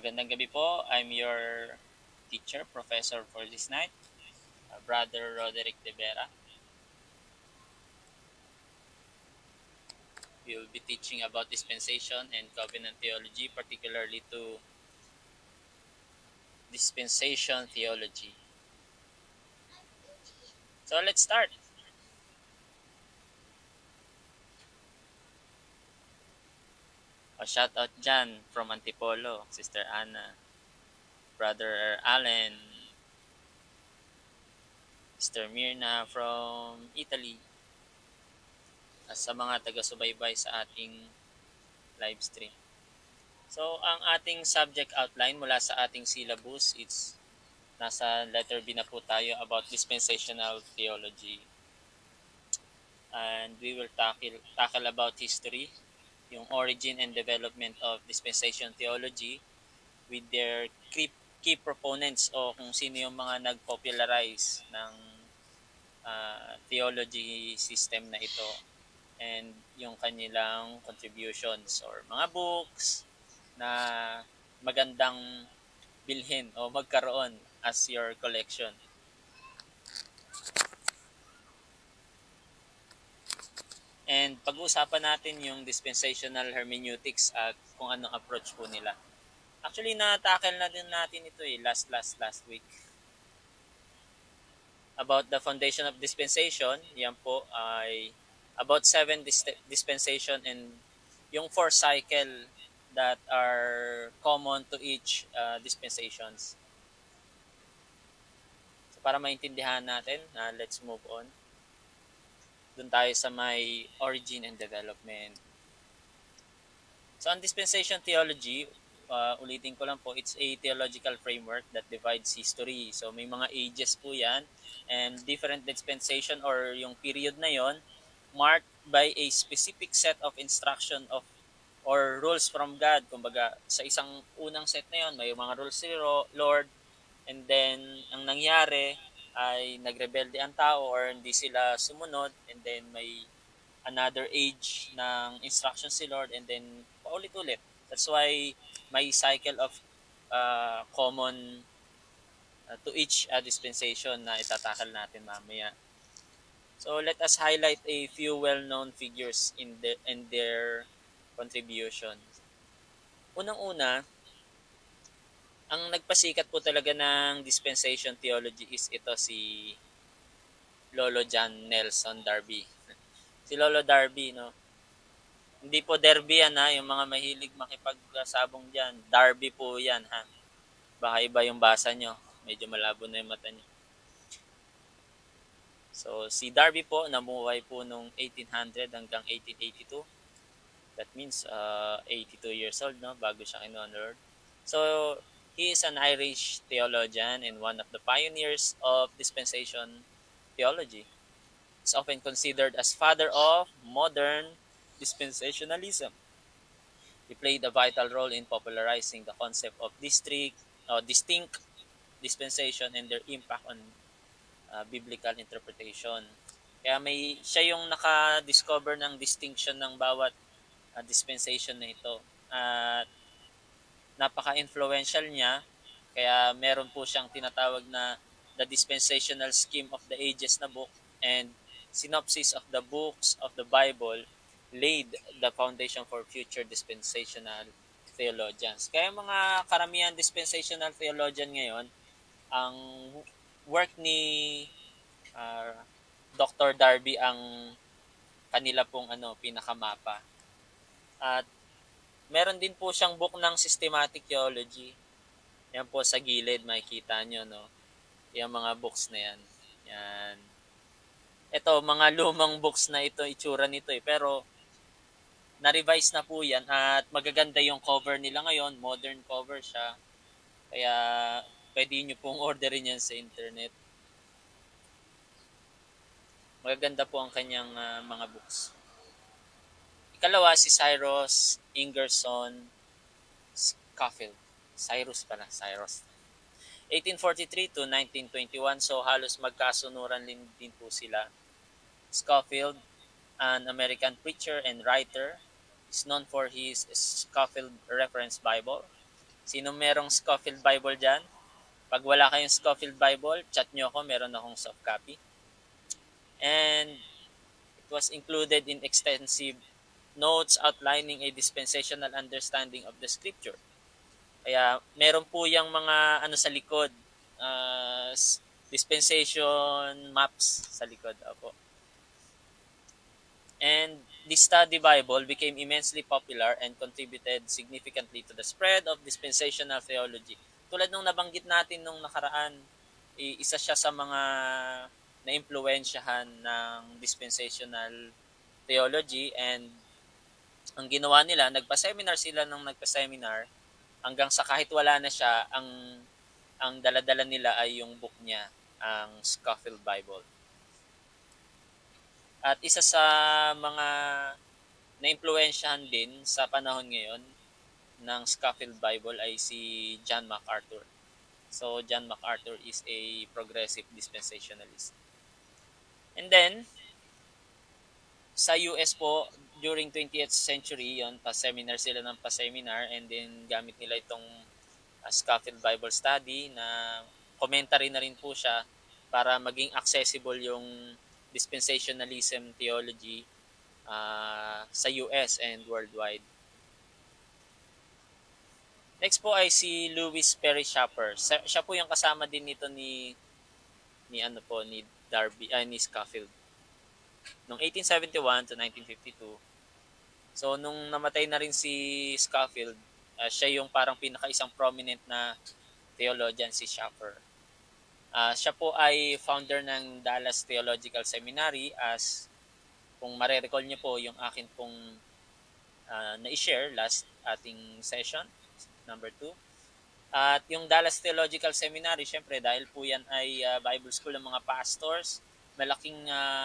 Magandang gabi po. I'm your teacher, professor for this night, Brother Roderick De Vera. We will be teaching about dispensation and covenant theology, particularly to dispensation theology. So let's start. A shout out Jan from Antipolo, Sister Anna, Brother Allen, Sister Mirna from Italy, at sa mga taga-subaybay sa ating live stream. So, ang ating subject outline mula sa ating syllabus, it's nasa letter B na po tayo about dispensational theology. And we will tackle about history, yung origin and development of dispensation theology with their key proponents o kung sino yung mga nag-popularize ng theology system na ito and yung kanilang contributions or mga books na magandang bilhin o magkaroon as your collection. And pag-uusapan natin yung dispensational hermeneutics at kung anong approach po nila. Actually, na-tackle na din natin ito last week. About the foundation of dispensation, yan po ay about 7 dispensation and yung 4 cycle that are common to each dispensations. So para maintindihan natin, let's move on. Doon tayo sa may origin and development. So, on dispensation theology, ulitin ko lang po, it's a theological framework that divides history. So, may mga ages po yan and different dispensation or yung period na yon marked by a specific set of instruction of or rules from God. Kumbaga, sa isang unang set na yon may mga rules si Lord and then, ang nangyari ay nagrebelde ang tao or hindi sila sumunod and then may another age ng instruction si Lord and then paulit-ulit. That's why may cycle of common to each dispensation na itatakal natin mamaya. So let us highlight a few well-known figures in their contribution. Unang-una, ang nagpasikat po talaga ng dispensation theology is ito si Lolo John Nelson Darby. Si Lolo Darby, no? Hindi po Derby yan ha, yung mga mahilig makipagsabong dyan. Darby po yan ha. Baka iba yung basa nyo. Medyo malabo na yung mata nyo. So, si Darby po, namuhay po nung 1800 hanggang 1882. That means 82 years old, no? Bago siya kinonored. So, he is an Irish theologian and one of the pioneers of dispensation theology. He's often considered as father of modern dispensationalism. He played a vital role in popularizing the concept of distinct dispensation and their impact on biblical interpretation. Kaya siya yung naka-discover ng distinction ng bawat dispensation na ito. At napaka-influential niya. Kaya meron po siyang tinatawag na The Dispensational Scheme of the Ages na book and synopsis of the books of the Bible laid the foundation for future dispensational theologians. Kaya mga karamihan dispensational theologian ngayon, ang work ni Dr. Darby ang kanila pong pinakamapa. At meron din po siyang book ng systematic theology. Yan po sa gilid, makikita nyo, no? Yung mga books na yan. Yan. Ito, mga lumang books na ito, itsura nito eh. Pero, na-revise na po yan at magaganda yung cover nila ngayon. Modern cover siya. Kaya, pwede nyo pong orderin yan sa internet. Magaganda po ang kanyang mga books. Ikalawa, si Cyrus Ingerson Scofield. Cyrus 1843 to 1921, so halos magkasunuran din po sila. Scofield, an American preacher and writer, is known for his Scofield Reference Bible, Sino merong Scofield Bible dyan? Pag wala kayong Scofield Bible, chat nyo ako, meron akong soft copy. And it was included in extensive notes outlining a dispensational understanding of the scripture. Kaya meron po yung mga ano sa likod, dispensation maps sa likod. Opo. And the study Bible became immensely popular and contributed significantly to the spread of dispensational theology. Tulad nung nabanggit natin nung nakaraan, isa siya sa mga naimpluwensyahan ng dispensational theology, and ang ginawa nila, nagpa-seminar sila ng nagpa-seminar hanggang sa kahit wala na siya, ang dala-dala nila ay yung book niya, ang Scofield Bible. At isa sa mga naimpluwensyahan din sa panahon ngayon ng Scofield Bible ay si John MacArthur. So, John MacArthur is a progressive dispensationalist. And then, sa US po, during 20th century, yon pa-seminar sila ng pa-seminar, and then gamit nila itong Scofield Bible Study na commentary na rin po siya para maging accessible yung dispensationalism theology sa US and worldwide. Next po ay si Lewis Perry Schaffer. Siya po yung kasama din nito ni Darby ni Scofield noong 1871 to 1952. So nung namatay na rin si Scofield, siya yung parang pinaka-isang prominent na theologian, si Schaffer. Siya po ay founder ng Dallas Theological Seminary, as kung mare-recall niyo po yung akin pong na-share last ating session, number 2. At yung Dallas Theological Seminary, syempre dahil po yan ay Bible School ng mga pastors, malaking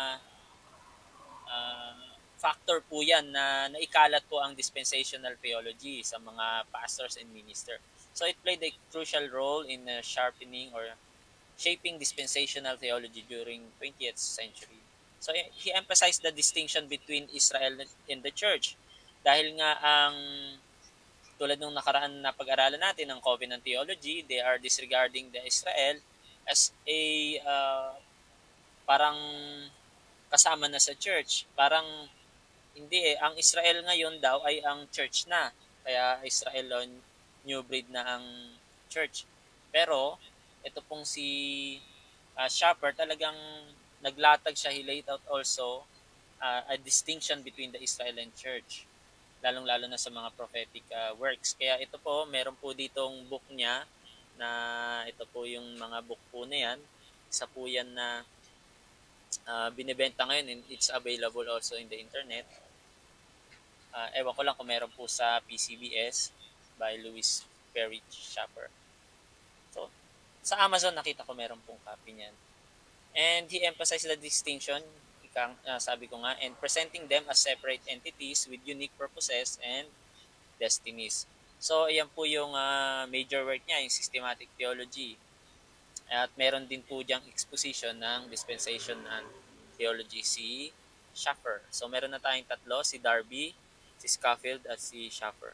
factor po yan na naikalat po ang dispensational theology sa mga pastors and minister. So it played a crucial role in sharpening or shaping dispensational theology during 20th century. So he emphasized the distinction between Israel and the church. Dahil nga ang tulad nung nakaraan na pag-aralan natin ng covenant theology, they are disregarding the Israel as a parang kasama na sa church. Parang hindi ang Israel ngayon daw ay ang church na. Kaya Israel new breed na ang church. Pero ito pong si Schaffer, talagang naglatag siya, he laid out also a distinction between the Israel and church, lalong-lalo na sa mga prophetic works. Kaya ito po, meron po ditong book niya na ito po yung mga book po na yan. Isa po yan na binibenta ngayon, and it's available also in the internet. Ewan ko lang kung meron po sa PCBS by Lewis Perry Schaffer. So, sa Amazon nakita ko meron pong copy niyan. And he emphasized the distinction, sabi ko nga, and presenting them as separate entities with unique purposes and destinies. So, ayan po yung major work niya, yung systematic theology. At meron din po diyang exposition ng dispensational theology, si Schaffer. So, meron na tayong tatlo, si Darby, si Scofield, at si Schaffer.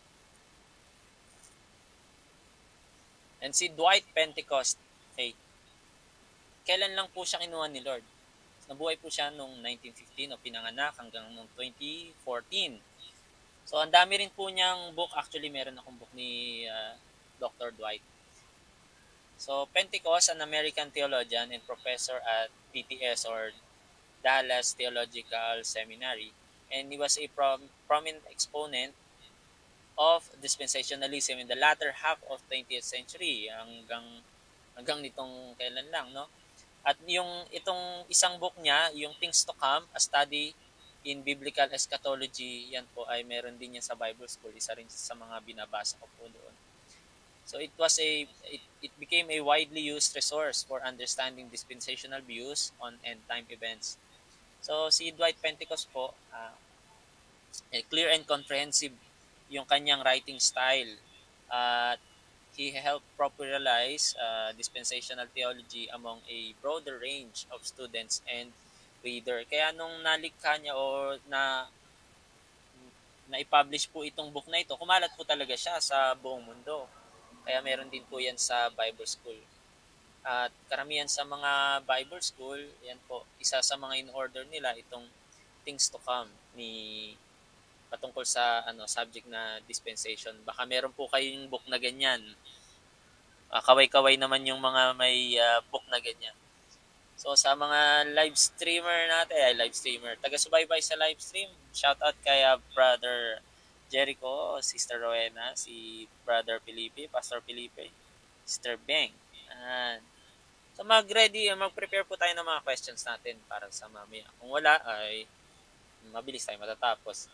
And si Dwight Pentecost, okay, kailan lang po siya kinuha ni Lord? Nabuhay po siya noong 1915 o pinanganak hanggang noong 2014. So, ang dami rin po niyang book. Actually, meron akong book ni Dr. Dwight. So, Pentecost, an American theologian and professor at DTS or Dallas Theological Seminary. And he was a prominent exponent of dispensationalism in the latter half of 20th century hanggang nitong kailan lang, no? At yung itong isang book niya, yung Things to Come, A Study in Biblical Eschatology, yan po ay meron din yan sa Bible School. Isa rin sa mga binabasa ko po doon. So it became a widely used resource for understanding dispensational views on end time events. So si Dwight Pentecost po, clear and comprehensive yung kanyang writing style. He helped popularize dispensational theology among a broader range of students and reader. Kaya nung nalikha niya o na-publish po itong book na ito, kumalat po talaga siya sa buong mundo. Kaya meron din po yan sa Bible School. At karamihan sa mga Bible School, yan po, isa sa mga in-order nila itong Things to Come ni patungkol sa subject na dispensation. Baka meron po kayong book na ganyan. Kaway-kaway naman yung mga may book na ganyan. So sa mga live streamer natin, taga-subaybay sa live stream, shout out kay Brother Jericho, Sister Rowena, si Brother Felipe, Pastor Felipe, Sister Beng. So mag-prepare po tayo ng mga questions natin para sa mamaya. Kung wala ay mabilis tayo matatapos.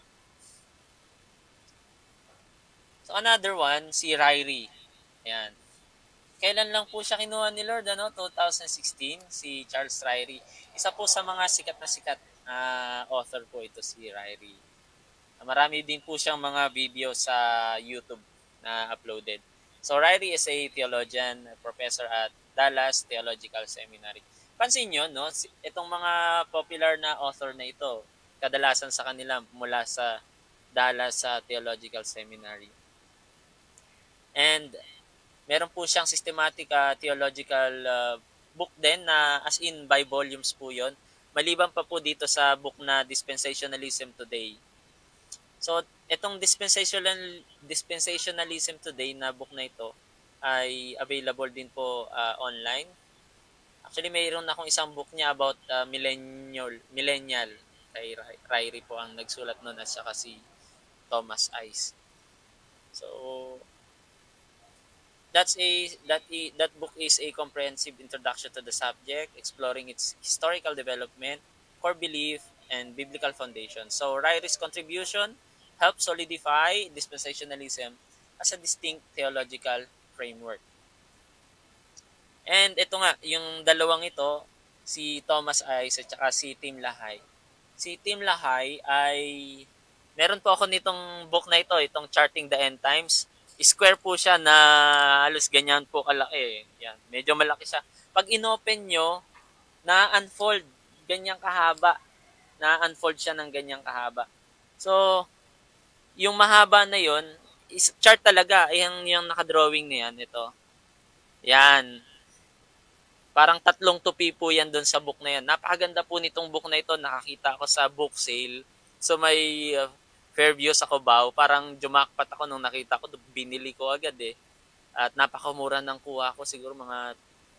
So another one, si Ryrie. Ayan. Kailan lang po siya kinuha ni Lord, 2016, si Charles Ryrie. Isa po sa mga sikat author po ito si Ryrie. Marami din po siyang mga video sa YouTube na uploaded. So Ryrie is a theologian, professor at Dallas Theological Seminary. Pansin nyo, no? Itong mga popular na author na ito, kadalasan sa kanila mula sa Dallas Theological Seminary. And meron po siyang systematic theological book din na as in by volumes po yon. Maliban pa po dito sa book na Dispensationalism Today. So, itong Dispensationalism Today na book na ito ay available din po online. Actually, mayroon akong isang book niya about millennial. Kay Ryrie po ang nagsulat nun at saka si Thomas Ice. So, that book is a comprehensive introduction to the subject, exploring its historical development, core belief, and biblical foundation. So Ryrie's contribution helped solidify dispensationalism as a distinct theological framework. And ito nga, yung dalawang ito, si Thomas Ice at saka si Tim LaHaye. Si Tim LaHaye ay, meron po ako nitong book na ito, itong Charting the End Times. Square po siya na halos ganyan po kalaki. Yan, medyo malaki siya. Pag inopen nyo, na-unfold, ganyang kahaba. Na-unfold siya ng ganyang kahaba. So, yung mahaba na yon is chart talaga. Yung nakadrawing na yan, ito. Yan. Parang 3 tupi po yan doon sa book na yan. Napakaganda po nitong book na ito. Nakakita ko sa book sale. So, may Fairview sa Cubao, parang jumakpat ako nung nakita ko, binili ko agad eh. At napakamura ng kuha ko, siguro mga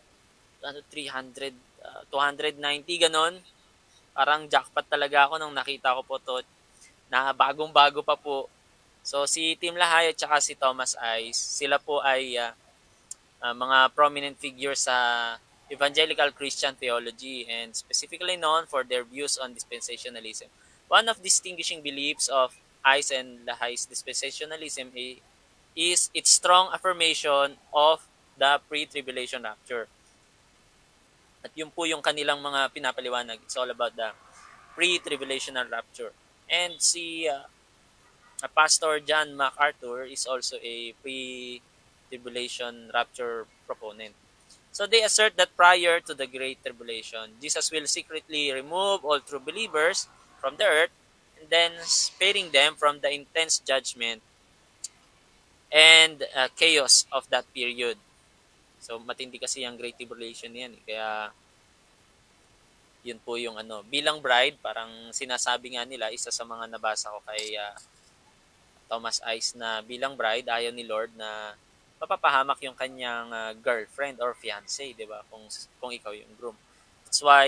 300, 290 ganon. Parang jackpot talaga ako nung nakita ko po to, na bagong-bago pa po. So si Tim LaHaye at saka si Thomas Ice, sila po ay mga prominent figures sa evangelical Christian theology and specifically known for their views on dispensationalism. One of distinguishing beliefs of Ice and LaHaye's dispensationalism is its strong affirmation of the pre-tribulation rapture. At yun po yung kanilang mga pinapaliwanag. It's all about the pre-tribulational rapture. And si Pastor John MacArthur is also a pre-tribulation rapture proponent. So they assert that prior to the Great Tribulation, Jesus will secretly remove all true believers from the earth and then sparing them from the intense judgment and chaos of that period. So matindi kasi yung Great Tribulation yan. Kaya yun po yung bilang bride, parang sinasabi nga nila, isa sa mga nabasa ko kay Thomas Ice na bilang bride, ayaw ni Lord na mapapahamak yung kanyang girlfriend or fiancé, di ba? Kung ikaw yung groom. That's why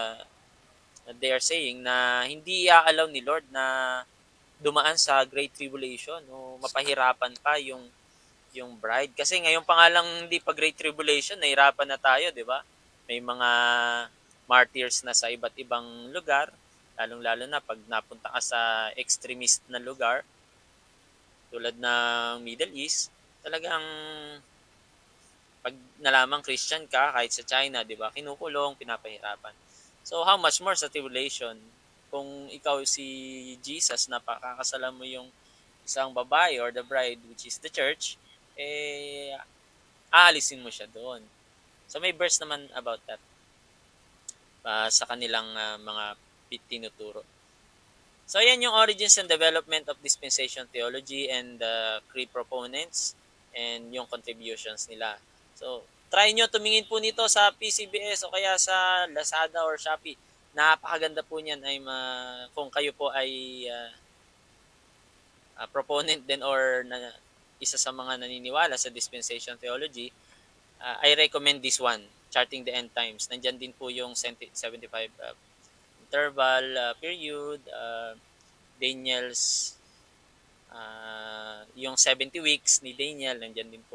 they are saying na hindi i-allow ni Lord na dumaan sa Great Tribulation o mapahirapan pa yung bride. Kasi ngayon pa nga lang hindi pa Great Tribulation, nahirapan na tayo, di ba? May mga martyrs na sa iba't ibang lugar, lalong-lalo na pag napunta ka sa extremist na lugar, tulad ng Middle East, talagang pag nalamang Christian ka, kahit sa China, di ba, kinukulong, pinapahirapan. So, how much more sa tribulation? Kung ikaw si Jesus, napakakasalan mo yung isang babae or the bride, which is the church, aalisin mo siya doon. So, may verse naman about that sa kanilang mga tinuturo. So, yan yung origins and development of dispensation theology and the creed proponents and yung contributions nila. So, try nyo tumingin po nito sa PCBS o kaya sa Lazada or Shopee. Napakaganda po niyan ay kung kayo po ay proponent din or isa sa mga naniniwala sa dispensation theology, I recommend this one, Charting the End Times. Nandyan din po yung 75 interval period, Daniel's yung 70 weeks ni Daniel, nandyan din po.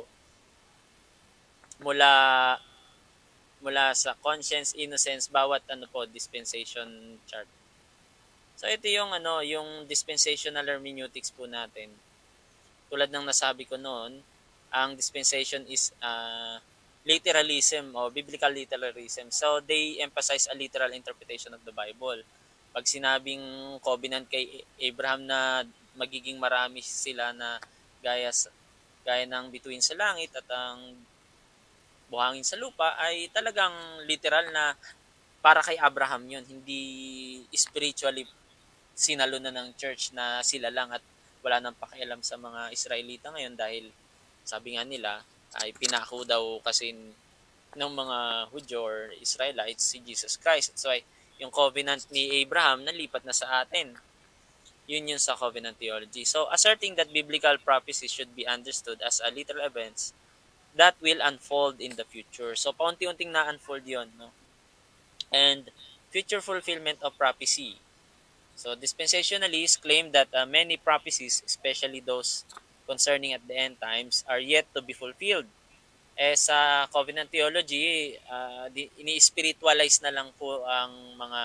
Mula sa conscience, innocence, bawat dispensation chart. So ito yung yung dispensational hermeneutics po natin. Tulad ng nasabi ko noon, ang dispensation is literalism o biblical literalism. So they emphasize a literal interpretation of the Bible. Pag sinabing covenant kay Abraham na magiging marami sila na gaya ng bituin sa langit at ang buhangin sa lupa, ay talagang literal na para kay Abraham yun. Hindi spiritually sinalo na ng church na sila lang at wala nang pakialam sa mga Israelita ngayon dahil sabi nga nila ay pinako daw kasi ng mga Hudyo or Israelites si Jesus Christ. So ay yung covenant ni Abraham nalipat na sa atin. Yun yung sa covenant theology. So asserting that biblical prophecy should be understood as a literal events that will unfold in the future. So paunti-unting na-unfold yun, no? And future fulfillment of prophecy. So dispensationalists claim that many prophecies, especially those concerning at the end times, are yet to be fulfilled. Sa covenant theology, ini-spiritualize na lang po ang mga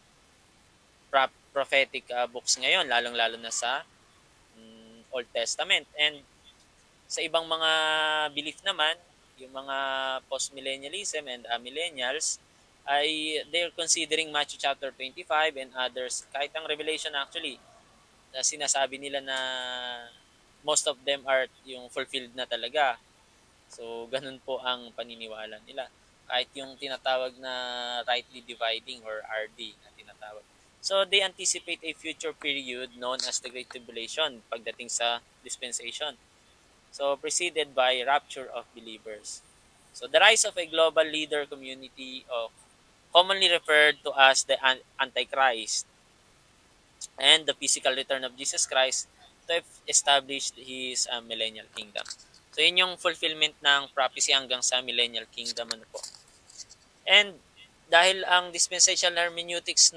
prophetic books ngayon, lalong-lalo na sa Old Testament. And sa ibang mga belief naman, yung mga post-millennialism and millennials, ay they're considering Matthew chapter 25 and others. Kahit ang Revelation actually, sinasabi nila na most of them are yung fulfilled na talaga. So, ganun po ang paniniwala nila. Kahit yung tinatawag na rightly dividing or RD na tinatawag. So, they anticipate a future period known as the Great Tribulation pagdating sa dispensation. So, preceded by rapture of believers. So, the rise of a global leader community of commonly referred to as the Antichrist and the physical return of Jesus Christ to establish his millennial kingdom. So, yun yung fulfillment ng prophecy hanggang sa millennial kingdom. Po. And dahil ang dispensational hermeneutics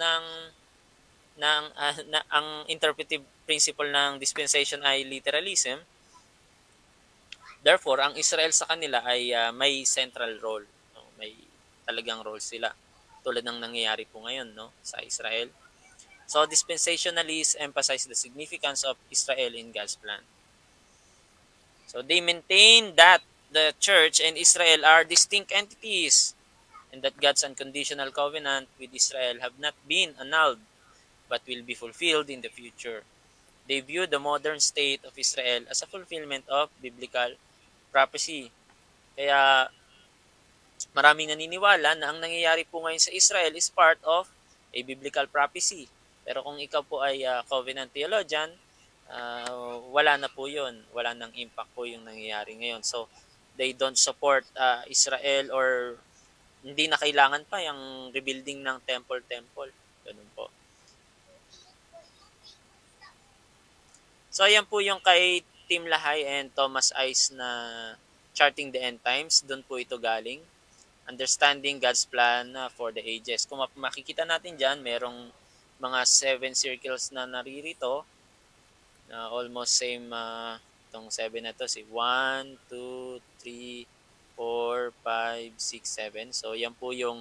ang interpretive principle ng dispensation ay literalism, therefore, ang Israel sa kanila ay may central role. No? May talagang role sila. Tulad ng nangyayari po ngayon no? Sa Israel. So, dispensationalists emphasize the significance of Israel in God's plan. So, they maintain that the church and Israel are distinct entities and that God's unconditional covenant with Israel have not been annulled but will be fulfilled in the future. They view the modern state of Israel as a fulfillment of biblical prophecy. Kaya maraming naniniwala na ang nangyayari po ngayon sa Israel is part of a biblical prophecy. Pero kung ikaw po ay covenant theologian, wala na po yun. Wala nang impact po yung nangyayari ngayon. So, they don't support Israel or hindi na kailangan pa yung rebuilding ng temple. Ganun po. So, ayan po yung kay Tim Lahay and Thomas Ice na Charting the End Times. Doon po ito galing. Understanding God's Plan for the Ages. Kung makikita natin dyan, merong mga 7 circles na naririto. Almost same itong 7 na to. 1, 2, 3, 4, 5, 6, 7. So, yan po yung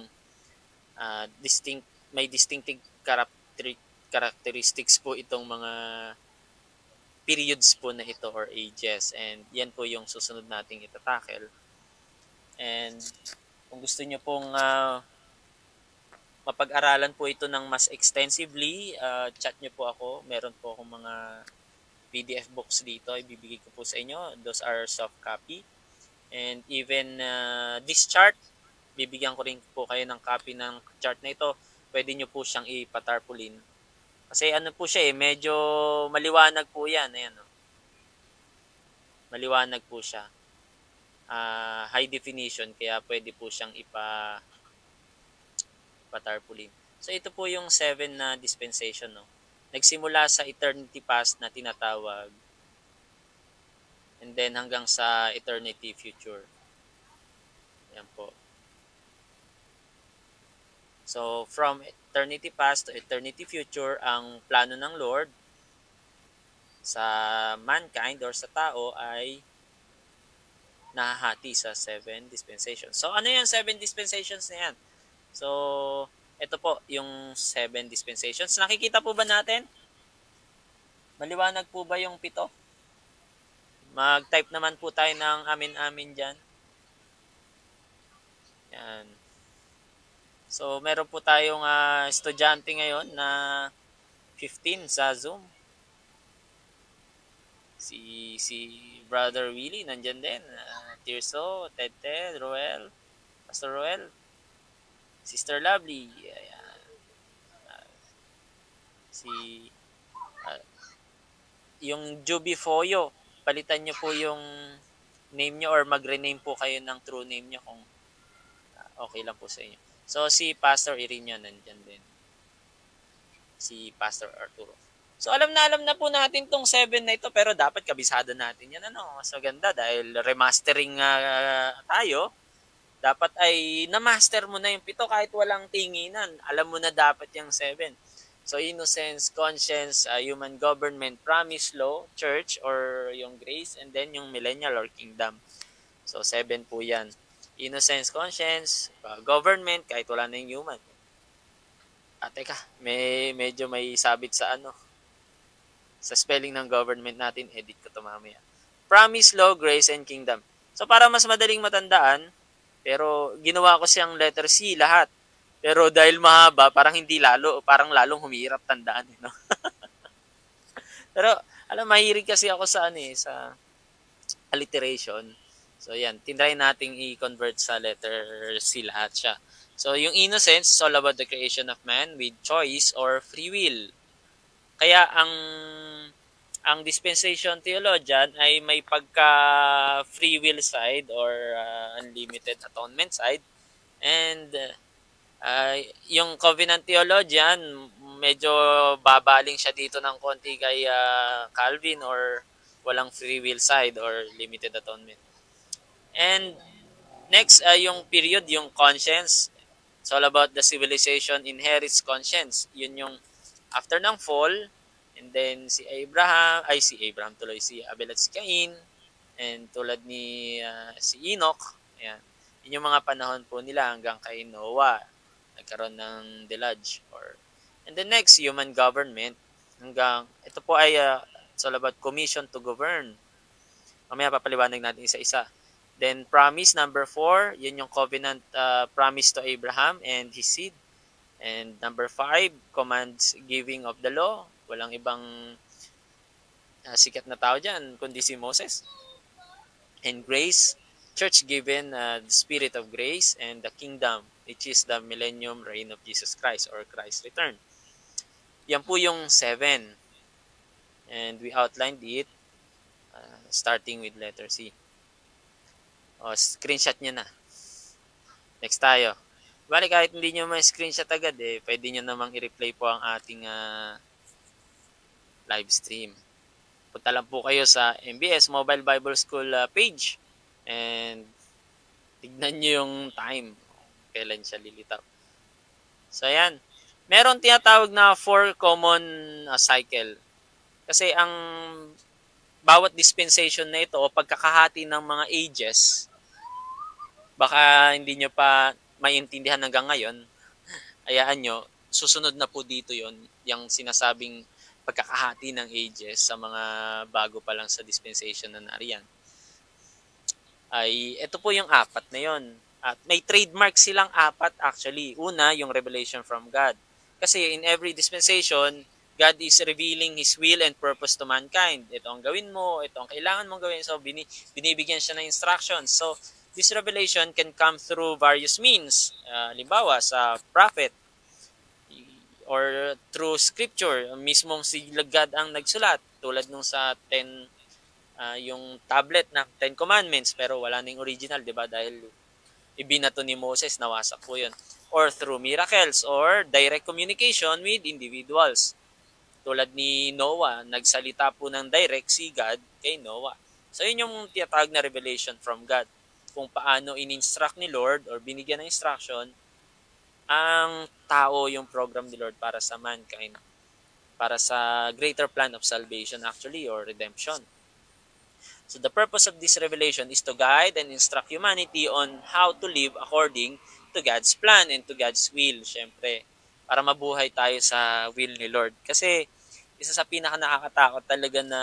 may distinctive characteristics po itong mga periods po na ito or ages. And yan po yung susunod nating itatackle. And kung gusto nyo pong mapag-aralan po ito ng mas extensively, chat nyo po ako. Meron po akong mga PDF books dito. Ibibigay ko po sa inyo. Those are soft copy. And even this chart, bibigyan ko rin po kayo ng copy ng chart na ito. Pwede nyo po siyang ipatarpaulin Kasi ano po siya medyo maliwanag po yan. Ayan, no? Maliwanag po siya. High definition, kaya pwede po siyang ipa-tarpaulin. So, ito po yung 7 na dispensation, no? Nagsimula sa eternity past na tinatawag, and then hanggang sa eternity future. Yan po. So, from eternity past to eternity future, ang plano ng Lord sa mankind or sa tao ay nahahati sa 7 dispensations. So, ano yung 7 dispensations na yan? So, ito po yung 7 dispensations. Nakikita po ba natin? Maliwanag po ba yung 7? Mag-type naman po tayo ng amin-amin dyan. Yan. So, meron po tayong estudyante ngayon na 15 sa Zoom. Si Brother Willie nandiyan din. Tirso, Tete, Roel, Pastor Roel, Sister Lovely. Ayan. Si yung Juby Foyo, palitan nyo po yung name nyo or mag-rename po kayo ng true name nyo kung okay lang po sa inyo. So, si Pastor Irinio nandyan din. Si Pastor Arturo. So, alam na po natin tong 7 na ito, pero dapat kabisado natin yan. Ano? Mas maganda dahil remastering tayo. Dapat ay na-master mo na yung 7 kahit walang tinginan. Alam mo na dapat yung 7. So, innocence, conscience, human government, promise law, church, or yung grace, and then yung millennial or kingdom. So, 7 po yan. Innocence, conscience, government, kahit wala na yung human. Teka, medyo may sabit sa sa spelling ng government natin. Edit ko ito mamaya. Promise, law, grace, and kingdom. So, para mas madaling matandaan, pero ginawa ko siyang letter C lahat. Pero dahil mahaba, parang lalong humihirap tandaan, no? Pero mahilig kasi ako sa sa alliteration. So yan, tinry nating i-convert sa letter C lahat siya. So yung innocence is all about the creation of man with choice or free will. Kaya ang dispensation theologian ay may pagka free will side or unlimited atonement side, and yung covenant theologian, medyo babaling siya dito ng konti kay Calvin, or walang free will side or limited atonement. And next, yung period, yung conscience. It's all about the civilization inherits conscience. Yun yung after ng fall, and then si Abraham tuloy, si Abel at si Cain, and tulad ni si Enoch. Ayan. Yun yung mga panahon po nila hanggang kay Noah. Nagkaroon ng deluge. And the next, human government. Ito po ay it's all about commission to govern. Mamaya papaliwanag natin isa-isa. Then promise number 4, yun yung covenant promise to Abraham and his seed. And number 5, commands giving of the law. Walang ibang sikat na tao dyan kundi si Moses. And grace, church given the spirit of grace, and the kingdom, which is the millennium reign of Jesus Christ or Christ's return. Yan po yung 7. And we outlined it starting with letter C. Screenshot nyo na. Next tayo. Bali, kahit hindi nyo ma-screenshot agad, pwede nyo namang i-replay po ang ating live stream. Punta lang po kayo sa MBS Mobile Bible School page and tignan nyo yung time. Kailan siya lilitaw. So, ayan. Meron tinatawag na 4 common cycle. Kasi ang bawat dispensation na ito o pagkakahati ng mga ages, baka hindi nyo pa maintindihan hanggang ngayon, hayaan nyo, susunod na po dito yon yung sinasabing pagkakahati ng ages sa mga bago pa lang sa dispensation na nariyan. Ay, ito po yung 4 na yon. At may trademark silang 4 actually. Una, yung revelation from God. Kasi in every dispensation, God is revealing His will and purpose to mankind. Ito ang gawin mo, ito ang kailangan mong gawin. So, binibigyan siya ng instructions. So, this revelation can come through various means. Halimbawa, sa prophet, or through scripture, mismong si God ang nagsulat tulad nung sa 10 yung tablet ng 10 Commandments pero wala ning original, 'di ba? Dahil ibinato ni Moses, nawasak po 'yun. Or through miracles or direct communication with individuals. Tulad ni Noah, nagsalita po ng direct si God kay Noah. So yun yung tinatawag na revelation from God. Kung paano in-instruct ni Lord or binigyan ng instruction ang tao yung program ni Lord para sa mankind, para sa greater plan of salvation actually or redemption. So the purpose of this revelation is to guide and instruct humanity on how to live according to God's plan and to God's will, syempre. Para mabuhay tayo sa will ni Lord. Kasi isa sa pinaka nakakatakot talaga na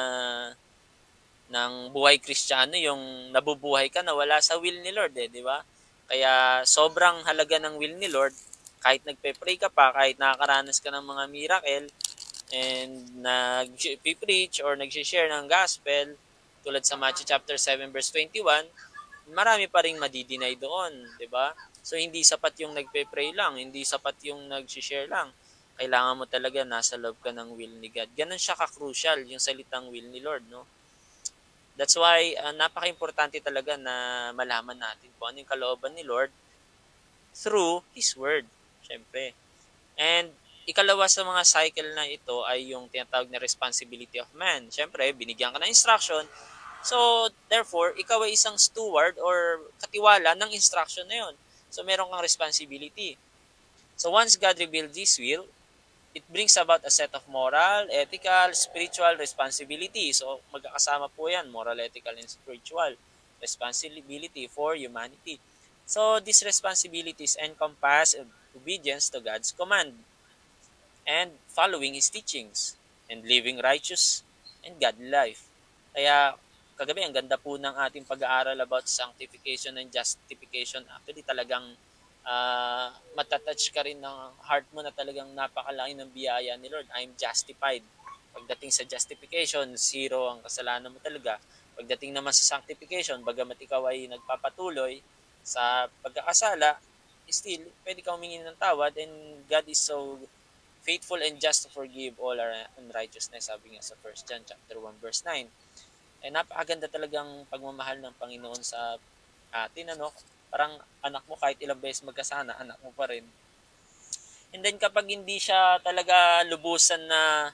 ng buhay Kristiyano yung nabubuhay ka na wala sa will ni Lord, di ba? Kaya sobrang halaga ng will ni Lord, kahit nagpe-pray ka pa, kahit nakakaranas ka ng mga miracle, and nag-preach or nag-share ng gospel, tulad sa Matthew chapter 7 verse 21, marami pa ring madidinay doon, 'di ba? So hindi sapat yung nagpe-pray lang, hindi sapat yung nag-share lang. Kailangan mo talaga nasa loob ka ng will ni God. Ganun siya ka-crucial yung salitang will ni Lord, no? That's why napaka-importante talaga na malaman natin kung ano yung kalooban ni Lord through His Word, syempre. And ikalawa sa mga cycle na ito ay yung tinatawag na responsibility of man. Siyempre, binigyan ka ng instruction. So, therefore, ikaw ay isang steward or katiwala ng instruction na yun. So, meron kang responsibility. So, once God revealed His will, it brings about a set of moral, ethical, spiritual responsibility. So, magkakasama po yan, moral, ethical, and spiritual responsibility for humanity. So, these responsibilities encompass obedience to God's command and following His teachings and living righteous and godly life. Kaya kagabi ang ganda po ng ating pag-aaral about sanctification and justification. Actually talagang matatouch ka rin ng heart mo na talagang napakalaki ng biyaya ni Lord. I'm justified. Pagdating sa justification, zero ang kasalanan mo talaga. Pagdating naman sa sanctification, bagamat ikaw ay nagpapatuloy sa pagkakasala, still, pwede kang humingi ng tawad and God is so faithful and just to forgive all our unrighteousness, sabi nga sa 1 John chapter 1 verse 9. Eh napakaganda talagang pagmamahal ng Panginoon sa atin, ano? Parang anak mo kahit ilang beses magkasana, anak mo pa rin. And then kapag hindi siya talaga lubusan na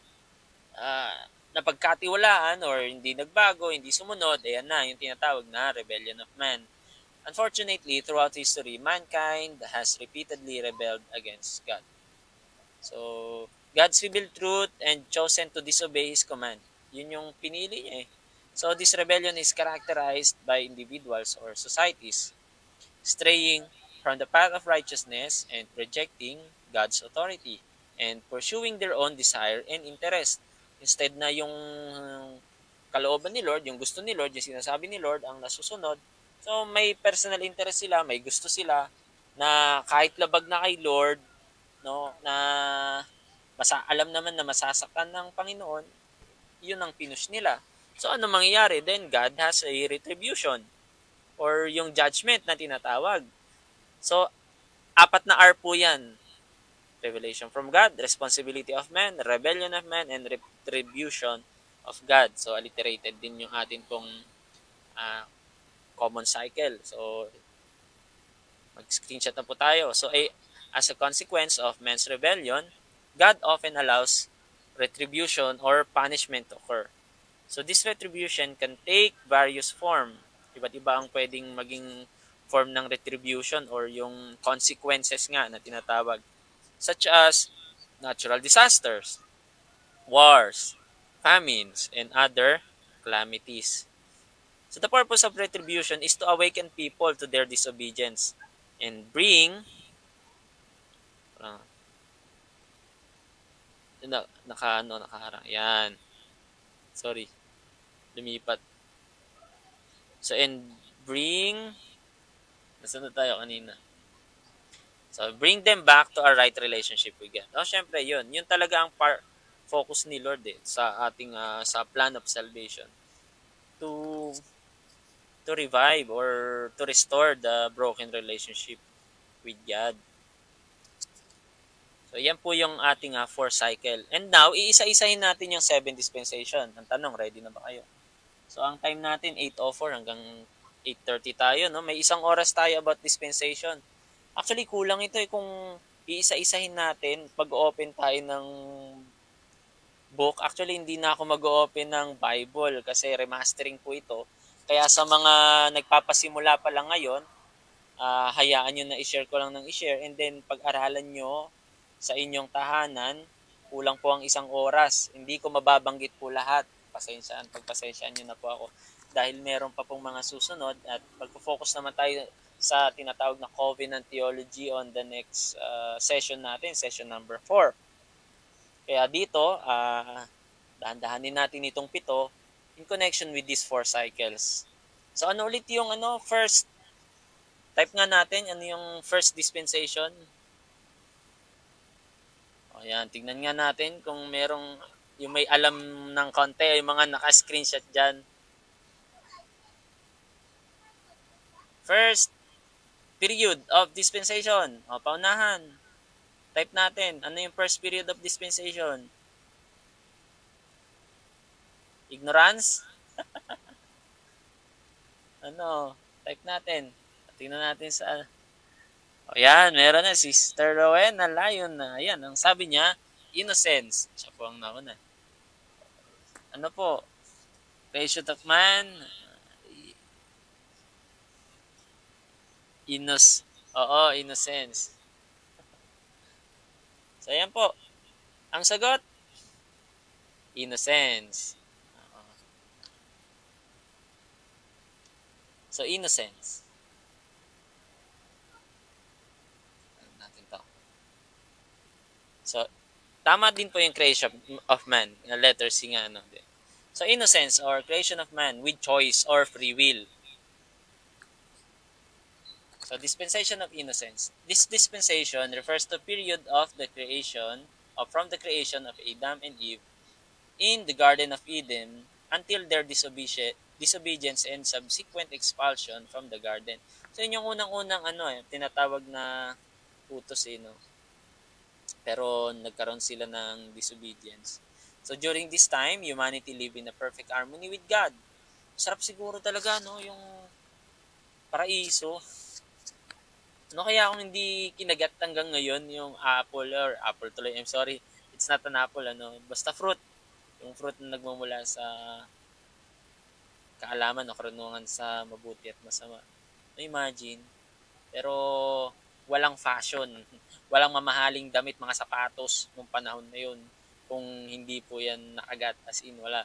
napagkatiwalaan or hindi nagbago, hindi sumunod, ayan na yung tinatawag na rebellion of man. Unfortunately, throughout history, mankind has repeatedly rebelled against God. So, God's revealed truth and chosen to disobey His command. Yun yung pinili niya eh. So, this rebellion is characterized by individuals or societies straying from the path of righteousness and rejecting God's authority and pursuing their own desire and interest. Instead na yung kalooban ni Lord, yung gusto ni Lord, yung sinasabi ni Lord ang nasusunod. So, may personal interest sila, may gusto sila na kahit labag na kay Lord, no, na alam naman na masasaktan ng Panginoon, yun ang pinush nila. So, ano mangyayari? Then, God has a retribution or yung judgment na tinatawag. So, apat na R po yan. Revelation from God, responsibility of man, rebellion of man, and retribution of God. So, alliterated din yung atin pong common cycle. So, mag-screenshot na po tayo. So, as a consequence of man's rebellion, God often allows retribution or punishment to occur. So, this retribution can take various form. Iba't iba ang pwedeng maging form ng retribution or yung consequences nga na tinatawag. Such as natural disasters, wars, famines, and other calamities. So, the purpose of retribution is to awaken people to their disobedience and bring nakaharang. Yan. Sorry. Lumipat. So, and bring nasunod tayo kanina. So, bring them back to a right relationship with God. Oh, syempre, yun. Yun talaga ang focus ni Lord sa ating sa plan of salvation. To revive or to restore the broken relationship with God. So, yan po yung ating 4 cycle. And now, iisa-isahin natin yung 7 dispensation. Ang tanong, ready na ba kayo? So, ang time natin, 8:04 hanggang 8:30 tayo. No? May isang oras tayo about dispensation. Actually, kulang ito kung iisa-isahin natin, pag-open tayo ng book. Actually, hindi na ako mag-open ng Bible kasi remastering po ito. Kaya sa mga nagpapasimula pa lang ngayon, hayaan nyo na i-share ko lang ng i-share and then pag-aralan nyo sa inyong tahanan, kulang po ang isang oras. Hindi ko mababanggit po lahat. Pagpasensyaan nyo na po ako. Dahil meron pa pong mga susunod at magpo-focus naman tayo sa tinatawag na Covenant Theology on the next session natin, session number 4. Kaya dito, dahan-dahanin natin itong 7 in connection with these 4 cycles. So ano ulit yung first? Type nga natin ano yung first dispensation. O yan, tignan nga natin kung merong yung may alam ng konti, yung mga naka-screenshot dyan. First period of dispensation. O, paunahan. Type natin, ano yung first period of dispensation? Ignorance? Type natin. Tingnan natin sa... O yan, meron na. Sister Rowena Lion na. Ayan, ang sabi niya, innocence. Siya po ang nauna. Ano po? Creation of man. Oo, innocence. So, ayan po. Ang sagot, innocence. So, innocence. Ano natin to? So, tama din po yung creation of man. Letter C nga, So, innocence or creation of man with choice or free will. So, dispensation of innocence. This dispensation refers to period of the creation, from the creation of Adam and Eve in the Garden of Eden until their disobedience and subsequent expulsion from the garden. So, yun yung unang-unang tinatawag na utos no? Pero nagkaroon sila ng disobedience. So, during this time, humanity lived in a perfect harmony with God. Sarap siguro talaga, yung paraiso. Ano kaya kung hindi kinagat hanggang ngayon yung apple tuloy, I'm sorry, it's not an apple, basta fruit. Yung fruit na nagmumula sa kaalaman o karunungan sa mabuti at masama. Imagine. Pero walang fashion, walang mamahaling damit, mga sapatos nung panahon na yun. Kung hindi po yan nakagat, as in wala.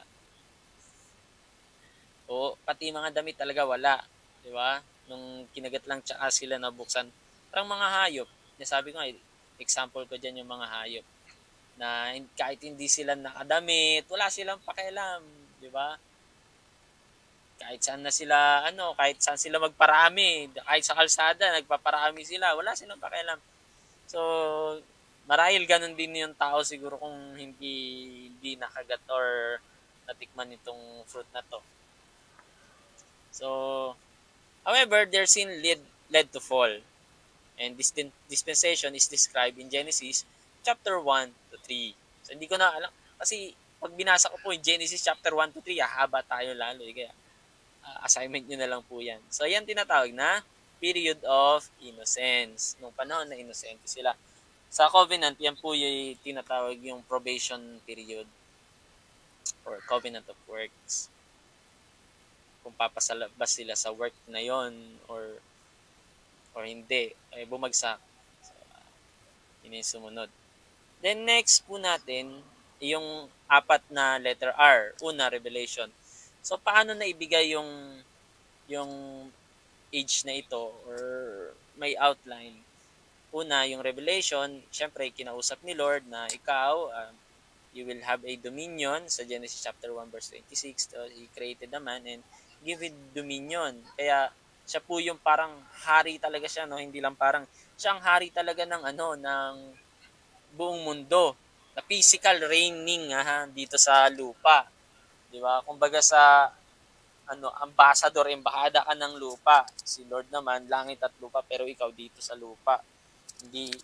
O pati mga damit talaga wala, di ba? Nung kinagat lang tsaka sila nabuksan. Parang mga hayop. Sabi ko nga, example ko dyan yung mga hayop. Na kahit hindi sila nakadamit, wala silang pakialam. Di ba? Kahit saan na sila, kahit saan sila magparami. Kahit sa kalsada, nagpaparami sila. Wala silang pakialam. So, marahil ganun din yung tao siguro kung hindi nakagat or natikman itong fruit na to. So, however, their sin led to fall. And this dispensation is described in Genesis chapter 1 to 3. So, hindi ko na alam. Kasi, pag binasa ko po yung Genesis chapter 1 to 3, haba tayo lalo. Kaya, assignment nyo na lang po yan. So, yan tinatawag na period of innocence. Nung panahon na innocent sila. Sa covenant, yan po yung tinatawag yung probation period or covenant of works. Kung papasalabas sila sa work na yon or hindi, ay bumagsak. So, yun yung sumunod. Then next po natin, yung 4 na letter R. Una, revelation. So, paano naibigay yung age na ito or may outline? Una, yung revelation, syempre, kinausap ni Lord na ikaw, you will have a dominion sa Genesis chapter 1 verse 26. So, He created a man and give it dominion. Kaya siya po yung parang hari talaga siya, Hindi lang parang siya ang hari talaga ng ng buong mundo. Na physical reigning dito sa lupa. 'Di ba? Kumbaga sa ambassador, embahada ka ng lupa. Si Lord naman langit at lupa pero ikaw dito sa lupa.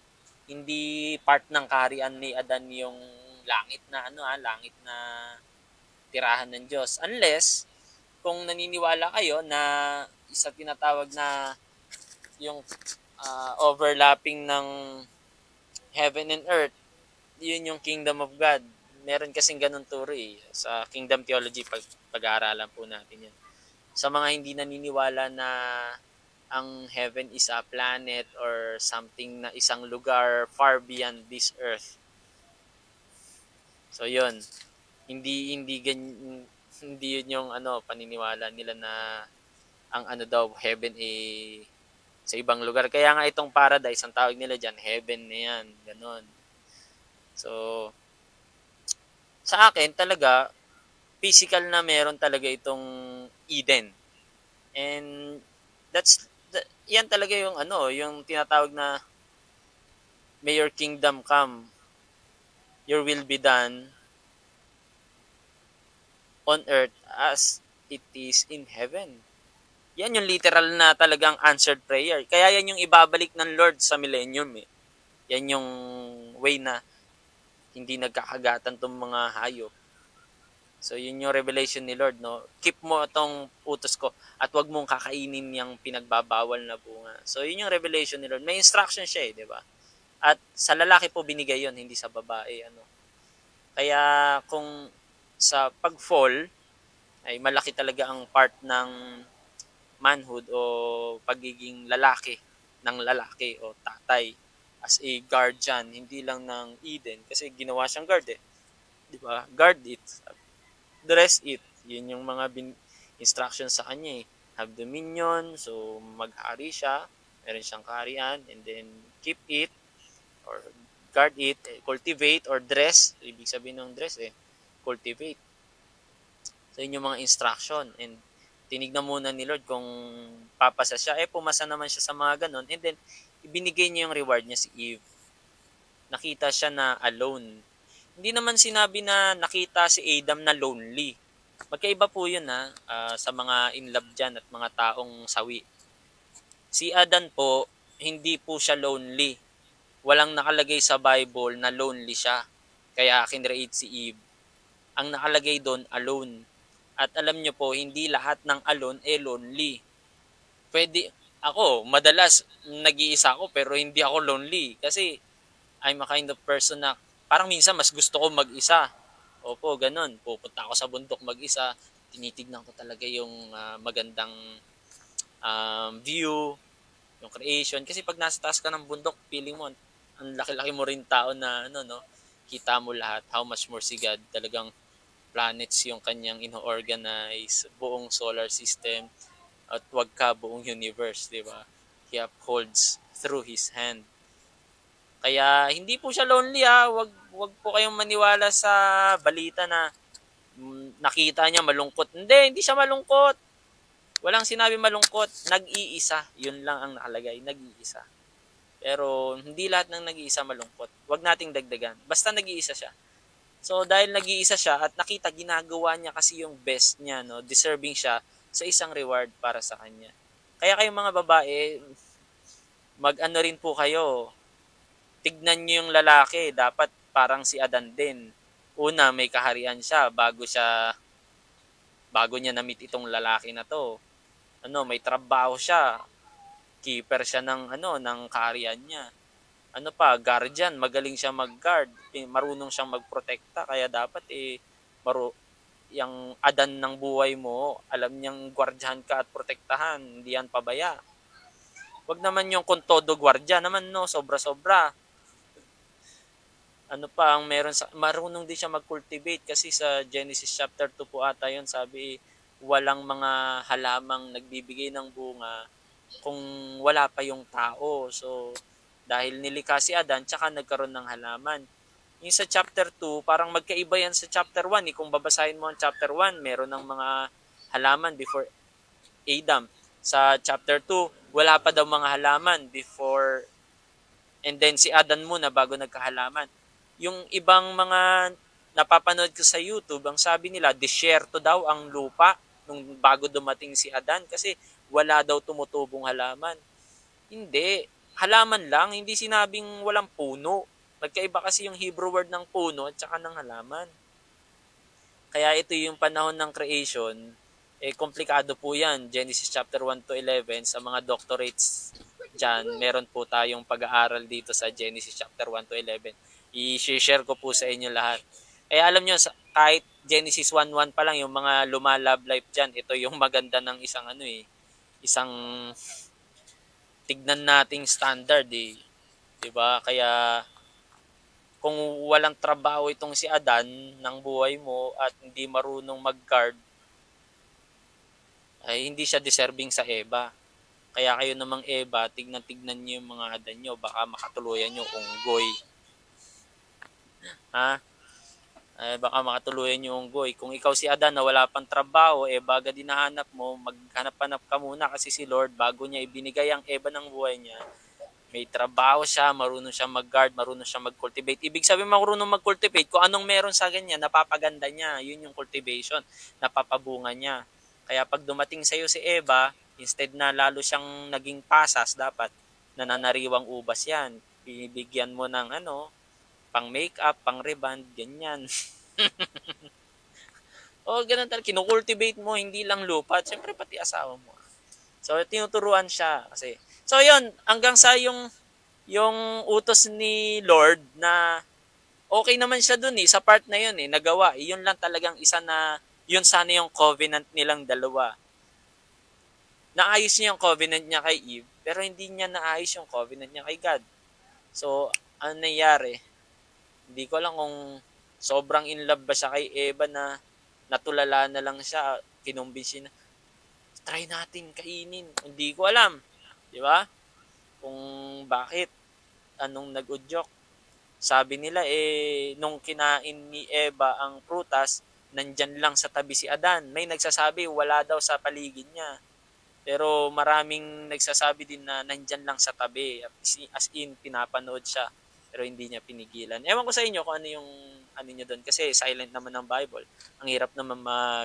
Hindi part ng kaharian ni Adan yung langit na langit na tirahan ng Diyos. Unless kung naniniwala kayo na isa tinatawag na yung overlapping ng heaven and earth, yun yung kingdom of God. Meron kasing ganun turo sa kingdom theology pag-aaralan po natin yan. Sa mga hindi naniniwala na ang heaven is a planet or something na isang lugar far beyond this earth. So yun, hindi yun yung paniniwala nila na ang daw heaven sa ibang lugar. Kaya nga itong paradise, ang tawag nila diyan, heaven na yan, ganon. So sa akin talaga physical na meron talaga itong Eden. And yan talaga yung yung tinatawag na may your kingdom come, your will be done on earth as it is in heaven. Yan yung literal na talagang answered prayer. Kaya yan yung ibabalik ng Lord sa millennium Yan yung way na hindi nagkakagatan tong mga hayop. So yun yung revelation ni Lord, no? Keep mo itong utos ko at wag mong kakainin yung pinagbabawal na bunga. So yun yung revelation ni Lord. May instruction siya di ba? At sa lalaki po binigay yun, hindi sa babae. Kaya kung sa pag-fall, ay malaki talaga ang part ng manhood o pagiging lalaki ng lalaki o tatay as a guardian, hindi lang ng Eden kasi ginawa siyang guard di ba? Guard it, dress it, yun yung mga instructions sa kanya have dominion, so maghari siya, meron siyang kaharian, and then keep it or guard it, cultivate or dress, ibig sabihin ng dress cultivate. So yun yung mga instruction, and tinignan muna ni Lord kung papasa siya. Pumasa naman siya sa mga ganon. And then, ibinigay niya yung reward niya si Eve. Nakita siya na alone. Hindi naman sinabi na nakita si Adam na lonely. Magkaiba po yun sa mga in love dyan at mga taong sawi. Si Adan po, hindi po siya lonely. Walang nakalagay sa Bible na lonely siya. Kaya kinreate si Eve. Ang nakalagay doon, alone. At alam nyo po, hindi lahat ng alone lonely. Madalas nag-iisa ako pero hindi ako lonely. Kasi I'm a kind of person na parang minsan mas gusto ko mag-isa. Opo, ganun. Pupunta ako sa bundok mag-isa. Tinitignan ko talaga yung magandang view, yung creation. Kasi pag nasa taas ka ng bundok, feeling mo, ang laki-laki mo rin tao na kita mo lahat. How much more si God. Talagang planets yung kanyang ino-organize, buong solar system, at wag ka buong universe, di ba? He upholds through His hand. Kaya hindi po siya lonely wag po kayong maniwala sa balita na nakita niya malungkot. Hindi siya malungkot. Walang sinabi malungkot, nag-iisa. Yun lang ang nakalagay, nag-iisa. Pero hindi lahat ng nag-iisa malungkot. Wag nating dagdagan. Basta nag-iisa siya. So dahil nag-iisa siya at nakita ginagawa niya kasi yung best niya, deserving siya sa isang reward para sa kanya. Kaya kayong mga babae, mag-ano rin po kayo. Tignan niyo yung lalaki, dapat parang si Adan din. Una, may kaharian siya bago niya na-meet itong lalaki na to. May trabaho siya. Keeper siya ng kaharian niya. Guardian, magaling siya mag-guard, marunong siyang magprotekta, kaya dapat yung Adan ng buhay mo, alam niyang guardian ka at protektahan, hindi yan pabaya. Wag naman yung kung todo guardia naman sobra-sobra. Ang meron marunong din siya mag-cultivate kasi sa Genesis chapter 2 po ata yun, sabi walang mga halamang nagbibigay ng bunga kung wala pa yung tao. So dahil nilikha si Adan, tsaka nagkaroon ng halaman. Yung sa chapter 2, parang magkaiba yan sa chapter 1. Kung babasahin mo ang chapter 1, meron ng mga halaman before Adam. Sa chapter 2, wala pa daw mga halaman before, and then si Adan muna bago nagkahalaman. Yung ibang mga napapanood ko sa YouTube, ang sabi nila, disyerto daw ang lupa nung bago dumating si Adan kasi wala daw tumutubong halaman. Hindi. halaman lang, hindi sinabing walang puno. Magkaiba kasi yung Hebrew word ng puno at saka ng halaman. Kaya ito yung panahon ng creation, komplikado po yan. Genesis chapter 1 to 11, sa mga doctorates dyan, meron po tayong pag-aaral dito sa Genesis chapter 1 to 11. I-share ko po sa inyo lahat. Kaya alam nyo, kahit Genesis 1:1 pa lang, yung mga lumalove life dyan, ito yung maganda ng isang isang tignan nating standard eh. 'Di ba? Kaya kung walang trabaho itong si Adan ng buhay mo at hindi marunong mag-guard, ay hindi siya deserving sa Eva. Kaya kayo namang Eva, tignan-tignan niyo yung mga Adan niyo, baka makatuluyan niyo unggoy. Ha? Baka makatuluyan niyo unggoy. Kung ikaw si Adan na wala pang trabaho, baga din nahanap mo, maghanap-hanap ka muna kasi si Lord bago niya ibinigay ang Eva ng buhay niya, may trabaho siya, marunong siya mag-guard, marunong siya mag-cultivate. Ibig sabihin marunong mag-cultivate, kung anong meron sa kanya, napapaganda niya. Yun yung cultivation, napapabunga niya. Kaya pag dumating sa iyo si Eva, instead na lalo siyang naging pasas, dapat nananariwang ubas yan. Binibigyan mo ng pang makeup, pang reband, ganyan. Ganun talaga. Kinukultivate mo, hindi lang lupa. At syempre, pati asawa mo. So, tinuturuan siya kasi. So, yun, hanggang sa yung utos ni Lord na okay naman siya dun sa part na yun nagawa. Yun lang talagang isa na, yun sana yung covenant nilang dalawa. Naayos niya yung covenant niya kay Eve, pero hindi niya naayos yung covenant niya kay God. So, ano nangyari? Hindi ko alam kung sobrang in love ba siya kay Eva na natulala na lang siya, kinumbinsi na, try natin kainin. Hindi ko alam. Di ba? Kung bakit, anong nag-udyok. Sabi nila nung kinain ni Eva ang prutas, nandyan lang sa tabi si Adan. May nagsasabi wala daw sa paligid niya. Pero maraming nagsasabi din na nandyan lang sa tabi. As in, pinapanood siya. Pero hindi niya pinigilan. Ewan ko sa inyo kung ano yung ano niyo doon. Kasi silent naman ng Bible. Ang hirap naman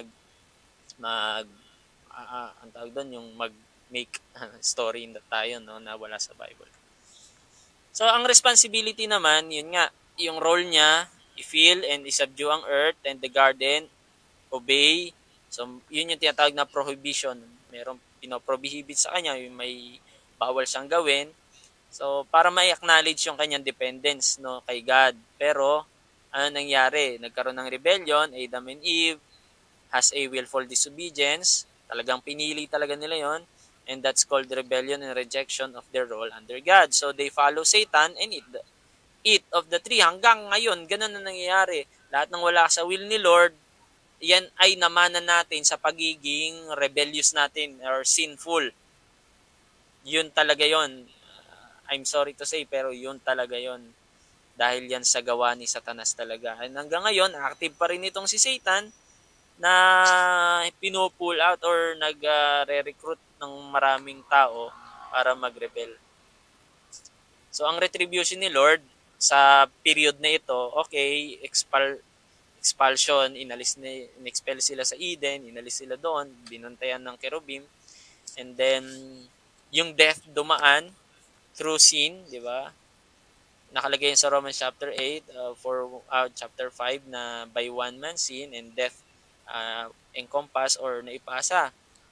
ang tawag doon, yung mag-make story na tayo na wala sa Bible. So, ang responsibility naman, yun nga, yung role niya, i-fill and i-subdue ang earth and the garden, obey. So, yun yung tinatawag na prohibition. Merong pinoprohibit sa kanya, yung may bawal siyang gawin. So, para ma-acknowledge yung kanyang dependence kay God. Pero, ano nangyari? Nagkaroon ng rebellion, Adam and Eve, has a willful disobedience. Talagang pinili talaga nila yon. And that's called rebellion and rejection of their role under God. So they follow Satan and eat of the tree. Hanggang ngayon, ganun na nangyayari. Lahat ng wala sa will ni Lord, yan ay namanan natin sa pagiging rebellious natin or sinful. Yun talaga yon. I'm sorry to say, pero yun talaga yon. Dahil yan sa gawa ni Satanas talaga. And hanggang ngayon, active pa rin itong si Satan na pinupull out or nag-re-recruit ng maraming tao para mag-rebel. So, ang retribution ni Lord sa period na ito, okay, expulsion, in-expel sila sa Eden, inalis sila doon, binantayan ng cherubim, and then, yung death dumaan through sin, di ba? Nakalagay sa Romans chapter 8, chapter 5 na by one man sin and death encompass or naipasa,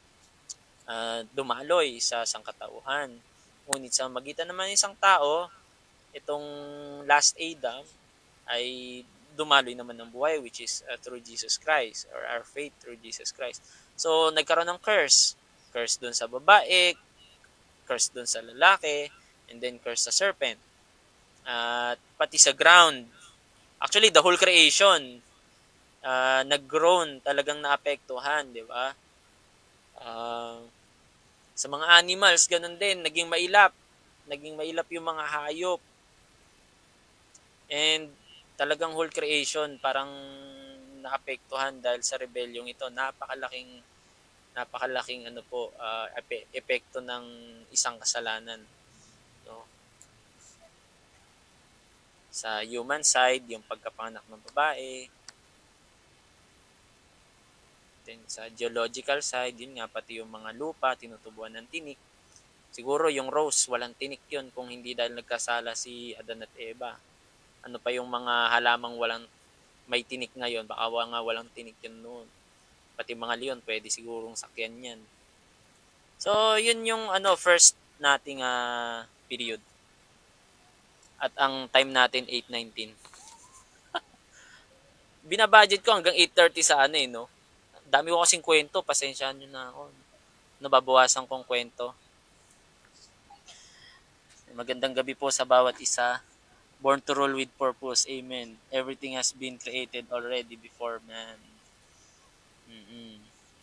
dumaloy sa sangkatauhan. Ngunit sa magitan naman ng isang tao, itong last Adam ay dumaloy naman ng buhay, which is through Jesus Christ or our faith through Jesus Christ. So, nagkaroon ng curse. Curse dun sa babae, curse dun sa lalaki, and then curse sa serpent. At pati sa ground. Actually, the whole creation nag-groan, talagang naapektuhan, di ba? Sa mga animals, ganun din, naging mailap. Naging mailap yung mga hayop. And talagang whole creation parang naapektuhan dahil sa rebellyong ito. Napakalaking epekto ng isang kasalanan. No? Sa human side, yung pagkapanganak ng babae. Then, sa geological side, yun nga, pati yung mga lupa, tinutubuan ng tinik. Siguro yung rose, walang tinik yun kung hindi dahil nagkasala si Adan at Eva. Ano pa yung mga halamang may tinik ngayon, baka nga walang tinik yun noon. Pati mga leon, pwede sigurong sakyan yan. So, yun yung first nating period. At ang time natin, 8:19. Binabudget ko hanggang 8:30 sa no? Dami ko kasing kwento, pasensyahan nyo na ako. Nababawasan kong kwento. Magandang gabi po sa bawat isa. Born to rule with purpose. Amen. Everything has been created already before man. Mm-mm.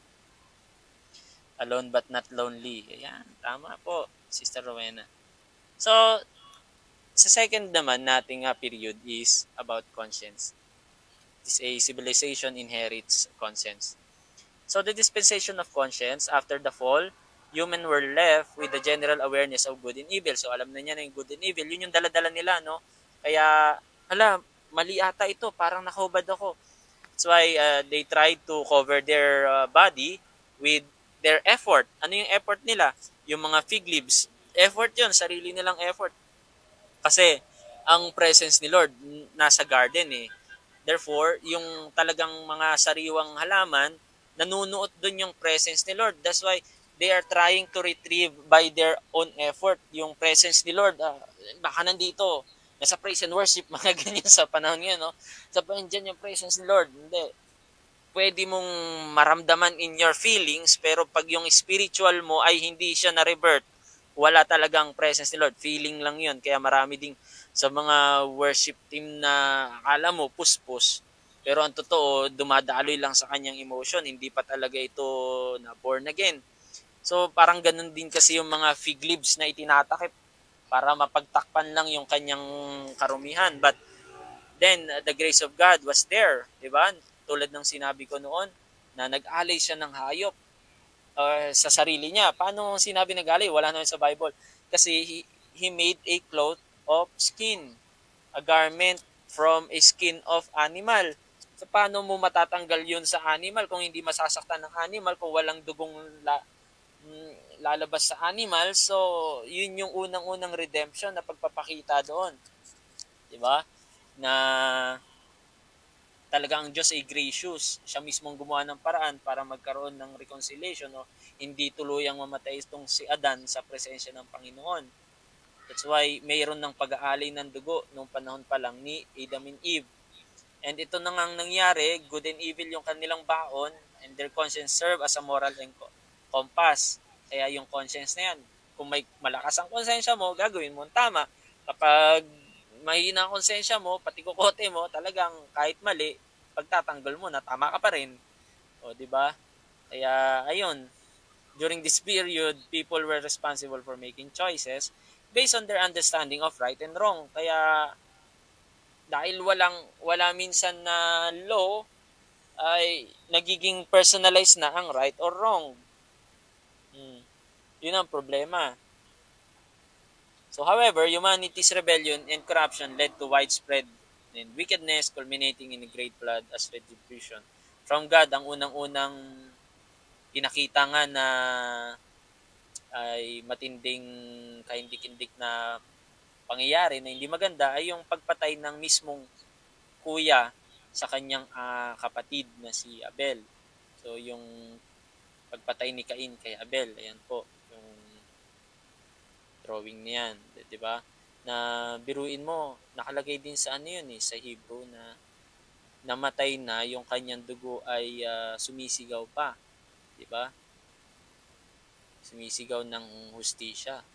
Alone but not lonely. Ayan, tama po, Sister Rowena. So, sa second naman nating period is about conscience. This a civilization inherits conscience. So the dispensation of conscience, after the fall, human were left with the general awareness of good and evil. So alam na niya na yung good and evil. Yun yung dala-dala nila, no? Kaya, mali ata ito. Parang nakahubad ako. That's why they tried to cover their body with their effort. Ano yung effort nila? Yung mga fig leaves. Effort yun. Sarili nilang effort. Kasi, ang presence ni Lord nasa garden eh. Therefore, yung talagang mga sariwang halaman, nanunuot dun yung presence ni Lord. That's why they are trying to retrieve by their own effort yung presence ni Lord. Baka nandito, nasa praise and worship, mga ganyan sa panahon ngayon, no? Sabihin dyan yung presence ni Lord. Hindi. Pwede mong maramdaman in your feelings, pero pag yung spiritual mo ay hindi siya na-revert, wala talagang presence ni Lord. Feeling lang yun. Kaya marami ding sa mga worship team na akala mo puspos, pero ang totoo dumadaloy lang sa kanyang emotion, hindi pa talaga ito na born again. So parang ganun din kasi yung mga fig leaves na itinatakip para mapagtakpan lang yung kanyang karumihan. But then the grace of God was there, di ba? Tulad ng sinabi ko noon na nag-alay siya ng hayop sa sarili niya. Paano sinabi nag-alay? Wala naman sa Bible. Kasi he made a cloth of skin, a garment from a skin of animal. So, paano mo matatanggal yun sa animal kung hindi masasaktan ng animal, kung walang dugong lalabas sa animal? So, yun yung unang-unang redemption na pagpapakita doon. Diba? Na talagang ang Diyos ay gracious. Siya mismong gumawa ng paraan para magkaroon ng reconciliation o hindi tuluyang mamatay itong si Adan sa presensya ng Panginoon. That's why mayroon ng pag-aalay ng dugo nung panahon pa lang ni Adam and Eve. And ito na nga nangyari, good and evil yung kanilang baon, and their conscience serve as a moral compass. Kaya yung conscience na yan, kung may malakas ang konsensya mo, gagawin mo ang tama. Kapag mahina ang konsensya mo, pati kukote mo, talagang kahit mali, pagtatanggol mo na, tama ka pa rin. O, di ba? Kaya, ayun, during this period, people were responsible for making choices based on their understanding of right and wrong. Kaya, dahil wala minsan na law, ay nagiging personalized na ang right or wrong. Yun ang problema. So, however, humanity's rebellion and corruption led to widespread and wickedness culminating in a great flood as retribution. From God, ang unang-unang pinakita nga na ay matinding kahindik-hindik na pangyayari na hindi maganda ay yung pagpatay ng mismong kuya sa kanyang kapatid na si Abel. So, yung pagpatay ni Cain kay Abel, ayan po, yung drawing niyan, 'di ba? Na biruin mo, nakalagay din sa yun sa Hebrew na namatay na yung kanyang dugo ay sumisigaw pa, 'di ba? Sumisigaw ng hustisya.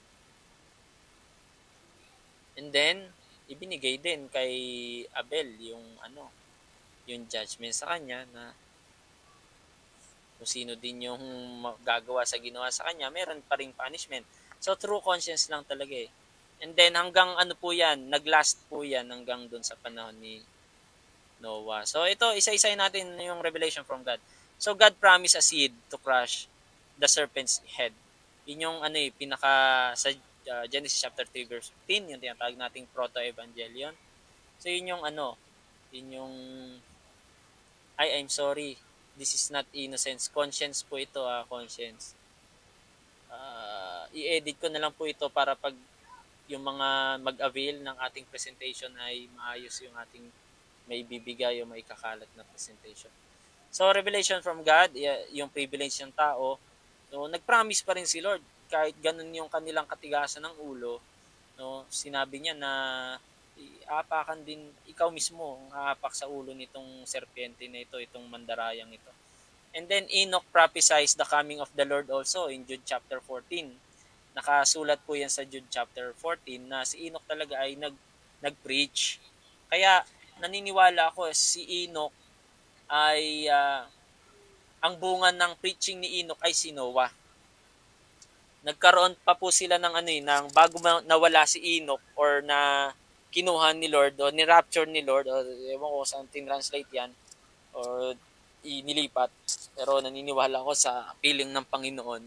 And then ibinigay din kay Abel yung yung judgment sa kanya na kung sino din yung gagawa sa ginawa sa kanya, meron pa ring punishment. So, true conscience lang talaga eh. And then, hanggang po yan, naglast po yan hanggang dun sa panahon ni Noah. So, ito, isa-isayin natin yung revelation from God. So, God promised a seed to crush the serpent's head. Yun yung sa Genesis chapter 3 verse 15, yung tinatawag nating proto-evangelion. So, yun yung yun yung I'm sorry, this is not innocence. Conscience po ito, conscience. i-edit ko na lang po ito para pag yung mga mag-avail ng ating presentation ay maayos yung ating may bibigay o may kakalat na presentation. So, revelation from God, yung privilege ng tao, no, nag-promise pa rin si Lord. Kahit ganun yung kanilang katigasan ng ulo, no, sinabi niya na aapakan din ikaw mismo ang aapak sa ulo nitong serpente na ito, itong mandarayang ito. And then Enoch prophesies the coming of the Lord also in Jude chapter 14. Nakasulat po yan sa Jude chapter 14 na si Enoch talaga ay nag-preach. Kaya naniniwala ako si Enoch ay ang bunga ng preaching ni Enoch ay si Noah. Nagkaroon pa po sila ng ng bago nawala si Enoch or na kinuha ni Lord o ni-rapture ni Lord o ewan ko saan translate yan or inilipat, pero naniniwala ako sa piling ng Panginoon,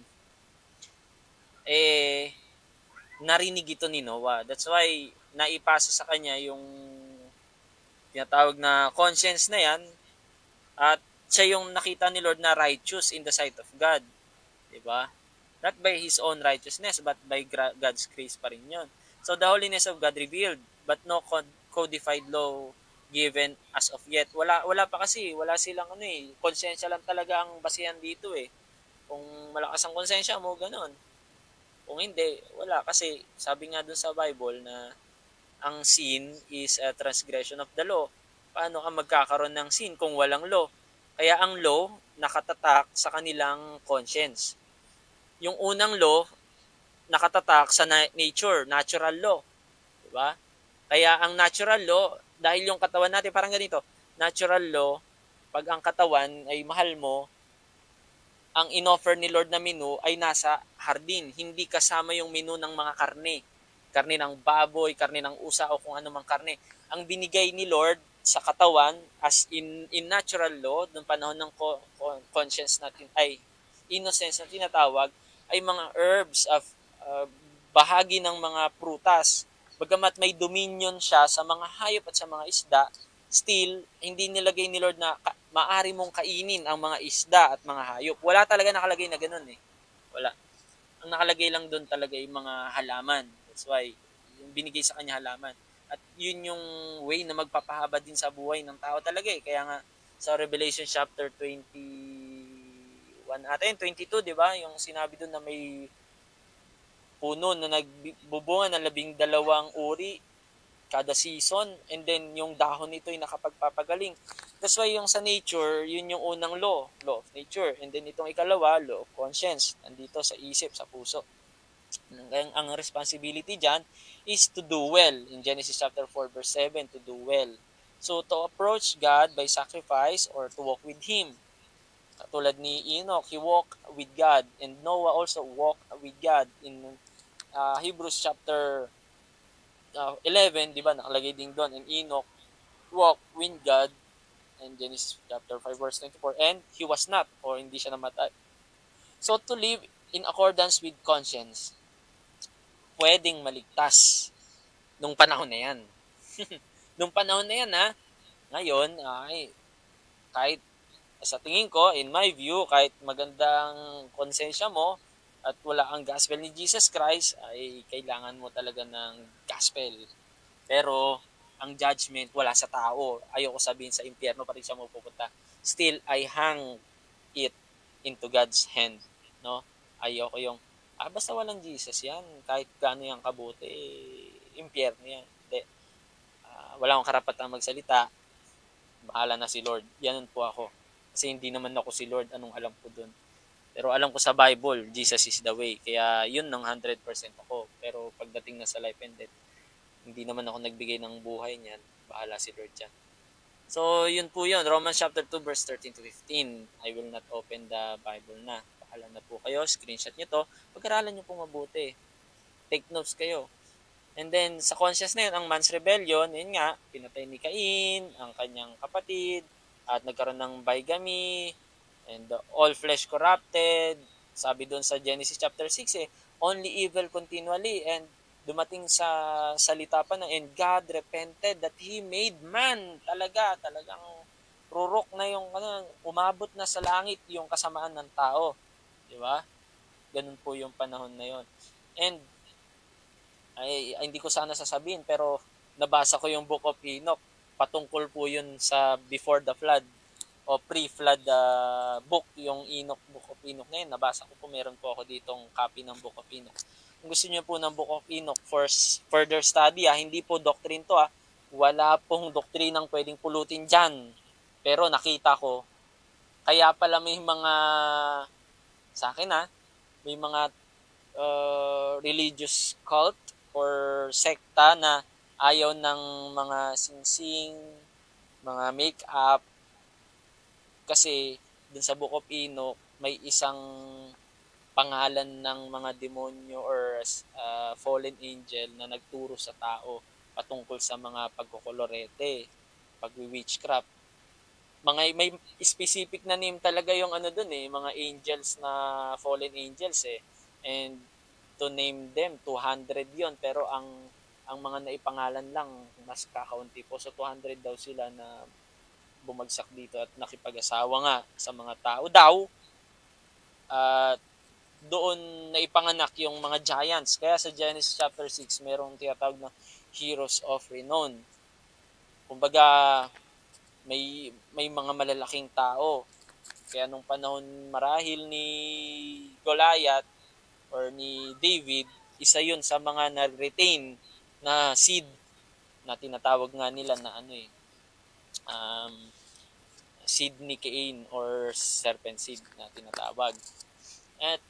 narinig ito ni Noah. That's why naipasa sa kanya yung tinatawag na conscience na yan, at siya yung nakita ni Lord na righteous in the sight of God. Diba? Not by his own righteousness, but by God's grace pa rin yun. So the holiness of God revealed, but no codified law given as of yet. Wala pa kasi, wala silang konsensya lang talaga ang basihan dito Kung malakas ang konsensya mo, ganun. Kung hindi, wala. Kasi sabi nga dun sa Bible na ang sin is a transgression of the law. Paano ka magkakaroon ng sin kung walang law? Kaya ang law nakatatak sa kanilang conscience. Yung unang law nakatatak sa nature, natural law. Diba? Kaya ang natural law, dahil yung katawan natin parang ganito, natural law, pag ang katawan ay mahal mo, ang inoffer ni Lord na menu ay nasa hardin, hindi kasama yung menu ng mga karne. Karne ng baboy, karne ng usa o kung ano mang karne. Ang binigay ni Lord sa katawan as in natural law, noong panahon ng conscience natin, ay innocence na tinatawag, ay mga herbs of bahagi ng mga prutas. Bagamat may dominion siya sa mga hayop at sa mga isda, still, hindi nilagay ni Lord na maari mong kainin ang mga isda at mga hayop. Wala talaga nakalagay na ganun Wala. Ang nakalagay lang doon talaga yung mga halaman. That's why, yung binigay sa kanya halaman. At yun yung way na magpapahaba din sa buhay ng tao talaga Kaya nga, sa Revelation chapter 21 atin, 22, di ba? Yung sinabi doon na may puno na nagbubunga ng 12 uri kada season, and then yung dahon nito ay nakapagpapagaling. That's why yung sa nature, yun yung unang law of nature. And then itong ikalawa, law of conscience, nandito sa isip, sa puso. Ang responsibility dyan is to do well. In Genesis chapter 4 verse 7, to do well. So to approach God by sacrifice or to walk with Him. Katulad ni Enoch, he walked with God, and Noah also walked with God. In Hebrews chapter 11, di ba, nakalagay din doon, and Enoch walked with God, and Genesis chapter 5 verse 24, and he was not, or hindi siya namatay. So to live in accordance with conscience, pwedeng maligtas nung panahon na yan. Nung panahon na yan ngayon, ay kahit sa tingin ko, in my view, kahit magandang konsensya mo, at wala ang gospel ni Jesus Christ, ay kailangan mo talaga ng gospel. Pero, ang judgment wala sa tao. Ayoko sabihin sa impyerno pa rin siya mapupunta. Still, I hang it into God's hand. No? Ayoko yung, basta walang Jesus yan. Kahit gaano yung kabuti, impyerno yan. Hindi. Wala akong karapatang magsalita. Bahala na si Lord. Yanan po ako. Kasi hindi naman ako si Lord. Anong alam ko dun? Pero alam ko sa Bible, Jesus is the way. Kaya yun ng 100% ako. Pero pagdating na sa life and death, hindi naman ako nagbigay ng buhay niyan. Bahala si Lord dyan. So, yun po yun. Romans chapter 2 verse 13 to 15. I will not open the Bible na. Bahala na po kayo. Screenshot nyo to. Pag-aralan nyo po mabuti. Take notes kayo. And then, sa conscience na yun, ang man's rebellion, yun nga, pinatay ni Cain, ang kanyang kapatid, at nagkaroon ng bigamy, and all flesh corrupted. Sabi doon sa Genesis chapter 6 only evil continually, and dumating sa salita pa na, and God repented that He made man. Talagang rurok na yung umabot na sa langit yung kasamaan ng tao. Di ba? Ganun po yung panahon na yon. And ay hindi ko sana sasabihin, pero nabasa ko yung Book of Enoch. Patungkol po yun sa before the flood o pre-flood book, yung Book of Enoch na yun. Nabasa ko po, meron po ako ditong copy ng Book of Enoch. Kung gusto niyo po ng Book of Enoch for further study, hindi po doctrine to. Wala pong doktrinang pwedeng pulutin dyan. Pero nakita ko, kaya pala may mga, sa akin may mga religious cult or sekta na ayaw ng mga singsing, mga make-up, kasi dun sa Book of Enoch may isang pangalan ng mga demonyo or fallen angel na nagturo sa tao patungkol sa mga pagkokolorete, pagwi-witchcraft. Mga may specific na name talaga yung ano dun mga angels na fallen angels And to name them 200 yon, pero ang mga naipangalan lang mas kakaunti po. So 200 daw sila na bumagsak dito at nakipag-asawa nga sa mga tao daw. At doon naipanganak yung mga giants. Kaya sa Genesis chapter 6, merong tinatawag na heroes of renown. Kumbaga, may mga malalaking tao. Kaya nung panahon marahil ni Goliath or ni David, isa yun sa mga na-retain na seed na tinatawag nga nila na seed ni Cain or serpent seed na tinatawag. At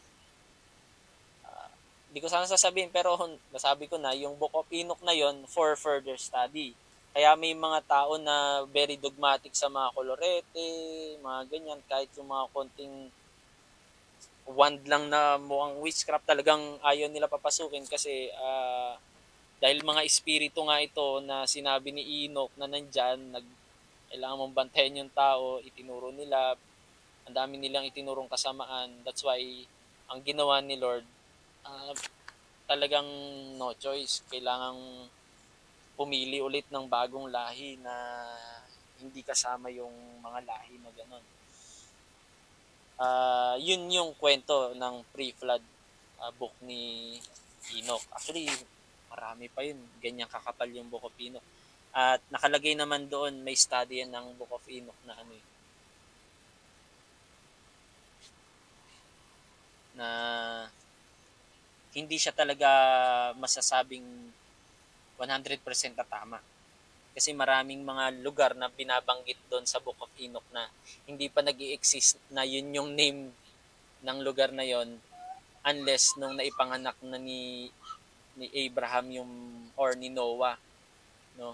di ko sana sasabihin, pero nasabi ko na yung Book of Enoch na yon for further study. Kaya may mga tao na very dogmatic sa mga kolorete, mga ganyan, kahit yung mga konting wand lang na mukhang witchcraft, talagang ayaw nila papasukin kasi dahil mga espiritu nga ito na sinabi ni Enoch na nandyan, kailangan mong bantayan yung tao, itinuro nila, ang dami nilang itinurong kasamaan. That's why ang ginawa ni Lord, talagang no choice. Kailangang pumili ulit ng bagong lahi na hindi kasama yung mga lahi na gano'n. Yun yung kwento ng pre-flood book ni Enoch. Actually, marami pa yun. Ganyan kakapal yung Book of Enoch. At nakalagay naman doon, may study yan ng Book of Enoch na na hindi siya talaga masasabing 100% na tama. Kasi maraming mga lugar na binabanggit doon sa Book of Enoch na hindi pa nag-i-exist na yun yung name ng lugar na yon, unless nung naipanganak na ni Abraham yung or ni Noah, no?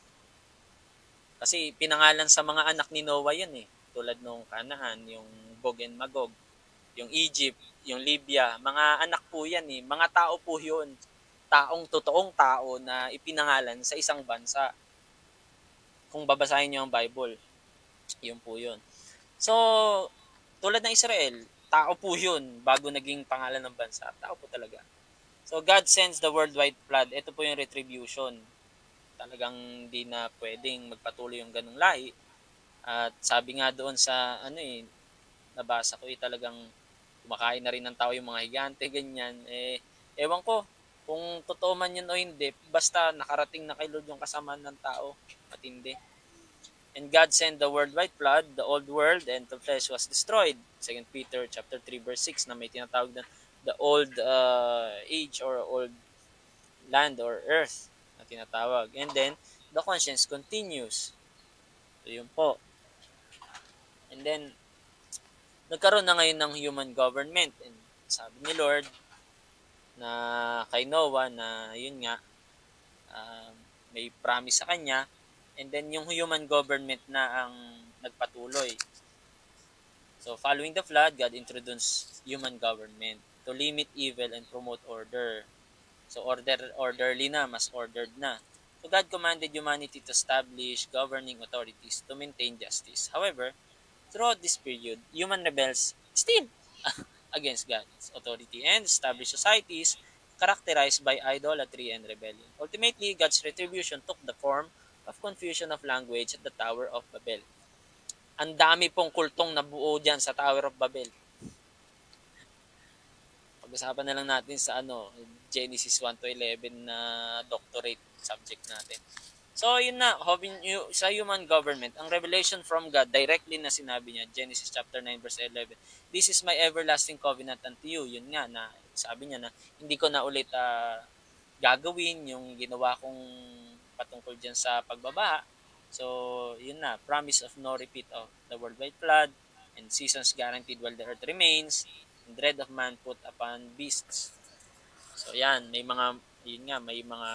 Kasi pinangalan sa mga anak ni Noah yun tulad nung Canaan, yung Gog and Magog, yung Egypt, yung Libya, mga anak po yan mga tao po yun, totoong tao na ipinangalan sa isang bansa. Kung babasahin niyo ang Bible, yun po yun. So, tulad ng Israel, tao po yun bago naging pangalan ng bansa. Tao po talaga. So, God sends the worldwide flood. Ito po yung retribution. Talagang di na pwedeng magpatuloy yung ganung lahi. At sabi nga doon sa nabasa ko talagang kumakain na rin ng tao yung mga higante, ganyan. Ewan ko kung totoo man yun o hindi, basta nakarating na kay Lord yung kasamaan ng tao, matindi. And God sent the worldwide flood, the old world and the flesh was destroyed. 2 Peter chapter 3 verse 6 na may tinatawag na the old age or old land or earth na tinatawag. And then, the conscience continues. So, yun po. And then, nagkaroon na ngayon ng human government. And sabi ni Lord na kay Noah na yun nga, may promise sa kanya. And then yung human government na ang nagpatuloy. So following the flood, God introduced human government to limit evil and promote order. So orderly na, mas ordered na. So God commanded humanity to establish governing authorities to maintain justice. However, throughout this period, human rebels still against God's authority and established societies characterized by idolatry and rebellion. Ultimately, God's retribution took the form of confusion of language at the Tower of Babel. Ang dami pong kultong nabuo dyan sa Tower of Babel. Pag-usapan na lang natin sa Genesis 1 to 11 na doctorate subject natin. So, yun na, sa human government, ang revelation from God, directly na sinabi niya, Genesis chapter 9 verse 11, "This is my everlasting covenant unto you." Yun nga, na sabi niya na, hindi ko na ulit gagawin yung ginawa kong patungkol dyan sa pagbaba. So, yun na, promise of no repeat of the worldwide flood, and seasons guaranteed while the earth remains, and dread of man put upon beasts. So, yan, yun nga, may mga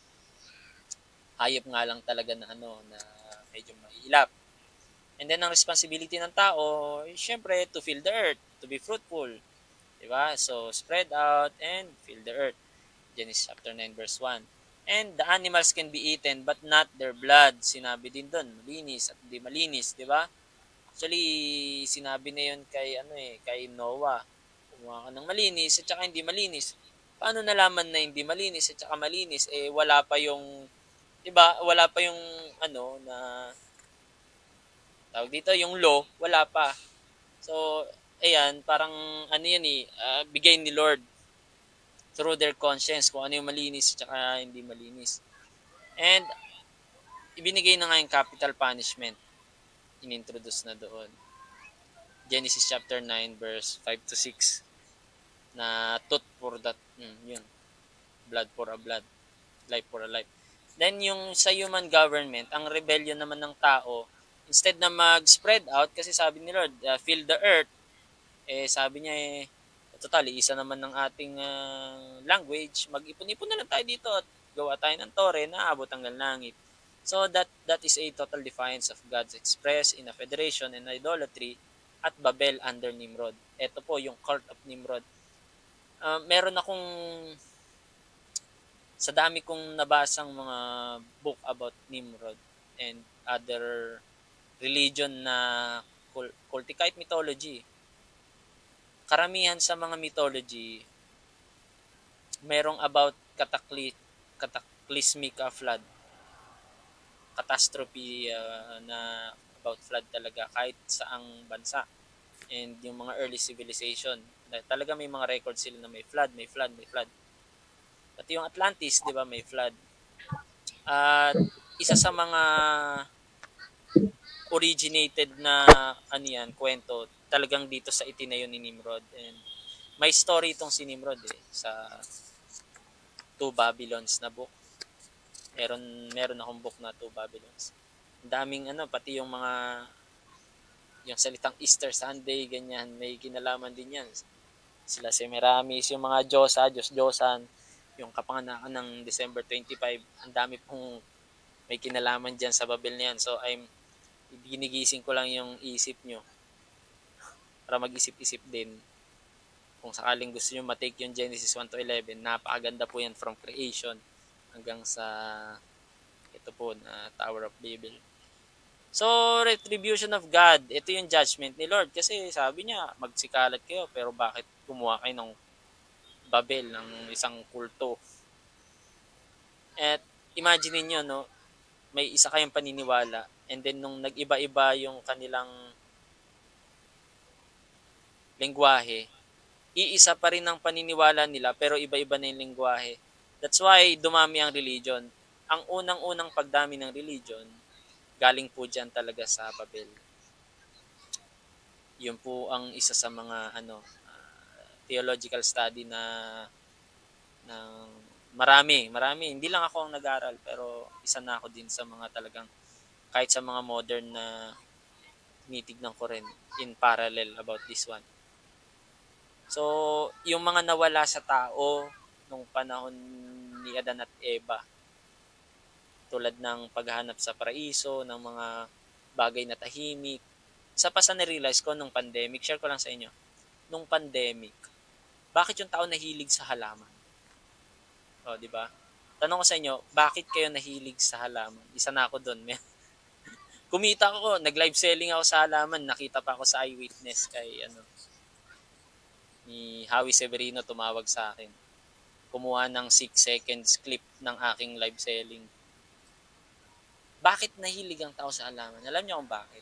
hayop nga lang talaga na na medyo mahilap. And then, ang responsibility ng tao, syempre, to fill the earth, to be fruitful. Diba? So, spread out and fill the earth. Genesis chapter 9 verse 1. And the animals can be eaten but not their blood. Sinabi din doon, malinis at hindi malinis, di ba? Actually, sinabi na yun kay Noah. Kumuha ka ng malinis at saka hindi malinis. Paano nalaman na hindi malinis at saka malinis? Wala pa yung, di ba? Wala pa yung na tawag dito, yung law, wala pa. So, ayan, parang bigay ni Lord through their conscience kung ano yung malinis at saka hindi malinis. And ibinigay na nga yung capital punishment. Inintroduce na doon. Genesis chapter 9 verse 5 to 6 na tooth for that, yun. Blood for a blood. Life for a life. Then yung sa human government, ang rebellion naman ng tao, instead na mag-spread out, kasi sabi ni Lord, fill the earth, sabi niya total, isa naman ng ating language, mag-ipon-ipon na lang tayo dito at gawa tayo ng tore na abot hanggang langit. So that is a total defiance of God's express in a federation and idolatry at Babel under Nimrod. Ito po yung cult of Nimrod. Meron akong sa dami kong nabasang mga book about Nimrod and other religion na culticite mythology, karamihan sa mga mythology, merong about cataclysmic flood. Catastrophe na about flood talaga kahit saang bansa. And yung mga early civilization, talaga may mga records sila na may flood. Pati yung Atlantis, di ba, may flood. At isa sa mga originated na kwento talagang dito sa itinayo ni Nimrod. And may story itong si Nimrod sa Two Babylons na book. Meron akong book na Two Babylons. Ang daming pati yung yung salitang Easter Sunday, ganyan, may kinalaman din yan. Sila Semiramis, yung mga Diyos-Diyosan, yung kapanganakan ng December 25, ang dami pong may kinalaman dyan sa Babel na yan. So, ginigising ko lang yung isip nyo para mag-isip-isip din. Kung sakaling gusto nyo matake yung Genesis 1 to 11, napakaganda po yan from creation hanggang sa ito po na Tower of Babel. So, retribution of God, ito yung judgment ni Lord. Kasi sabi niya, magsikalat kayo, pero bakit gumawa kayo ng Babel, ng isang kulto? At imagine niyo, no, may isa kayong paniniwala, and then nung nag-iba-iba yung kanilang lengguwahe, iisa pa rin ang paniniwala nila pero iba-iba na yung lengguwahe. That's why dumami ang religion. Ang unang-unang pagdami ng religion, galing po dyan talaga sa Babel. Yun po ang isa sa mga theological study na marami. Hindi lang ako ang nag-aral, pero isa na ako din sa mga talagang, kahit sa mga modern na tinitignan ko rin in parallel about this one. So, yung mga nawala sa tao nung panahon ni Adan at Eva, tulad ng paghahanap sa paraiso, ng mga bagay na tahimik, isa pa sa na-realize ko nung pandemic, share ko lang sa inyo, nung pandemic, bakit yung tao nahilig sa halaman? O, di ba? Tanong ko sa inyo, bakit kayo nahilig sa halaman? Isa na ako doon. Kumita ako, nag-live selling ako sa halaman, nakita pa ako sa eyewitness kay ni Howie Severino, tumawag sa akin. Kumuha ng 6 seconds clip ng aking live selling. Bakit nahilig ang tao sa halaman? Alam niyo kung bakit?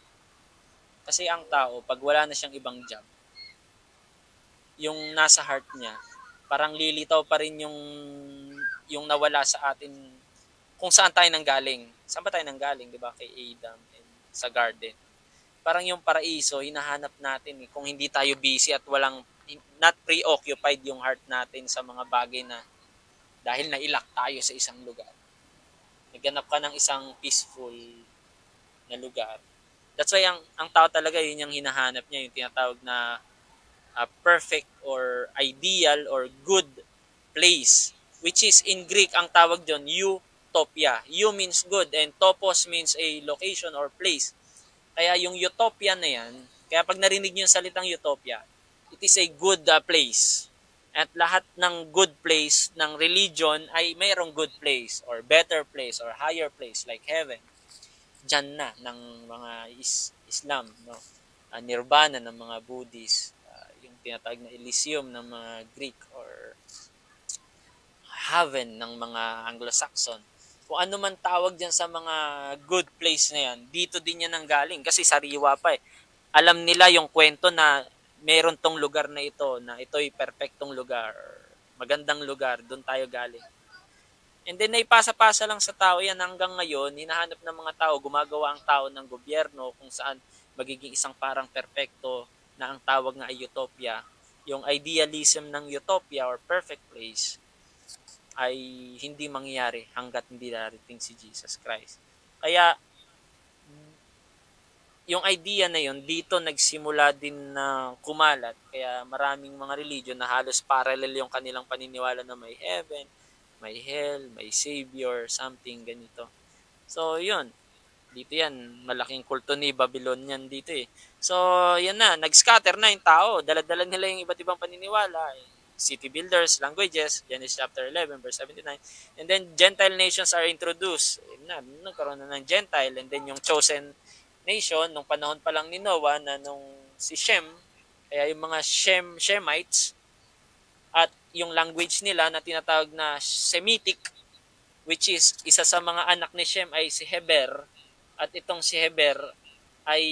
Kasi ang tao, pag wala na siyang ibang job, yung nasa heart niya, parang lilitaw pa rin yung nawala sa atin kung saan tayo nanggaling. Saan ba tayo nanggaling, di ba? Kay Adam and sa garden. Parang yung paraiso, hinahanap natin kung hindi tayo busy at not preoccupied yung heart natin sa mga bagay na dahil nailak tayo sa isang lugar. Naghanap ka ng isang peaceful na lugar. That's why ang tao talaga, yun yung hinahanap niya, yung tinatawag na perfect or ideal or good place, which is in Greek ang tawag dyan utopia. U means good and topos means a location or place. Kaya yung utopia na yan, kaya pag narinig niyo yung salitang utopia, it is a good place. At lahat ng good place ng religion ay mayroong good place or better place or higher place like heaven. Jannah ng mga Islam, no? Nirvana ng mga Buddhist, yung tinatawag na Elysium ng mga Greek or heaven ng mga Anglo-Saxon. Kung ano man tawag dyan sa mga good place na yan, dito din yan nanggaling kasi sariwa pa eh. Alam nila yung kwento na meron tong lugar na ito'y perfectong lugar, magandang lugar, doon tayo galing. And then naipasa-pasa lang sa tao yan hanggang ngayon, hinahanap ng mga tao, gumagawa ang tao ng gobyerno kung saan magiging isang parang perfecto na ang tawag nga ay utopia. Yung idealism ng utopia or perfect place ay hindi mangyayari hanggat hindi darating si Jesus Christ. Kaya yung idea na yun, dito nagsimula din na kumalat. Kaya maraming mga religion na halos parallel yung kanilang paniniwala na may heaven, may hell, may savior, something ganito. So, yun. Dito yan, malaking kulto ni Babylon yan dito eh. So, yan na, nag-scatter na yung tao. Dala-dala nila yung iba't ibang paniniwala. City builders, languages, Genesis chapter 11, verse 79. And then, Gentile nations are introduced. Nagkaroon na ng Gentile. And then, yung chosen nation, nung panahon pa lang ni Noah, na nung si Shem, kaya yung mga Shemites, at yung language nila na tinatawag na Semitic, which is isa sa mga anak ni Shem ay si Heber, at itong si Heber ay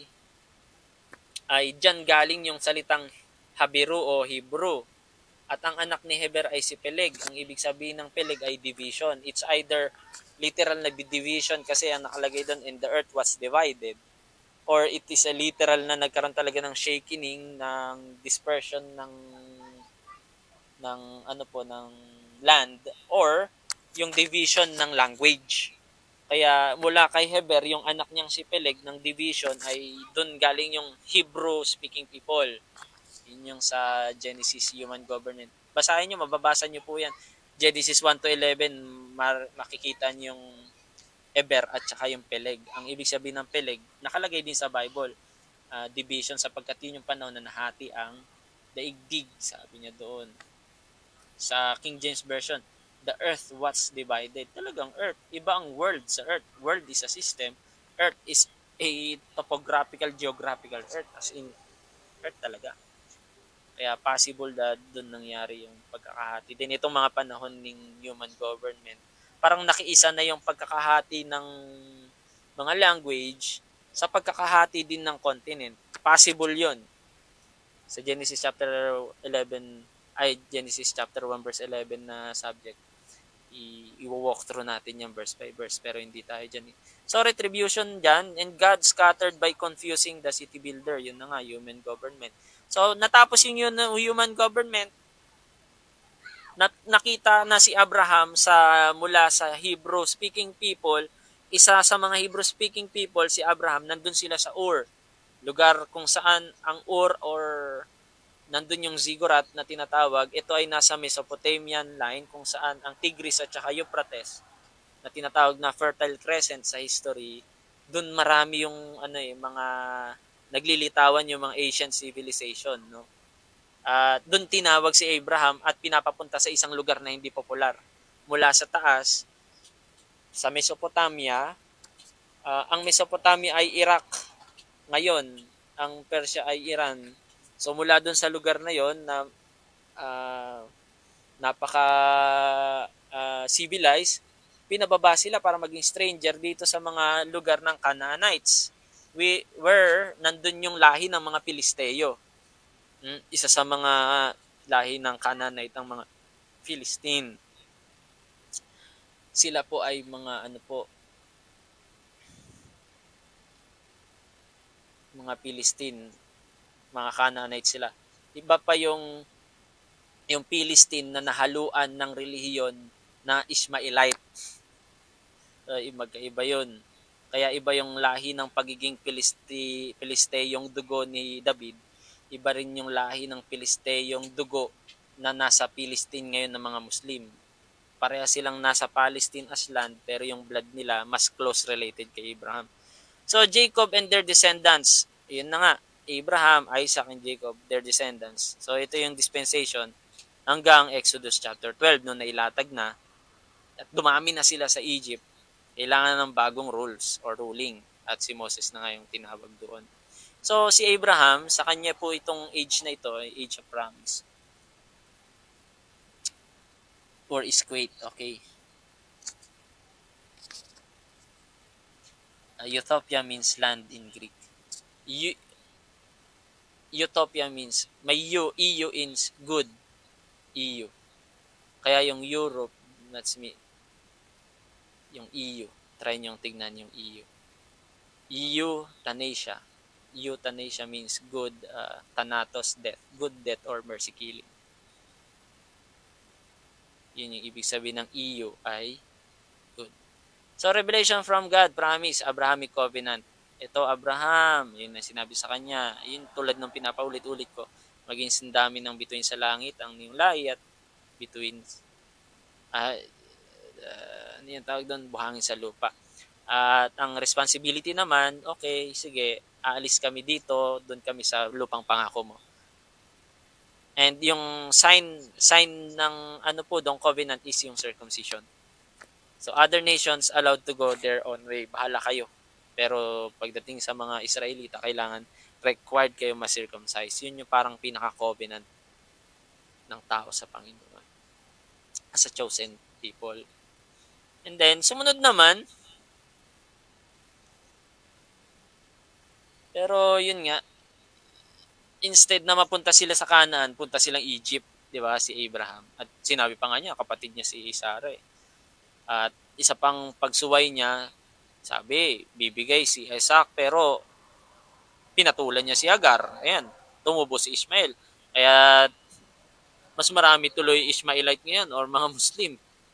dyan galing yung salitang Habiru o Hebrew. At ang anak ni Heber ay si Peleg. Ang ibig sabihin ng Peleg ay division. It's either literal na division kasi ang nakalagay doon and the earth was divided, or it is a literal na nagkaroon talaga ng shaking, ng dispersion ng land, or yung division ng language. Kaya mula kay Heber, yung anak niyang si Peleg ng division ay doon galing yung Hebrew speaking people. Yun yung sa Genesis human government. Basahin nyo, mababasa nyo po yan. Genesis 1 to 11, makikita nyo yung Heber at saka yung Peleg. Ang ibig sabihin ng Peleg, nakalagay din sa Bible, division, sapagkat yun yung panahon na nahati ang daigdig, sabi niya doon. Sa King James Version, the earth was divided. Talagang earth. Iba ang world sa earth. World is a system. Earth is a topographical, geographical earth. As in, earth talaga. Kaya possible na doon nangyari yung pagkakahati. Din itong mga panahon ng human government, parang nakiisa na yung pagkakahati ng mga language sa pagkakahati din ng continent. Possible yon. Sa Genesis chapter 11, Genesis chapter 1 verse 11 na subject. I-walk through natin yung verse by verse, pero hindi tayo dyan. So, retribution dyan, and God scattered by confusing the city builder. Yun na nga, human government. So, natapos yung human government, nakita na si Abraham mula sa Hebrew-speaking people, isa sa mga Hebrew-speaking people, si Abraham, nandun sila sa Ur. Lugar kung saan ang Ur or nandun yung Ziggurat na tinatawag, ito ay nasa Mesopotamian line kung saan ang Tigris at saka Euphrates na tinatawag na Fertile Crescent sa history, dun marami yung mga naglilitawan yung mga ancient civilization, no? Dun tinawag si Abraham at pinapapunta sa isang lugar na hindi popular. Mula sa taas, sa Mesopotamia, ang Mesopotamia ay Iraq. Ngayon, ang Persia ay Iran. So mula doon sa lugar na yon na napaka civilized, pinababa sila para maging stranger dito sa mga lugar ng Canaanites, where nandun yung lahi ng mga Pilisteo. Isa sa mga lahi ng Canaanite ang mga Philistine. Sila po ay mga mga Philistine, mga Canaanite sila. Iba pa yung Philistine na nahaluan ng relihiyon na Ishmaelite. Magkaiba yun. Kaya iba yung lahi ng pagiging Pilisteyong dugo ni David. Iba rin yung lahi ng Pilisteyong dugo na nasa Philistine ngayon ng mga Muslim. Pareha silang nasa Palestine as land, pero yung blood nila mas close related kay Abraham. So Jacob and their descendants, yun na nga, Abraham, Isaac, and Jacob, their descendants. So ito yung dispensation hanggang Exodus chapter 12 nung nailatag na at dumami na sila sa Egypt. Kailangan ng bagong rules or ruling at si Moses na nga yung tinawag doon. So si Abraham, sa kanya po itong age na ito, age of promise. Or Isquate, okay. Utopia means land in Greek. Utopia means may EU means good. EU. Kaya yung Europe, that's me. Yung EU. Try nyo tignan yung EU. Euthanasia. Euthanasia means good, thanatos, death. Good death or mercy killing. Yun yung ibig sabihin ng EU ay good. So, revelation from God, promise, Abrahamic covenant. Ito, Abraham, yun na sinabi sa kanya. Yun tulad ng pinapaulit-ulit ko. Maging sindami ng bituin sa langit, ang niyong lahi at bituin, ano yung tawag doon? Buhangin sa lupa. At ang responsibility naman, okay, sige, aalis kami dito, doon kami sa lupang pangako mo. And yung sign ng doong covenant is yung circumcision. So other nations allowed to go their own way. Bahala kayo. Pero pagdating sa mga Israelita, kailangan required kayo ma-circumcise. Yun yung parang pinaka-covenant ng tao sa Panginoon. As a chosen people. And then, sumunod naman, pero yun nga, instead na mapunta sila sa Canaan, punta silang Egypt, di ba, si Abraham. At sinabi pa nga niya, kapatid niya si Sarah. At isa pang pagsuway niya, sabi, bibigay si Isaac, pero pinatulan niya si Hagar. Ayan, tumubo si Ishmael. Kaya, mas marami tuloy Ishmaelite ngayon or mga Muslim.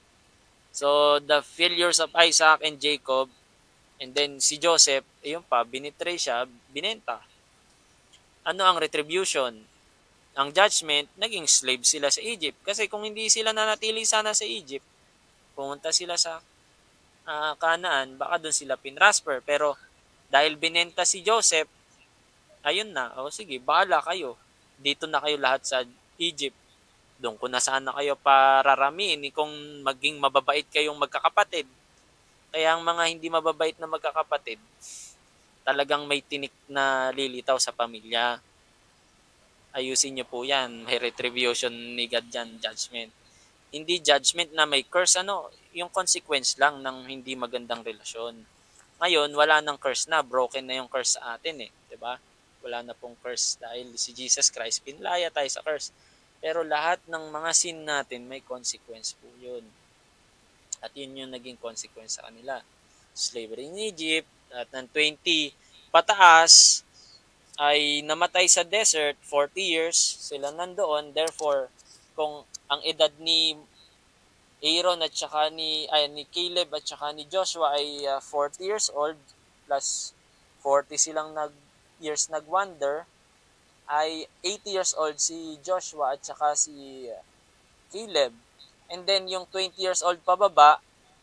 So, the failures of Isaac and Jacob, and then si Joseph, ayun pa, binitray siya, binenta. Ano ang retribution? Ang judgment, naging slave sila sa Egypt. Kasi kung hindi sila nanatili sana sa Egypt, pumunta sila sa Canaan, baka doon sila pinrasper. Pero dahil binenta si Joseph, ayun na, sige, bahala kayo. Dito na kayo lahat sa Egypt. Doon kung nasaan na kayo pararamin, kung maging mababait kayong magkakapatid. Kaya ang mga hindi mababait na magkakapatid, talagang may tinik na lilitaw sa pamilya. Ayusin nyo po yan. May retribution ni God dyan, judgment. Hindi judgment na may curse, yung consequence lang ng hindi magandang relasyon. Ngayon, wala nang curse na. Broken na yung curse sa atin diba? Wala na pong curse dahil si Jesus Christ, pinlaya tayo sa curse. Pero lahat ng mga sin natin, may consequence po yun. At yun yung naging consequence sa kanila. Slavery in Egypt, at ng 20 pataas, ay namatay sa desert, 40 years sila nandoon. Therefore, kung ang edad ni Aaron at saka ni Caleb at saka ni Joshua ay 40 years old, plus 40 silang years nagwander, ay 80 years old si Joshua at saka si Caleb. And then yung 20 years old pababa,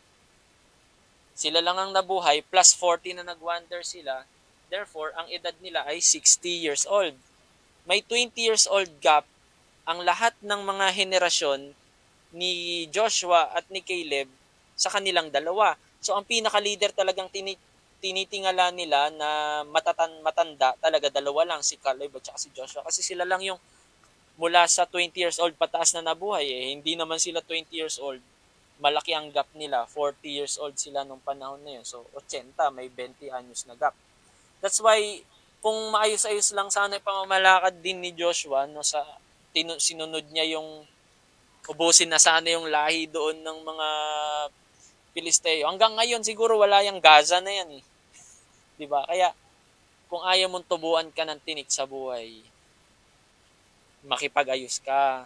sila lang ang nabuhay, plus 40 na nagwander sila. Therefore, ang edad nila ay 60 years old. May 20 years old gap ang lahat ng mga henerasyon ni Joshua at ni Caleb sa kanilang dalawa. So, ang pinaka-leader talagang tinitingala nila na matanda talaga dalawa lang, si Caleb at si Joshua. Kasi sila lang yung mula sa 20 years old pataas na nabuhay. Hindi naman sila 20 years old. Malaki ang gap nila. 40 years old sila nung panahon na yun. So, 80, may 20 anyos na gap. That's why, kung maayos-ayos lang sana yung pamamalakad din ni Joshua sa sinunod niya yung ubusin na sana yung lahi doon ng mga Pilisteo. Hanggang ngayon siguro wala yung Gaza na yan eh. 'Di ba? Kaya kung ayaw mong tubuan ka ng tinik sa buhay, makipag-ayos ka.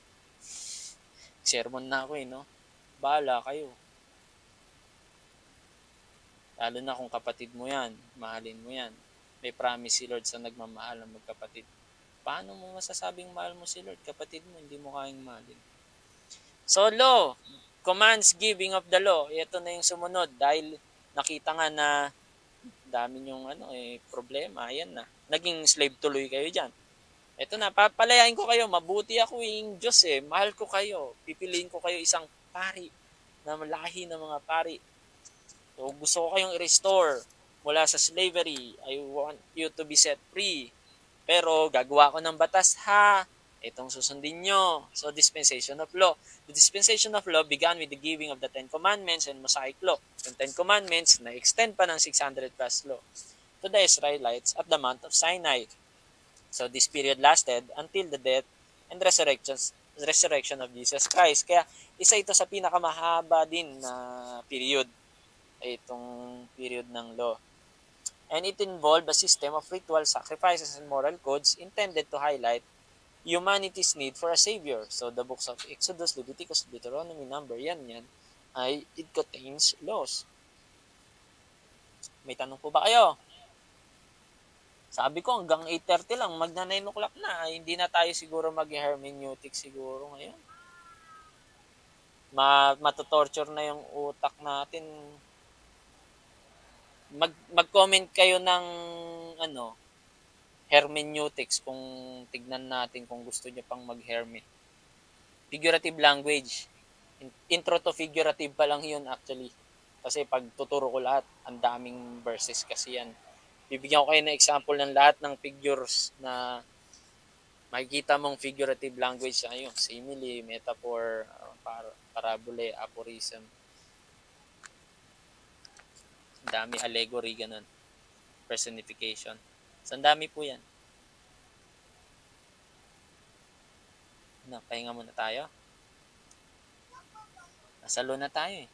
Sermon na ako eh, no? Bahala kayo. Lalo na kung kapatid mo yan, mahalin mo yan. May promise si Lord sa nagmamahal ng magkapatid. Paano mo masasabing mahal mo si Lord? Kapatid mo, hindi mo kayang mahalin. So, law, commands giving of the law. Ito na yung sumunod dahil nakita nga na dami yung problema. Ayan na. Naging slave tuloy kayo dyan. Ito na, papalayain ko kayo. Mabuti ako yung Diyos eh. Mahal ko kayo. Pipiliin ko kayo isang pari na malahi ng mga pari. So, gusto ko kayong i-restore mula sa slavery. I want you to be set free. Pero, gagawa ko ng batas ha. Itong susundin nyo. So, dispensation of law. The dispensation of law began with the giving of the Ten Commandments and Mosaic law. Yung Ten Commandments, na-extend pa ng 600 plus law to the Israelites at the Mount of Sinai. So, this period lasted until the death and resurrection of Jesus Christ. Kaya, isa ito sa pinakamahaba din na period. Itong period ng law. And it involved a system of ritual sacrifices and moral codes intended to highlight humanity's need for a savior. So the books of Exodus, Leviticus, Deuteronomy, Number, yan, it contains laws. May tanong po ba kayo? Sabi ko hanggang 8:30 lang, magna 9 o'clock na. Hindi na tayo siguro mag-hermeneutic siguro ngayon. Matutorture na yung utak natin. Mag-comment kayo ng hermeneutics kung tignan natin kung gusto niyo pang mag-herme. Figurative language. Intro to figurative pa lang yun actually. Kasi pag tuturo ko lahat, ang daming verses kasi yan. Bibigyan ko kayo ng example ng lahat ng figures na makikita mong figurative language na yung simile, metaphor, parabole, aphorism. Dami allegory, ganun. Personification. So, ang dami po yan. Pahinga muna tayo. Nasa low na tayo eh.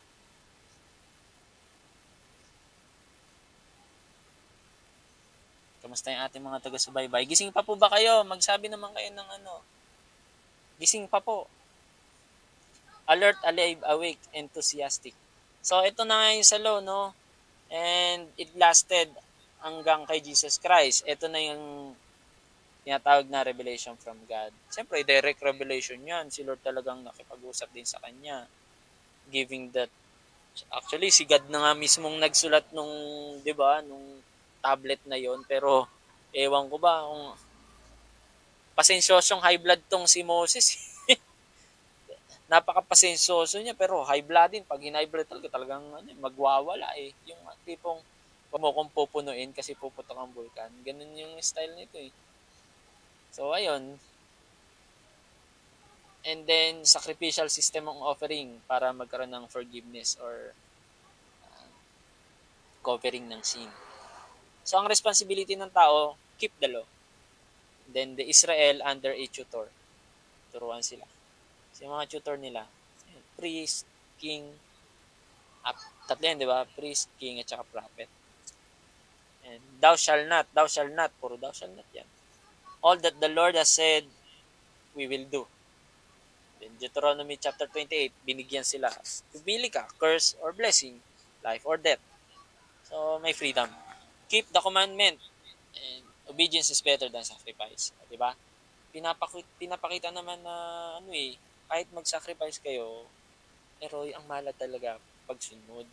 Kamusta yung ating mga taga-subaybay? Gising pa po ba kayo? Magsabi naman kayo ng Gising pa po. Alert, alive, awake, enthusiastic. So, ito na nga yung sa law, no? And it lasted hanggang kay Jesus Christ. Ito na yung tinatawag na revelation from God. Siyempre, direct revelation yan. Si Lord talagang nakipag-usap din sa kanya. Giving that. Actually, si God na nga mismong nagsulat nung, di ba, nung tablet na yon. Pero, ewan ko ba, kung pasensyosong high blood tong si Moses. Napaka-pasensyoso niya, pero high blood din. Pag high blood talagang magwawala eh. Yung tipong mo kung pupunuin kasi puputok ang vulkan. Ganun yung style nito eh. So, ayun. And then, sacrificial system ng offering para magkaroon ng forgiveness or covering ng sin. So, ang responsibility ng tao, keep the law. Then, the Israel under a tutor. Turuan sila. So, yung mga tutor nila, priest, king, tatlo yan, di ba? Priest, king, at saka prophet. And thou shall not, puro thou shall not yan. All that the Lord has said, we will do. Then Deuteronomy chapter 28, binigyan sila. Pumili ka, curse or blessing, life or death. So, may freedom. Keep the commandment. And obedience is better than sacrifice. Di ba? Pinapakita naman na kahit mag-sacrifice kayo, pero ang mahal talaga pagsunod.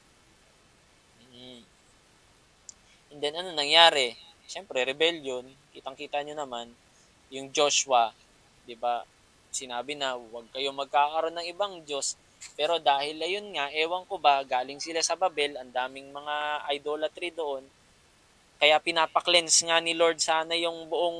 And then, nangyari? Siyempre, rebellion. Kitang-kita nyo naman, yung Joshua, di ba, sinabi na, huwag kayo magkakaroon ng ibang Diyos. Pero dahil ayun nga, ewan ko ba, galing sila sa Babel, ang daming mga idolatry doon. Kaya pinapa-cleanse nga ni Lord sana yung buong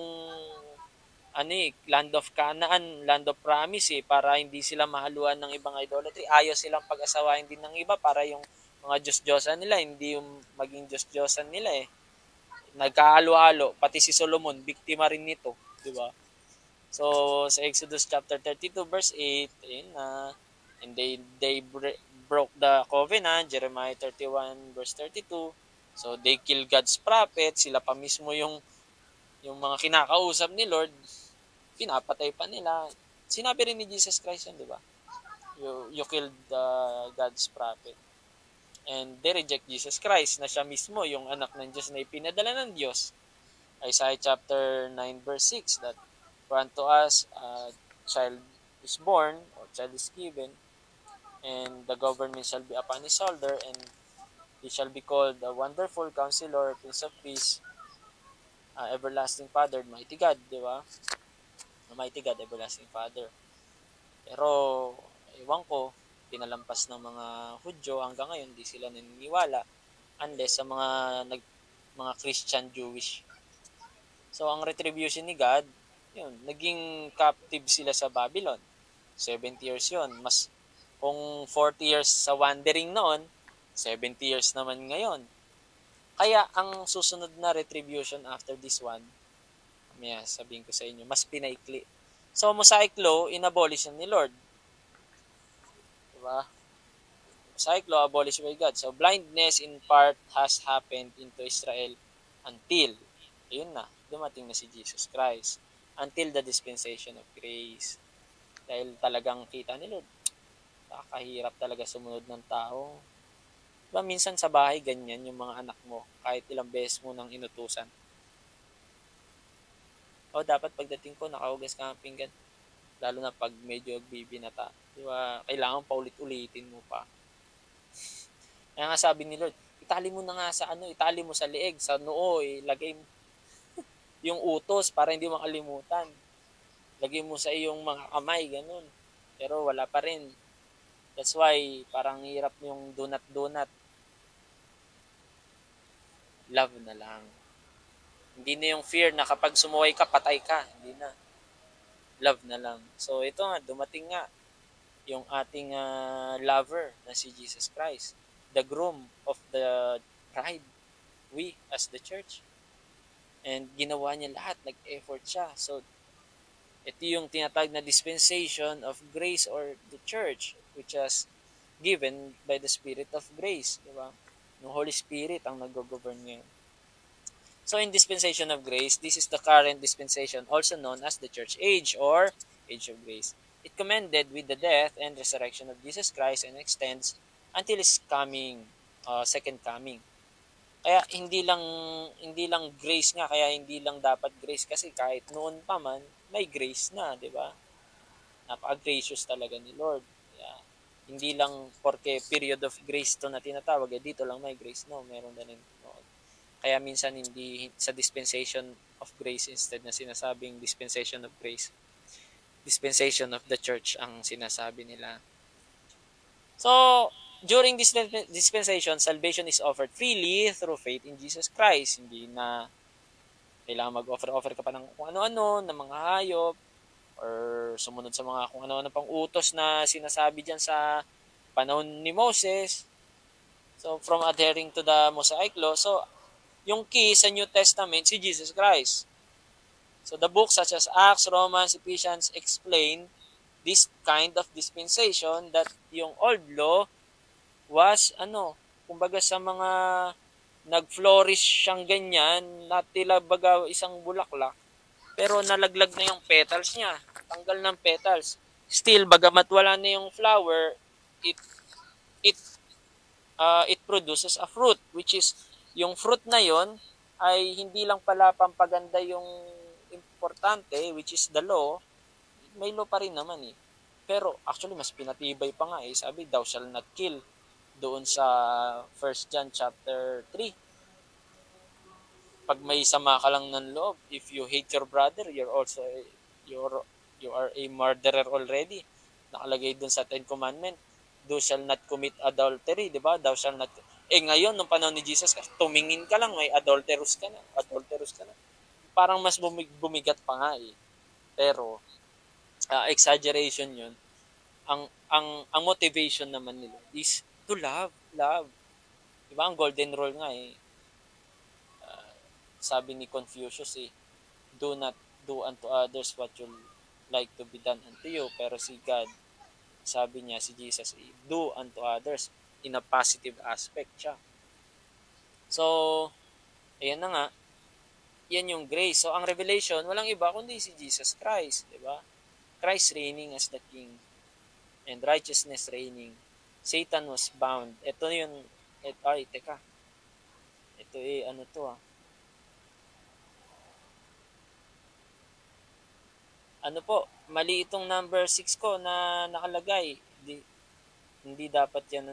land of Canaan, land of promise para hindi sila mahaluan ng ibang idolatry. Ayaw silang pag-asawain din ng iba para yung mga Diyos-Diyosan nila, hindi yung maging Diyos-Diyosan nila Nagkahalo-halo, pati si Solomon, biktima rin nito, di ba? So, sa Exodus chapter 32 verse 8, ayun na, and they broke the covenant, Jeremiah 31 verse 32. So, they kill God's prophet, sila pa mismo yung mga kinakausap ni Lord, pinapatay pa nila. Sinabi rin ni Jesus Christ yun, di ba? You killed God's prophet. And they reject Jesus Christ na siya mismo yung anak ng Diyos na ipinadala ng Diyos. Isaiah chapter 9 verse 6 that for unto us a child is born or child is given and the government shall be upon his shoulder and he shall be called a wonderful counselor, Prince of Peace, everlasting Father, mighty God, di ba? Mighty God, everlasting Father. Pero ewan ko, pinalampas ng mga Hudyo hanggang ngayon di sila naniniwala unless sa mga Christian Jewish. So ang retribution ni God, yun, naging captive sila sa Babylon. 70 years yun. Mas kung 40 years sa wandering noon, 70 years naman ngayon. Kaya ang susunod na retribution after this one, sabihin ko sa inyo, mas pinaikli. So Mosaic law, inabolish ni Lord. Diba? Mosaic law abolished by God. So blindness in part has happened into Israel until, ayun na, dumating na si Jesus Christ. Until the dispensation of grace. Dahil talagang kita ni Lord, nakakahirap talaga sumunod ng tao. Diba minsan sa bahay ganyan yung mga anak mo, kahit ilang beses mo nang inutusan. O dapat pagdating ko, nakahugas ka ng pinggan. Lalo na pag medyo bibinata. Diba, kailangan paulit-ulitin mo pa. Kaya nga sabi ni Lord, itali mo na nga sa itali mo sa leeg, sa noo, ilagay mo yung utos para hindi makalimutan. Lagay mo sa iyong mga kamay, ganun. Pero wala pa rin. That's why, parang hirap yung donut. Love na lang. Hindi na yung fear na kapag sumuway ka, patay ka. Hindi na. Love na lang. So, ito nga, dumating nga yung ating lover na si Jesus Christ. The groom of the bride. We, as the church. And ginawa niya lahat. Nag-effort siya. So, ito yung tinatawag na dispensation of grace or the church, which is given by the Spirit of grace. Diba? Yung Holy Spirit ang nag-govern ngayon. So in dispensation of grace, this is the current dispensation, also known as the church age or age of grace. It commended with the death and resurrection of Jesus Christ and extends until His coming, second coming. Kaya hindi lang grace nga, kaya hindi lang dapat grace kasi kahit noon pa man may grace na, 'di ba? Napaka-gracious talaga ni Lord. Kaya hindi lang porque period of grace to na tinatawag, dito lang may grace, no, meron na rin. No. Kaya minsan hindi sa dispensation of grace instead na sinasabing dispensation of grace. Dispensation of the church ang sinasabi nila. So, during this dispensation, salvation is offered freely through faith in Jesus Christ. Hindi na kailangan mag-offer ka pa ng kung ano-ano, ng mga hayop, or sumunod sa mga kung ano-ano pang utos na sinasabi dyan sa panahon ni Moses. So, from adhering to the Mosaic law, so, yung key sa New Testament, si Jesus Christ. So, the books such as Acts, Romans, Ephesians explain this kind of dispensation that yung old law was kumbaga sa mga nag-flourish siyang ganyan, na tila baga isang bulaklak, pero nalaglag na yung petals niya, tanggal ng petals. Still, bagamat wala na yung flower, it produces a fruit, which is yung fruit na yon ay hindi lang pala pampaganda yung importante, which is the law. May law pa rin naman eh. Pero actually mas pinatibay pa nga eh. Sabi, thou shall not kill doon sa 1 John chapter 3. Pag may sama ka lang ng loob, if you hate your brother, you are a murderer already. Nakalagay doon sa 10 Commandment, thou shall not commit adultery, di ba? Thou shall not. Ngayon, nung panahon ni Jesus, tumingin ka lang, may adulterous ka na. Parang mas bumigat pa nga eh. Pero, exaggeration yun. Ang motivation naman nila is to love. Diba? Ang golden rule nga eh. Sabi ni Confucius do not do unto others what you like to be done unto you. Pero si God, sabi niya, si Jesus, do unto others in a positive aspect siya. So, ayan na nga, yan yung grace. So, ang revelation, walang iba kundi si Jesus Christ, di ba? Christ reigning as the King and righteousness reigning. Satan was bound. Ito yun, ay, teka. Ito ano to Ano po, mali itong number 6 ko na nakalagay. Hindi dapat yan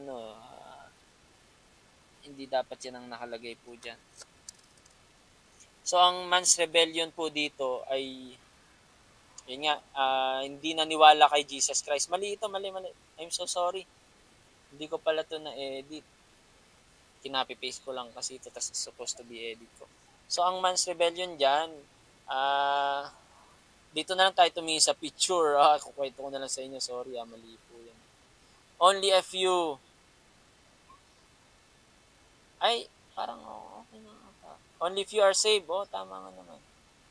hindi dapat yan ang nakalagay po dyan. So, ang man's rebellion po dito ay, yun nga, hindi naniwala kay Jesus Christ. Mali ito, mali. I'm so sorry. Hindi ko pala ito na-edit. Kinapi-paste ko lang kasi ito, tas supposed to be edit ko. So, ang man's rebellion dyan, dito na lang tayo tumingin sa picture. Kukwento ko na lang sa inyo. Sorry, mali po yan. Only a few. Ay, parang okay na. Only few are saved. Tama nga naman.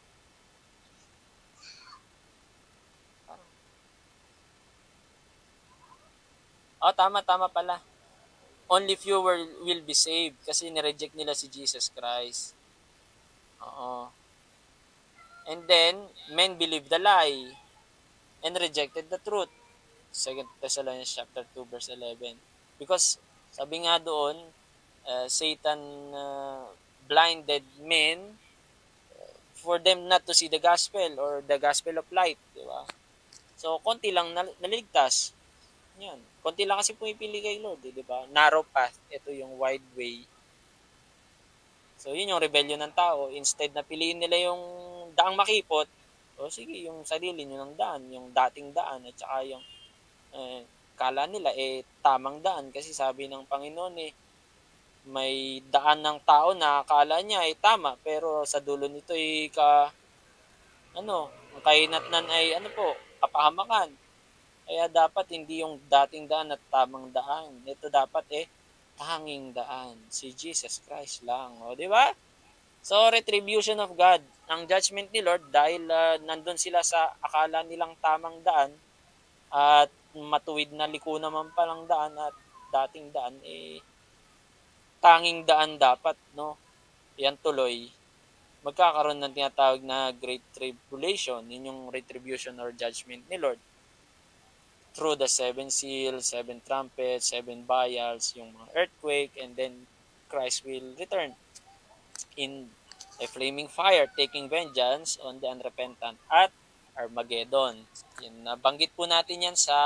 Tama pala. Only few will be saved kasi nireject nila si Jesus Christ. Oo. And then, men believed the lie and rejected the truth. 2 Thessalonians chapter 2 verse 11. Because sabi nga doon, Satan blinded men for them not to see the gospel or the gospel of light, di ba? So, konti lang naligtas. Yan. Konti lang kasi pumipili kay Lord, di ba? Narrow path, ito yung wide way. So, yun yung rebellion ng tao. Instead na piliin nila yung daang makipot, sige, yung sarili nyo ng daan, yung dating daan, at saka yung kala nila, tamang daan. Kasi sabi ng Panginoon, may daan ng tao na akala niya ay tama, pero sa dulo nito ay ang kahinatnan ay kapahamakan. Kaya dapat hindi yung dating daan at tamang daan. Ito dapat tanging daan. Si Jesus Christ lang. Di ba? So, retribution of God. Ang judgment ni Lord dahil nandun sila sa akala nilang tamang daan at matuwid na liko naman palang daan at dating daan, tanging daan dapat, no? Yan tuloy. Magkakaroon ng tinatawag na Great Tribulation. Yun yung retribution or judgment ni Lord. Through the 7 seals, 7 trumpets, 7 vials, yung mga earthquake, and then Christ will return in a flaming fire, taking vengeance on the unrepentant at Armageddon. Yan, nabanggit po natin yan sa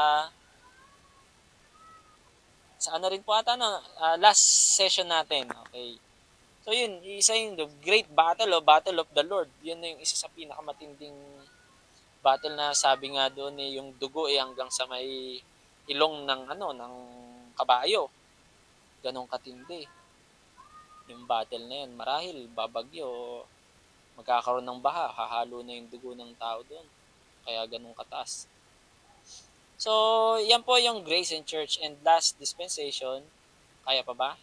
ano rin po ata, last session natin. Okay. So yun, isa yung the great battle o battle of the Lord. Yun na yung isa sa pinakamatinding battle na sabi nga doon yung dugo hanggang sa may ilong ng ng kabayo. Ganong katindi. Yung battle na yun, marahil babagyo, magkakaroon ng baha, hahalo na yung dugo ng tao doon. Kaya ganong kataas. So, yan po yung grace in church. And last dispensation, kaya pa ba?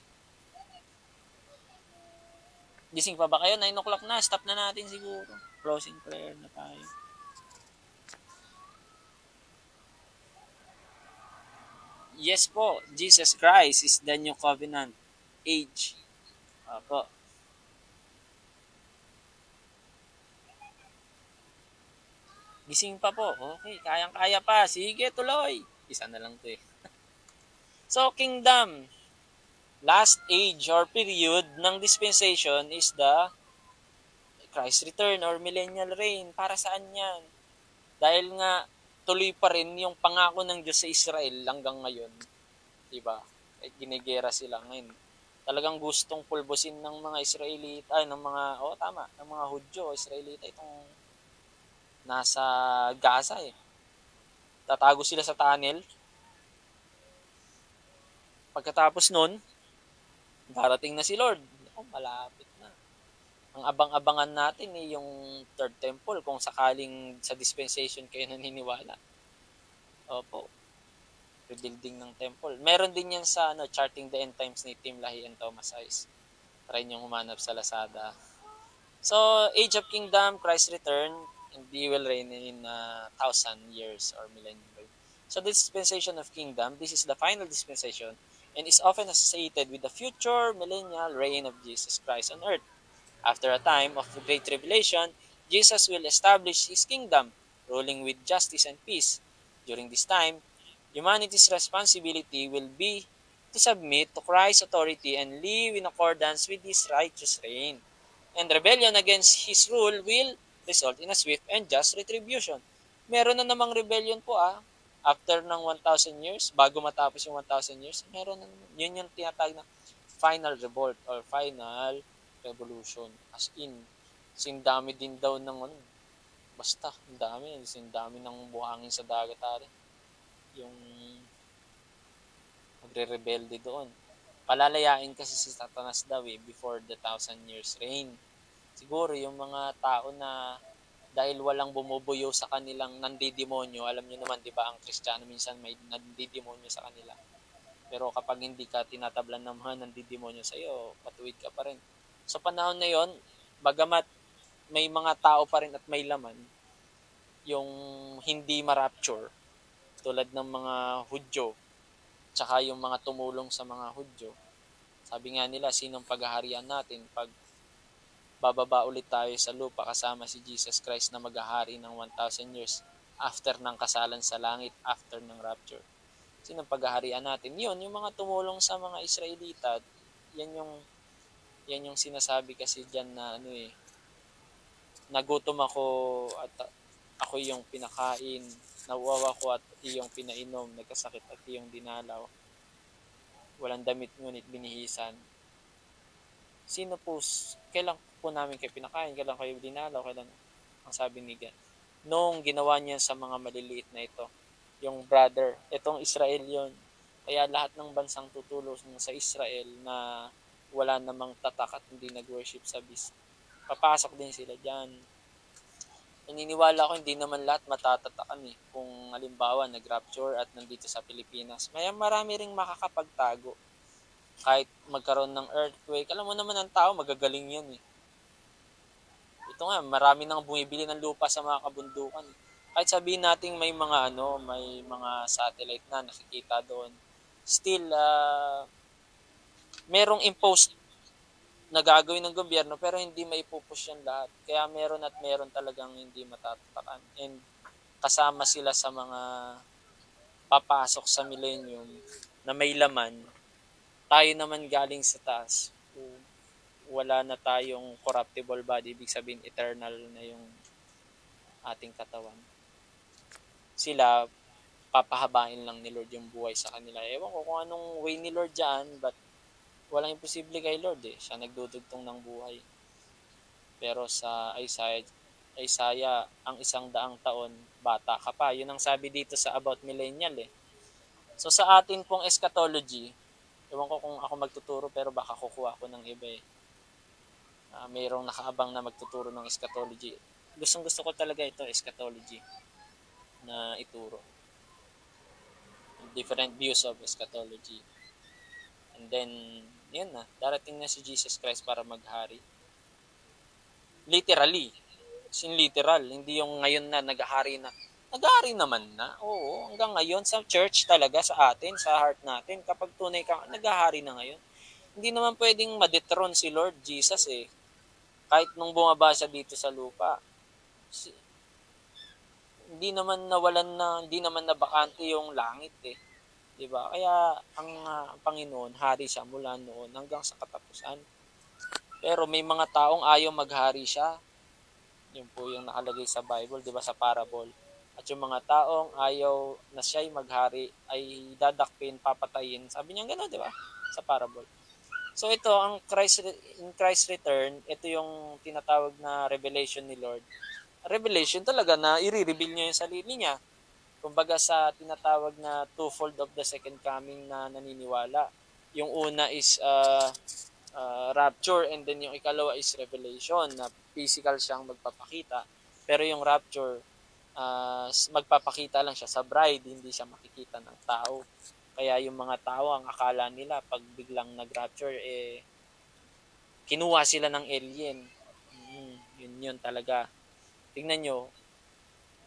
Gising pa ba kayo? 9 o'clock na. Stop na natin siguro. Closing prayer na tayo. Yes po, Jesus Christ is the new covenant age. Opo. Gising pa po. Okay, kayang-kaya pa. Sige, tuloy. Isa na lang to So, kingdom. Last age or period ng dispensation is the Christ return or millennial reign. Para saan yan? Dahil nga, tuloy pa rin yung pangako ng Diyos sa Israel hanggang ngayon. Diba? Ginigera sila ngayon. Talagang gustong pulbusin ng mga Israelita, ng mga Hudyo, Israelita, itong nasa Gaza Tatago sila sa tunnel. Pagkatapos nun, darating na si Lord. Malapit na. Ang abang-abangan natin yung third temple kung sakaling sa dispensation kayo naniniwala. Opo. Rebuilding ng temple. Meron din yan sa Charting the End Times ni Tim Lahi and Thomas Ice. Try nyo humanap sa Lazada. So, Age of Kingdom, Christ Return, and He will reign in 1,000 years or millennium reign. So the dispensation of kingdom, this is the final dispensation, and is often associated with the future millennial reign of Jesus Christ on earth. After a time of great tribulation, Jesus will establish His kingdom, ruling with justice and peace. During this time, humanity's responsibility will be to submit to Christ's authority and live in accordance with His righteous reign. And rebellion against His rule will result in a swift and just retribution. Meron na namang rebellion po after ng 1,000 years, bago matapos yung 1,000 years, meron na naman. Yun yung tinatawag na final revolt or final revolution. As in, sindami din daw ng ano, basta, ang dami, sindami ng buhangin sa dagat yung magre-rebelde doon. Palalayain kasi si Satanas daw before the 1,000 years reign. Siguro yung mga tao na dahil walang bumubuyo sa kanilang nandidemonyo, alam niyo naman 'di ba ang Kristiyano minsan may nandidemonyo sa kanila. Pero kapag hindi ka tinatablan ng mga nandidemonyo sa iyo, patuwid ka pa rin. Sa panahon na 'yon, bagamat may mga tao pa rin at may laman, yung hindi ma-rapture tulad ng mga Hudyo, tsaka yung mga tumulong sa mga Hudyo. Sabi nga nila, sinong paghaharian natin pag bababa ulit tayo sa lupa kasama si Jesus Christ na maghahari ng 1,000 years after ng kasalan sa langit, after ng rapture. Sinong paghaharian natin? Yun, yung mga tumulong sa mga Israelita, yan yung sinasabi kasi diyan na nagutom ako at ako yung pinakain, nawawa ko at iyong pinainom, nagkasakit at iyong dinalaw, walang damit ngunit binihisan. Sino po, kailan po namin kayo pinakain, kailan kayo dinalaw, kailan, ang sabi ni God, nung ginawa niya sa mga maliliit na ito, yung brother, itong Israel yon. Kaya lahat ng bansang tutulong sa Israel na wala namang tatak at hindi nag-worship sa beast, papasok din sila dyan. Naniniwala ko hindi naman lahat matatatakan kung halimbawa nag-rapture at nandito sa Pilipinas. Marami ring makakapagtago. Kahit magkaroon ng earthquake, alam mo naman ang tao magagaling yan Ito nga, marami nang bumibili ng lupa sa mga kabundukan. Kahit sabihin nating may mga satellite na nakikita doon, still merong imposed na gagawin ng gobyerno pero hindi maipupush yan lahat. Kaya meron at meron talagang hindi matatatakan. And kasama sila sa mga papasok sa millennium na may laman. Tayo naman galing sa taas. Wala na tayong corruptible body. Ibig sabihin eternal na yung ating katawan. Sila, papahabain lang ni Lord yung buhay sa kanila. Ewan ko kung anong way ni Lord dyan, but walang imposible kay Lord Siya nagdudugtong ng buhay. Pero sa Isaiah, ang 100 taon, bata ka pa. Yun ang sabi dito sa about millennial So sa atin pong eschatology, ewan ko kung ako magtuturo pero baka kukuha ko ng iba mayroong nakaabang na magtuturo ng eschatology. Gustong gusto ko talaga ito, eschatology, na ituro. Different views of eschatology. And then, yun na, darating na si Jesus Christ para maghari. Literally. Literal, hindi yung ngayon na naghahari na. Naghahari naman na. Oo, hanggang ngayon sa church talaga, sa atin, sa heart natin, kapag tunay ka, naghahari na ngayon. Hindi naman pwedeng madethrone si Lord Jesus Kahit nung bumaba siya dito sa lupa. Hindi naman nabakante yung langit Diba? Kaya ang Panginoon, hari siya mula noon hanggang sa katapusan. Pero may mga taong ayaw maghari siya. Yun po yung nakalagay sa Bible, diba, sa parable. At yung mga taong ayaw na siya'y maghari ay dadakpin, papatayin. Sabi niya gano'n, diba? Sa parable. So ito, in Christ's return, ito yung tinatawag na revelation ni Lord. Revelation talaga na i-reveal niya yung sarili niya. Kumbaga sa tinatawag na twofold of the second coming na naniniwala. Yung una is rapture, and then yung ikalawa is revelation, na physical siyang magpapakita. Pero yung rapture, magpapakita lang siya sa bride, hindi siya makikita ng tao. Kaya yung mga tao, ang akala nila, pag biglang nag-rapture, kinuha sila ng alien. Yun talaga. Tingnan nyo,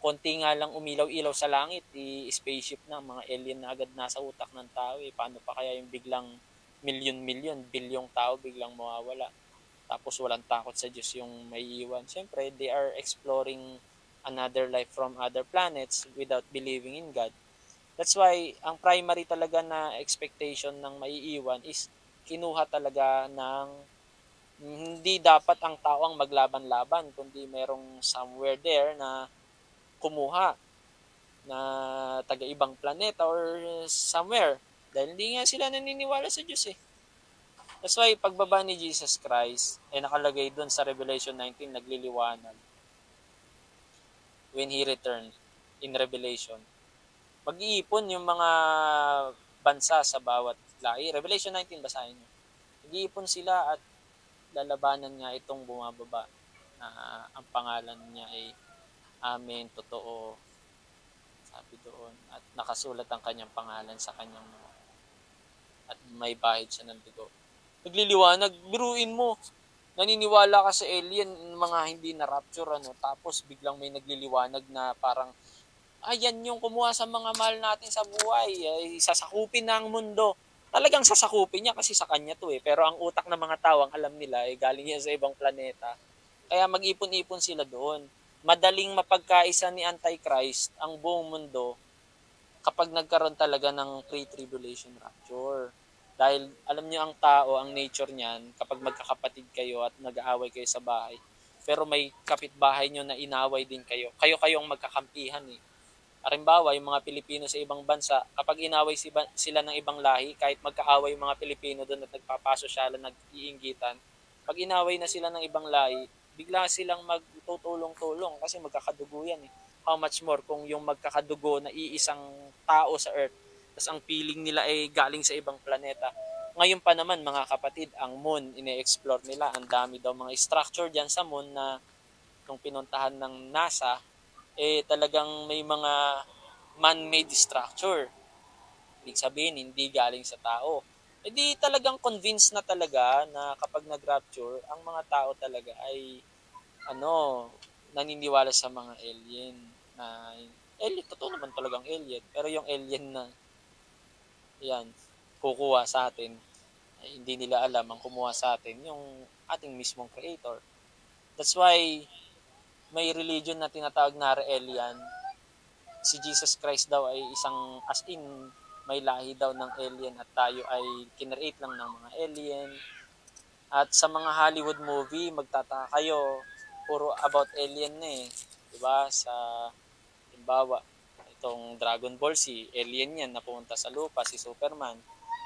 konti nga lang umilaw-ilaw sa langit, spaceship na, mga alien na agad nasa utak ng tao eh. Paano pa kaya yung biglang milyon-milyon, bilyong tao biglang mawawala? Tapos walang takot sa Diyos yung may iwan. Siyempre, they are exploring another life from other planets without believing in God. That's why, ang primary talaga na expectation ng maiiwan is kinuha talaga ng hindi dapat ang tao ang maglaban-laban, kundi merong somewhere there na kumuha na taga-ibang planeta or somewhere. Dahil hindi nga sila naniniwala sa Diyos eh. That's why pagbaba ni Jesus Christ ay nakalagay doon sa Revelation 19 nagliliwanag. When He returned in Revelation, mag-iipon yung mga bansa sa bawat lahi. Revelation 19 basahin nyo. Mag-iipon sila at lalabanan nga itong bumababa na ang pangalan niya ay Amen, totoo, sabi doon, at nakasulat ang kanyang pangalan sa kanyang mga at may bahid siya ng dugo. Nagliliwanag, biruin mo, naniniwala ka sa alien, mga hindi na rapture, tapos biglang may nagliliwanag na parang, ayan yung kumuha sa mga mahal natin sa buhay, ay sasakupin na ang mundo. Talagang sasakupin niya kasi sa kanya to eh. Pero ang utak ng mga tao, ang alam nila, ay galing yan sa ibang planeta. Kaya mag-ipon-ipon sila doon. Madaling mapagkaisa ni Antichrist ang buong mundo kapag nagkaroon talaga ng pre-tribulation rapture. Dahil alam niyo ang tao, ang nature niyan, kapag magkakapatid kayo at nag-aaway kayo sa bahay, pero may kapitbahay niyo na inaway din kayo, kayo ang magkakampihan eh. Halimbawa, yung mga Pilipino sa ibang bansa, kapag inaway sila ng ibang lahi, kahit magkaaway yung mga Pilipino doon at nagpapasosyalan, nag-iinggitan, pag inaway na sila ng ibang lahi, bigla silang magtutulong-tulong kasi magkakadugo yan eh. How much more kung yung magkakadugo na iisang tao sa Earth, tapos ang feeling nila ay galing sa ibang planeta. Ngayon pa naman mga kapatid, ang moon, ine-explore nila. Ang dami daw mga structure dyan sa moon na nung pinuntahan ng NASA, talagang may mga man-made structure. Ibig sabihin, hindi galing sa tao. Di talagang convinced na talaga na kapag nag-rapture, ang mga tao talaga ay naniniwala sa mga alien. Na alien, totoo naman talagang alien. Pero yung alien na yan, kukuha sa atin, ay hindi nila alam ang kumuha sa atin, yung ating mismong creator. That's why may religion na tinatawag na Raelian. Si Jesus Christ daw ay isang, as in, may lahi daw ng alien at tayo ay kinreate lang ng mga alien. At sa mga Hollywood movie, magtataka kayo, puro about alien na eh. Diba? Sa, halimbawa, itong Dragon Ball, si alien yan, napunta sa lupa, si Superman.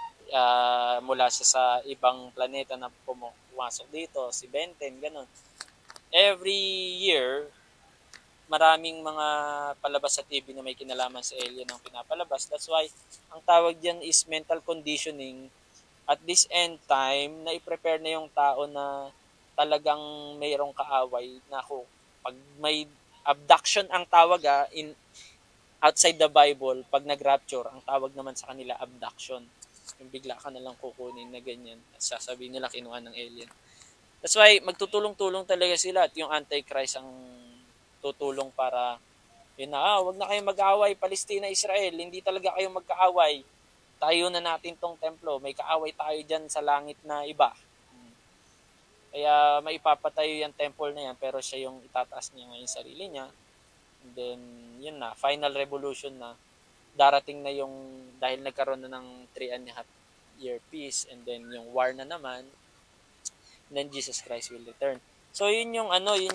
Mula siya sa ibang planeta na pumasok dito, si Ben 10, ganun. Every year, maraming mga palabas sa TV na may kinalaman sa alien ang pinapalabas. That's why, ang tawag dyan is mental conditioning. At this end time, na-prepare na yung tao na talagang mayroong kaaway na pag may abduction ang tawag outside the Bible, pag nag-rapture, ang tawag naman sa kanila abduction. Yung bigla ka nalang kukunin na ganyan at sasabihin nila kinuha ng alien. That's why, magtutulong-tulong talaga sila at yung Antichrist ang tutulong para yun na, wag na kayong mag-aaway, Palestina, Israel, hindi talaga kayo magkaaway. Tayo na natin tong templo, may kaaway tayo dyan sa langit na iba. Kaya maipapatayo yung temple na yan, pero siya yung itataas niya ngayon sarili niya. And then, yun na, final revolution na. Darating na yung, dahil nagkaroon na ng 3.5 year peace, and then yung war na naman, and then Jesus Christ will return. So, yun yung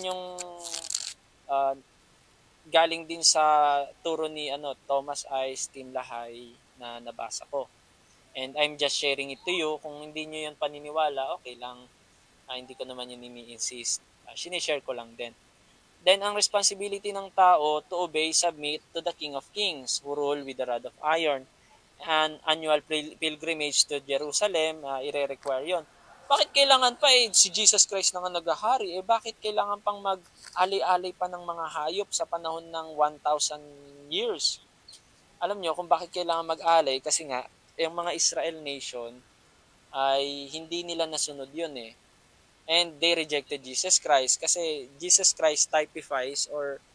galing din sa turo ni Thomas Ice Tinlahay na nabasa ko. And I'm just sharing it to you. Kung hindi nyo yun paniniwala, okay lang. Hindi ko naman yun ini-insist. Sinishare ko lang din. Then, ang responsibility ng tao to obey, submit to the King of Kings who rule with the rod of iron. An annual pilgrimage to Jerusalem, ire-require yon. Bakit kailangan pa si Jesus Christ na nga naghahari? Bakit kailangan pang mag-alay-alay pa ng mga hayop sa panahon ng 1,000 years? Alam nyo kung bakit kailangan mag-alay? Kasi nga, yung mga Israel nation ay hindi nila nasunod yun eh. And they rejected Jesus Christ kasi Jesus Christ typifies or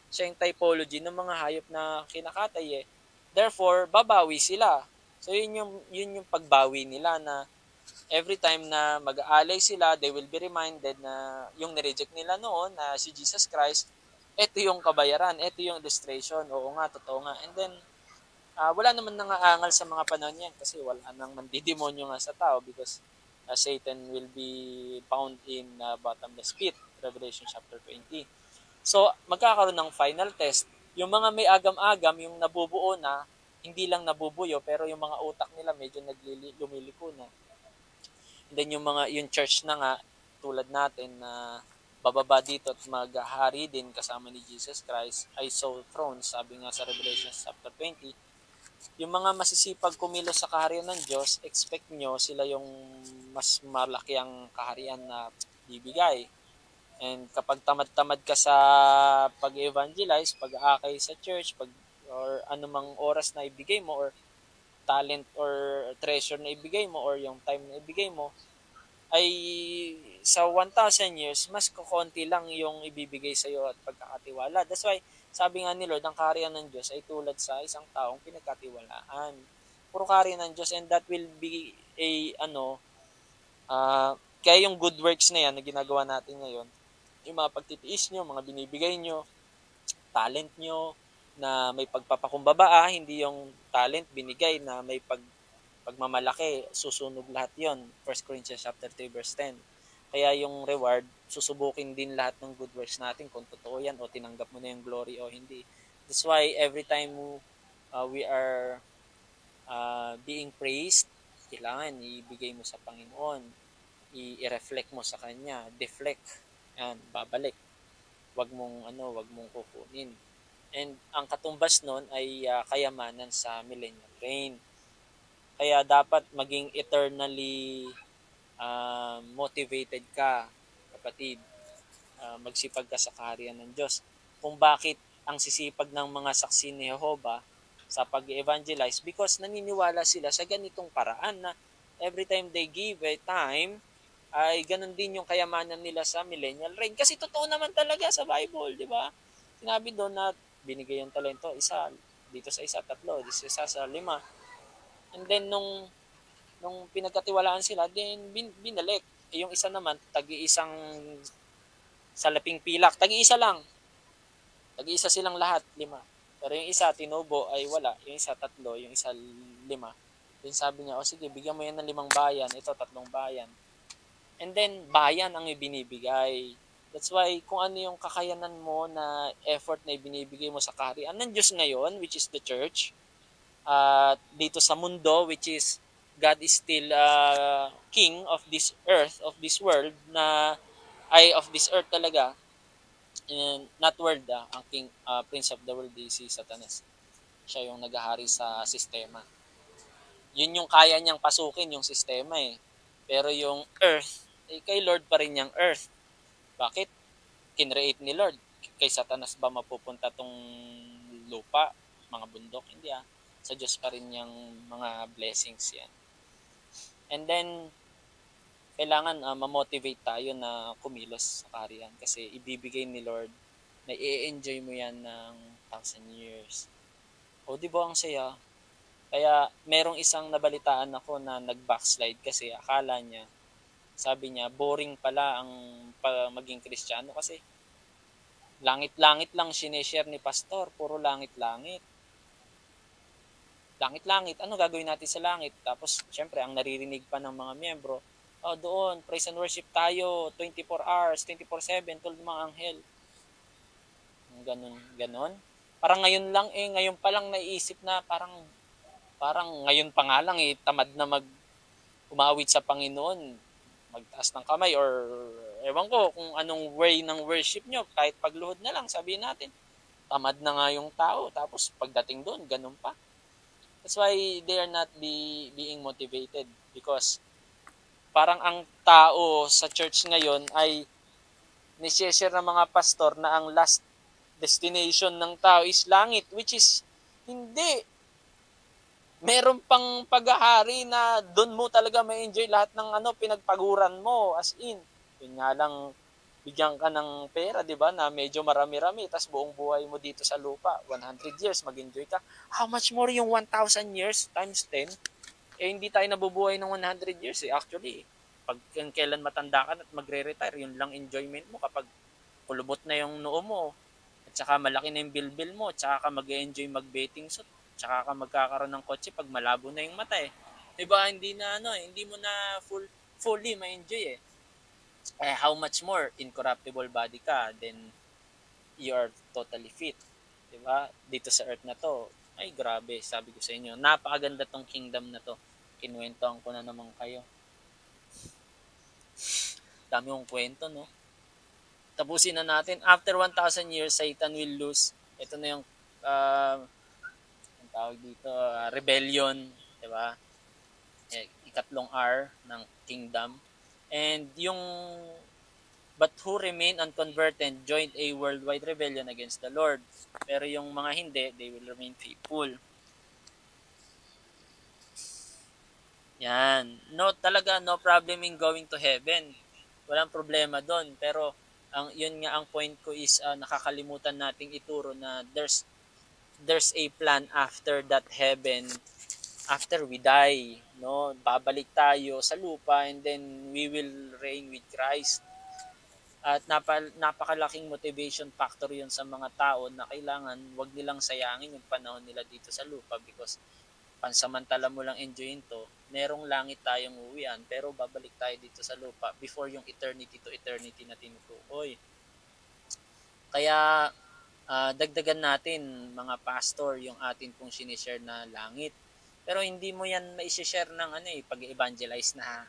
Siya yung typology ng mga hayop na kinakatay eh. Therefore, babawi sila. So yun yung pagbawi nila na every time na mag-aalay sila, they will be reminded na yung nireject nila noon na si Jesus Christ, ito yung kabayaran, ito yung illustration. Oo nga, totoo nga. And then, wala naman nangaangal sa mga panahon yan kasi wala nang mandidemonyo nga sa tao because Satan will be found in bottomless pit, Revelation chapter 20. So, magkakaroon ng final test. Yung mga may agam-agam, yung nabubuo na, hindi lang nabubuyo, pero yung mga utak nila medyo lumiliko na. And then yung church na nga, tulad natin na bababa dito at maghahari din kasama ni Jesus Christ, I saw thrones, sabi nga sa Revelation chapter 20, yung mga masisipag kumilos sa kaharian ng Diyos, expect nyo sila yung mas malaki ang kaharian na bibigay. And kapag tamad-tamad ka sa pag-evangelize, pag-aakay sa church, or anumang oras na ibigay mo, or talent or treasure na ibigay mo, or yung time na ibigay mo, ay sa 1,000 years, mas kukonti lang yung ibibigay sa iyo at pagkakatiwala. That's why, sabi nga ni Lord, ang kaharian ng Diyos ay tulad sa isang taong pinagkatiwalaan. Puro kaharian ng Diyos, and that will be kaya yung good works na yan na ginagawa natin ngayon, yung mga pagtitiis nyo, mga binibigay nyo, talent nyo, na may pagpapakumbaba, hindi yung talent binigay na may pagmamalaki, susunog lahat yon. 1 Corinthians chapter 3 verse 10. Kaya yung reward, susubukin din lahat ng good works natin kung totoo yan o tinanggap mo na yung glory o hindi. That's why every time we are being praised, kailangan ibigay mo sa Panginoon, i-reflect mo sa Kanya, deflect, yan, babalik. Wag mong kukunin. And ang katumbas nun ay kayamanan sa millennial reign. Kaya dapat maging eternally motivated ka, kapatid. Magsipag ka sa kaharian ng Diyos. Kung bakit ang sisipag ng mga saksi ni Jehovah sa pag-evangelize, because naniniwala sila sa ganitong paraan na every time they give a time, ay ganun din yung kayamanan nila sa millennial reign. Kasi totoo naman talaga sa Bible, di ba? Sinabi doon na binigay yung talento, isa, dito sa isa, 3, dito sa isa, 5. And then, nung pinagkatiwalaan sila, then binalik. Yung isa naman, tagi-isang salaping pilak. Tagi-isa lang. Tagi-isa silang lahat, 5. Pero yung isa, tinubo, ay wala. Yung isa, 3. Yung isa, 5. Then sabi niya, sige, bigyan mo yan ng 5 bayan. Ito, 3 bayan. And then, bayan ang ibinibigay. That's why, kung ano yung kakayanan mo na effort na ibinibigay mo sa kaharian ng Diyos ngayon, which is the church, dito sa mundo, which is God is still king of this earth, of this world, of this earth talaga, and not world, ang king, prince of the world is si Satanas. Siya yung naghahari sa sistema. Yun yung kaya niyang pasukin, yung sistema eh. Pero yung earth, kay Lord pa rin yung earth. Bakit? Kinreate ni Lord. Kay Satanas ba mapupunta tong lupa, mga bundok? Hindi sa Diyos pa rin yung mga blessings yan. And then, kailangan ma-motivate tayo na kumilos sa kaharian kasi ibibigay ni Lord na i-enjoy mo yan ng 1,000 years. O di ba ang saya? Kaya merong isang nabalitaan ako na nag-backslide kasi akala niya, sabi niya, boring pala ang maging Kristiyano kasi langit-langit lang sineshare ni pastor, puro langit-langit. Langit-langit, ano gagawin natin sa langit? Tapos, syempre, ang naririnig pa ng mga miyembro, doon, praise and worship tayo, 24 hours, 24/7, tulad ng mga anghel. Ganon. Parang ngayon pa lang naiisip na parang ngayon pa nga lang tamad na umawit sa Panginoon, magtaas ng kamay, or ewan ko kung anong way ng worship nyo, kahit pagluhod na lang, sabihin natin, tamad na nga yung tao, tapos pagdating doon, ganun pa. That's why they are not being motivated, because parang ang tao sa church ngayon ay nisheshare ng mga pastor na ang last destination ng tao is langit, which is hindi. Meron pang paghahari na doon mo talaga ma-enjoy lahat ng pinagpaguran mo, as in. Yun nga lang, bigyan ka ng pera, di ba, na medyo marami-rami, tas buong buhay mo dito sa lupa, 100 years, mag-enjoy ka. How much more yung 1,000 years times 10? Eh, hindi tayo nabubuhay ng 100 years eh. Actually, pag kailan matanda ka at magre-retire, yun lang enjoyment mo kapag kulubot na yung noo mo, at saka malaki na yung bilbil mo, at saka ka mag-enjoy mag-betting suit, at saka ka magkakaroon ng kotse pag malabo na yung mata eh. Diba, hindi na ano, hindi mo na fully ma-enjoy eh. How much more incorruptible body ka, then you are totally fit. Diba? Dito sa earth na to, ay grabe, sabi ko sa inyo, napakaganda tong kingdom na to. Kinuwentohan ko na naman kayo. Dami kong kwento, no? Tapusin na natin. After 1,000 years, Satan will lose. Ito na yung ang tawag dito, rebellion, di ba? Ikatlong R ng kingdom. And yung but who remain unconverted joined a worldwide rebellion against the Lord. Pero yung mga hindi, they will remain faithful. Yan. No, talaga, no problem in going to heaven. Walang problema doon. Pero, yun nga ang point ko is nakakalimutan nating ituro na there's a plan after that heaven, after we die. No? Babalik tayo sa lupa and then we will reign with Christ. At napakalaking motivation factor yun sa mga tao na kailangan wag nilang sayangin yung panahon nila dito sa lupa because pansamantala mo lang enjoyin to, merong langit tayong uwian pero babalik tayo dito sa lupa before yung eternity to eternity na tinutukoy. Kaya dagdagan natin mga pastor yung atin pong sinishare na langit. Pero hindi mo yan ma-share ng pag-evangelize na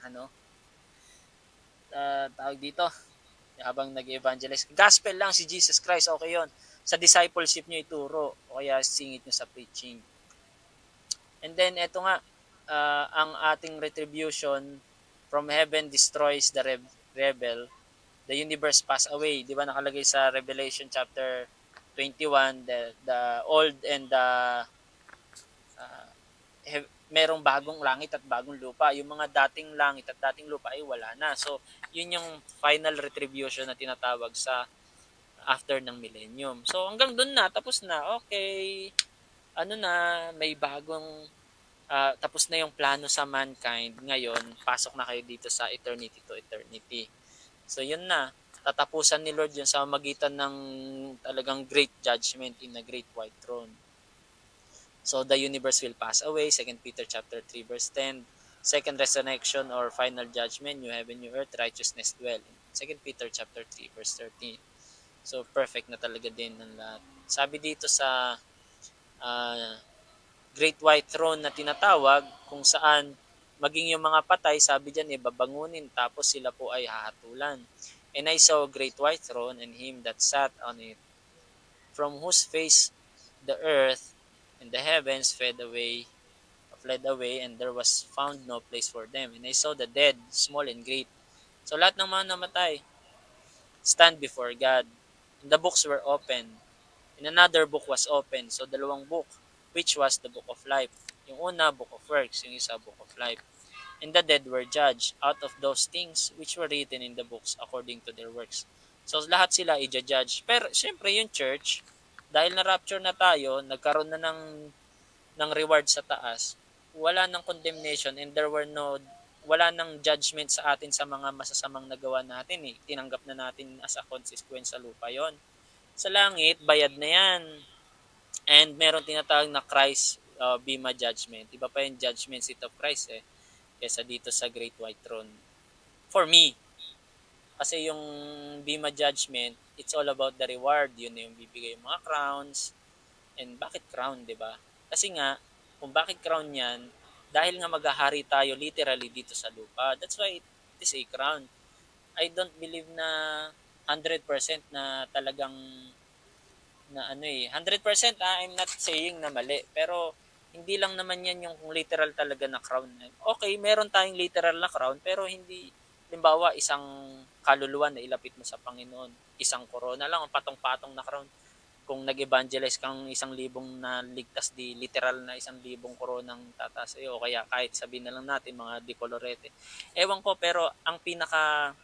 tawag dito, habang nag-evangelize. Gospel lang si Jesus Christ, okay yon. Sa discipleship nyo ituro, o kaya singit nyo sa preaching. And then, eto nga, ang ating retribution from heaven destroys the rebel. The universe pass away. Di ba nakalagay sa Revelation chapter 21, the old and the merong bagong langit at bagong lupa. Yung mga dating langit at dating lupa ay wala na. So, yun yung final retribution na tinatawag sa after ng millennium. So, hanggang dun na, tapos na. Okay, may bagong, tapos na yung plano sa mankind. Ngayon, pasok na kayo dito sa eternity to eternity. So, yun na. Tatapusan ni Lord yun sa magitan ng talagang great judgment in a great white throne. So the universe will pass away, 2 Peter chapter 3 verse 10. Second resurrection or final judgment, new heaven, new earth, righteousness dwell. 2 Peter chapter 3 verse 13. So perfect na talaga din ng lahat. Sabi dito sa Great White Throne na tinatawag, kung saan maging yung mga patay, sabi diyan babangunin tapos sila po ay hahatulan. And I saw a great white throne and him that sat on it, from whose face the earth and the heavens fled away, and there was found no place for them. And I saw the dead, small and great. So lahat ng mga namatay stand before God. And the books were open. And another book was open. So dalawang book, which was the book of life. Yung una, book of works. Yung isa, book of life. And the dead were judged out of those things which were written in the books according to their works. So lahat sila i-judge. Pero syempre yung church, dahil na-rapture na tayo, nagkaroon na ng reward sa taas, wala nang condemnation and wala nang judgment sa atin sa mga masasamang nagawa natin. Tinanggap na natin as a consequence sa lupa yon. Sa langit, bayad na yan. And meron tinatawag na Christ Bema Judgment. Iba pa yung judgment seat of Christ kesa dito sa Great White Throne. For me, kasi yung Bema Judgment, it's all about the reward. Yun na yung bibigay yung mga crowns. And bakit crown, di ba? Kasi nga, kung bakit crown yan, dahil nga maghahari tayo literally dito sa lupa. That's why it is a crown. I don't believe na 100% na talagang 100%, I'm not saying na mali. Pero, hindi lang naman yan yung literal talaga na crown. Okay, meron tayong literal na crown, pero hindi, halimbawa, isang kaluluwa na ilapit mo sa Panginoon, isang corona lang, patong-patong na crown. Kung nag-evangelize kang 1,000 na ligtas, di literal na 1,000 koronang tataas sa'yo, o kaya kahit sabihin na lang natin mga decolorete. Ewan ko, pero ang pinaka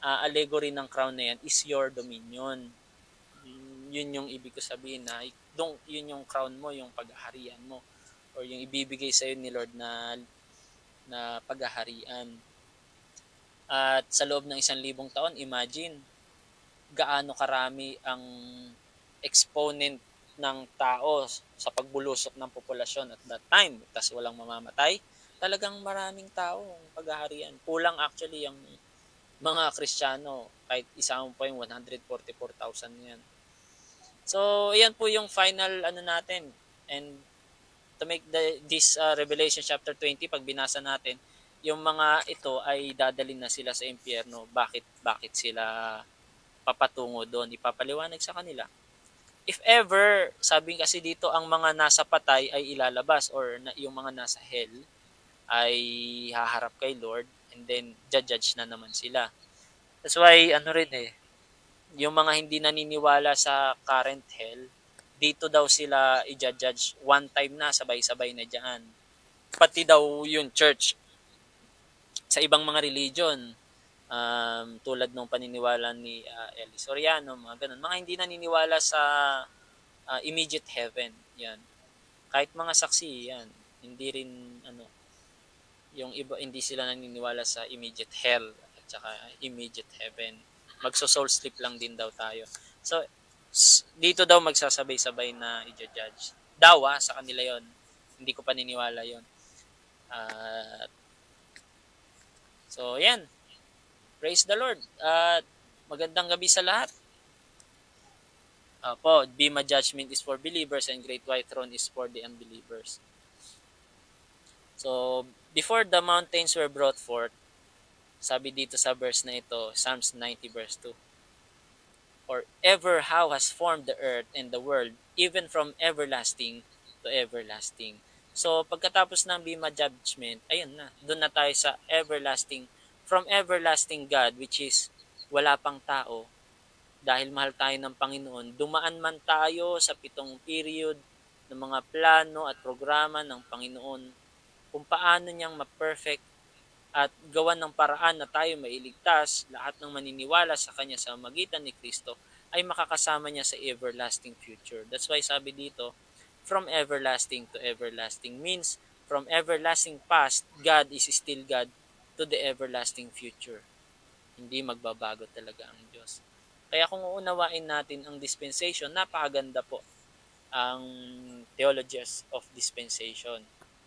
allegory ng crown na yan is your dominion. Yun yung ibig ko sabihin na yun yung crown mo, yung paghaharian mo, or yung ibibigay sa'yo ni Lord na paghaharian. At sa loob ng 1,000 taon, imagine gaano karami ang exponent ng tao sa pagbulusok ng populasyon at that time, tas walang mamamatay. Talagang maraming tao ang paghaharian. Kulang actually yung mga Kristiyano, kahit isama pa yung 144,000 yan. So, ayan po yung final natin. And to make this Revelation chapter 20, pag binasa natin, yung mga ito ay dadalhin na sila sa impyerno. Bakit sila papatungo doon? Ipapaliwanag sa kanila. If ever, sabi kasi dito, ang mga nasa patay ay ilalabas, or yung mga nasa hell ay haharap kay Lord, and then judge na naman sila. That's why yung mga hindi naniniwala sa current hell, dito daw sila i-judge one time na, sabay-sabay na diyan. Pati daw yung church sa ibang mga religion, tulad ng paniniwala ni Eli Soriano, mga ganun, mga hindi naniniwala sa immediate heaven, yan. Kahit mga saksi, yan, hindi rin yung iba, hindi sila naniniwala sa immediate hell at saka immediate heaven. Magso-soul sleep lang din daw tayo. So, dito daw magsasabay-sabay na i-judge. Dawa, sa kanila yon. Hindi ko paniniwala yon. So, yan. Praise the Lord. Magandang gabi sa lahat. Bema judgment is for believers and great white throne is for the unbelievers. So, before the mountains were brought forth, sabi dito sa verse na ito, Psalms 90 verse 2, or ever how has formed the earth and the world, even from everlasting to everlasting. So, pagkatapos ng Bema judgment, ayun na, doon na tayo sa everlasting, from everlasting God, which is wala pang tao, dahil mahal tayo ng Panginoon, dumaan man tayo sa 7 period ng mga plano at programa ng Panginoon, kung paano niyang ma-perfect at gawan ng paraan na tayo mailigtas, lahat ng maniniwala sa Kanya sa magitan ni Kristo ay makakasama niya sa everlasting future. That's why sabi dito, from everlasting to everlasting means from everlasting past, God is still God to the everlasting future. Hindi magbabago talaga ang Diyos. Kaya kung uunawain natin ang dispensation, napakaganda po ang theologies of dispensation.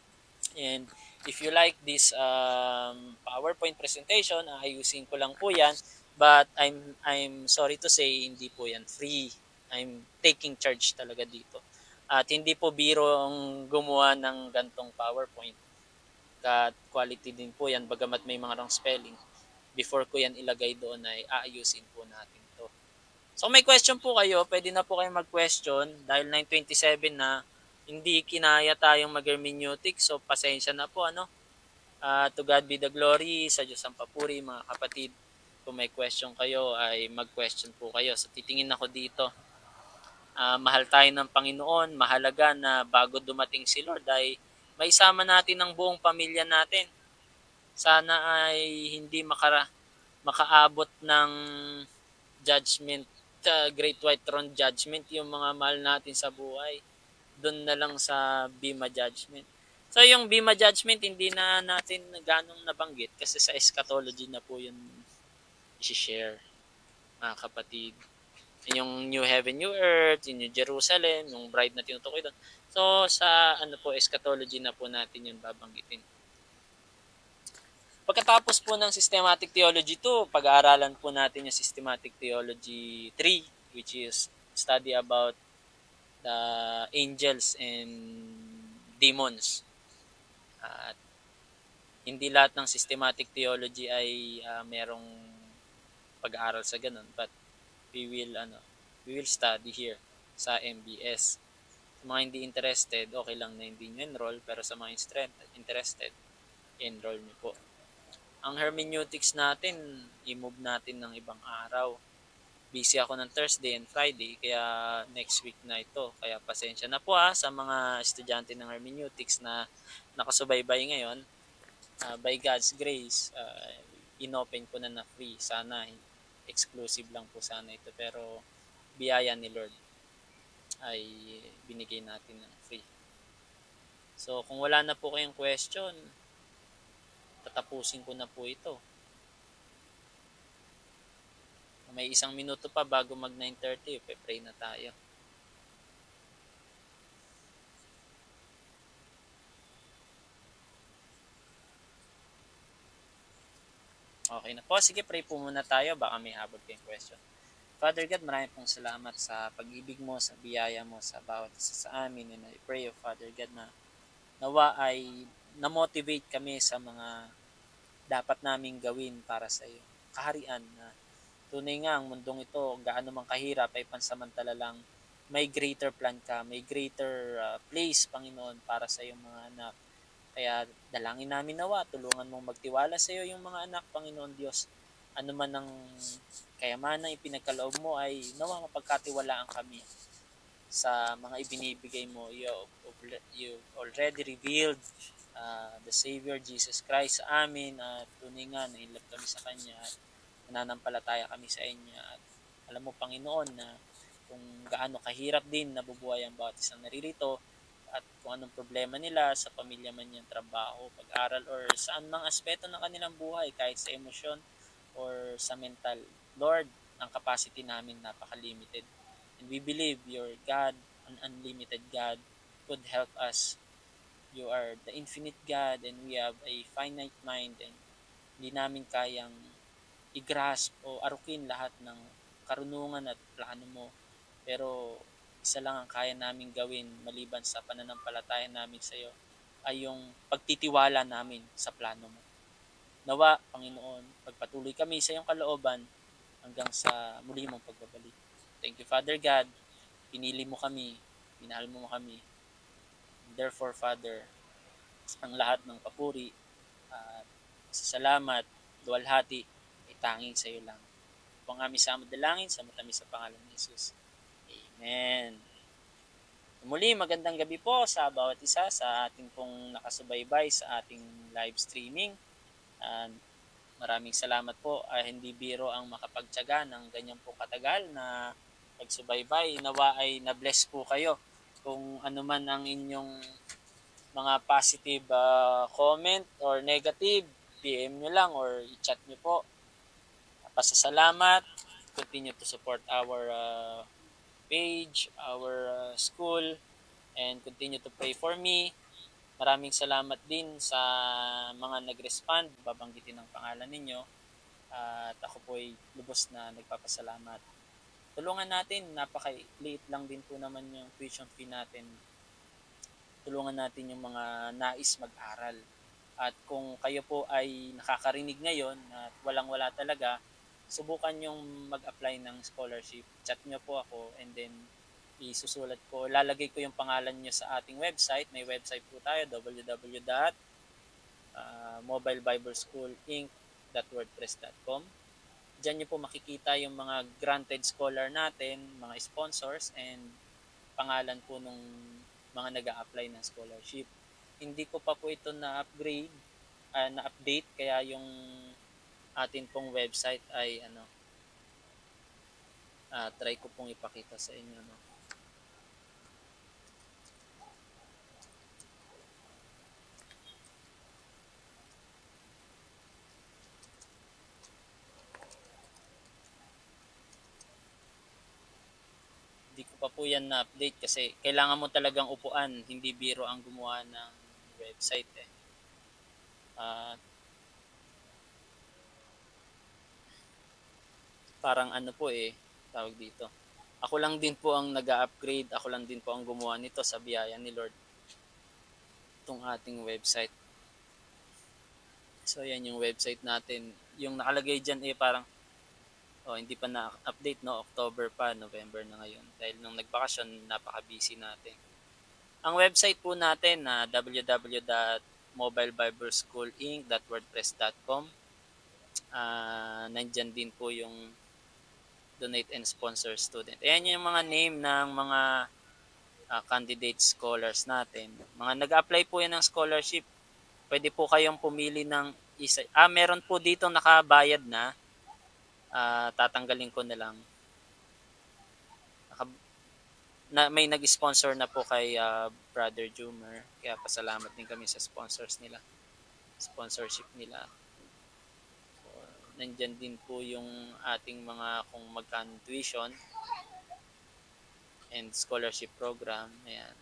And if you like this PowerPoint presentation, ayusin ko lang po yan. But I'm sorry to say, hindi po yan free. I'm taking charge talaga dito. At hindi po biro ang gumawa ng gantong PowerPoint. At quality din po yan, bagamat may mga wrong spelling. Before ko yan ilagay doon ay aayusin po natin to. So may question po kayo, pwede na po kayo mag-question dahil 9:27 na, hindi kinaya tayong mag-hermeneutics, so pasensya na po to God be the glory, sa Diyos ang papuri mga kapatid. Kung may question kayo ay mag-question po kayo. So titingin ako dito. Mahal tayo ng Panginoon, mahalaga na bago dumating si Lord ay maisama natin ang buong pamilya natin. Sana ay hindi makaabot ng judgment, Great White Throne Judgment, yung mga mahal natin sa buhay. Doon na lang sa Bema judgment. So yung Bema judgment hindi na natin ganong nabanggit kasi sa eschatology na po yun i-share, mga kapatid. Yung New Heaven, New Earth, yung New Jerusalem, yung bride na tinutukoy doon. So sa eschatology na po natin yun babanggitin. Pagkatapos po ng Systematic Theology 2, pag-aaralan po natin yung Systematic Theology 3, which is study about the angels and demons. At hindi lahat ng systematic theology ay merong pag-aaral sa ganun, but we will study here sa MBS. Sa mga hindi interested, okay lang na hindi nyo enroll, pero sa mga interested, enroll nyo po. Ang hermeneutics natin, i-move natin ng ibang araw. Busy ako ng Thursday and Friday, kaya next week na ito. Kaya pasensya na po sa mga estudyante ng hermeneutics na nakasubaybay ngayon. By God's grace, inopen ko na free. Sana exclusive lang po sana ito, pero biyaya ni Lord ay binigay natin ng free. So kung wala na po kayong question, tatapusin ko na po ito. May 1 minuto pa bago mag 9:30, pe-pray na tayo. Okay na po. Sige, pray po muna tayo. Baka may habol kayong question. Father God, marami pong salamat sa pag-ibig mo, sa biyaya mo, sa bawat isa sa amin. And I pray, oh Father God, na nawa ay na-motivate kami sa mga dapat naming gawin para sa iyo. Kaharian na tunay nga ang mundong ito, gaano man kahirap, ay pansamantala lang may greater plan ka, may greater place, Panginoon, para sa iyong mga anak. Kaya dalangin namin nawa, tulungan mong magtiwala sa iyo yung mga anak, Panginoon Diyos. Ano man ang kayamanan ipinagkaloob mo ay nawa mapagkatiwalaan kami sa mga ibinibigay mo. You already revealed the Savior Jesus Christ sa amin at tunay nga na inlove kami sa Kanya at nananampalataya kami sa Kanya. At alam mo, Panginoon, na kung gaano kahirap din nabubuhay ang bawat isang naririto at kung anong problema nila sa pamilya man yung trabaho, pag-aral, or saan mang aspeto ng kanilang buhay, kahit sa emosyon or sa mental. Lord, ang capacity namin napaka-limited. And we believe your God, an unlimited God, could help us. You are the infinite God and we have a finite mind and hindi namin kayang i-grasp o arukin lahat ng karunungan at plano mo. Pero isa lang ang kaya namin gawin maliban sa pananampalataya namin sa iyo ay yung pagtitiwala namin sa plano mo. Nawa, Panginoon, pagpatuloy kami sa iyong kalooban hanggang sa muli mong pagbabalik. Thank you, Father God. Pinili mo kami, minahal mo kami. Therefore, Father, ang lahat ng papuri at salamat, luwalhati, ay tanging sa iyo lang. Kung aming samad dalangin sa matamis sa pangalan ni Jesus. Amen. Muli, magandang gabi po sa bawat isa sa ating pong nakasubaybay sa ating live streaming. And maraming salamat po. Hindi biro ang makapagtyaga ng ganyan pong katagal na pagsubaybay. Nawa ay na-bless po kayo. Kung ano man ang inyong mga positive comment or negative, PM nyo lang or i-chat nyo po. Pasasalamat. Continue to support our page, our school, and continue to pray for me. Maraming salamat din sa mga nag-respond, babanggitin ang pangalan ninyo. At ako po ay lubos na nagpapasalamat. Tulungan natin, napakaliit lang din po naman yung tuition fee natin. Tulungan natin yung mga nais mag-aral. At kung kayo po ay nakakarinig ngayon at walang-wala talaga, subukan yung mag-apply ng scholarship. Chat nyo po ako and then isusulat ko, lalagay ko yung pangalan nyo sa ating website. May website po tayo, www.mobilebiblesschoolinc.wordpress.com. Diyan nyo po makikita yung mga granted scholar natin, mga sponsors, and pangalan po nung mga nag-a-apply ng scholarship. Hindi ko pa po ito na-upgrade, na-update, kaya yung atin pong website ay try ko pong ipakita sa inyo. Hindi ko pa po yan na-update kasi kailangan mo talagang upuan, hindi biro ang gumawa ng website eh. Parang po tawag dito. Ako lang din po ang nag-upgrade, ako lang din po ang gumawa nito sa biyaya ni Lord. Itong ating website. So yan yung website natin. Yung nakalagay dyan parang hindi pa na-update, no? October pa, November na ngayon. Dahil nung nagbakasyon, napaka-busy natin. Ang website po natin na www.mobilebiblesschoolinc.wordpress.com. Nandyan din po yung donate and sponsor student. Ayan yung mga name ng mga candidate scholars natin. Mga nag-apply po yan ng scholarship, pwede po kayong pumili ng isa. Meron po dito nakabayad na. Tatanggalin ko na lang. May nag-sponsor na po kay Brother Jumer. Kaya pasalamat din kami sa sponsorship nila. So, nandyan din po yung ating mga kung magkano tuition and scholarship program. Ayan.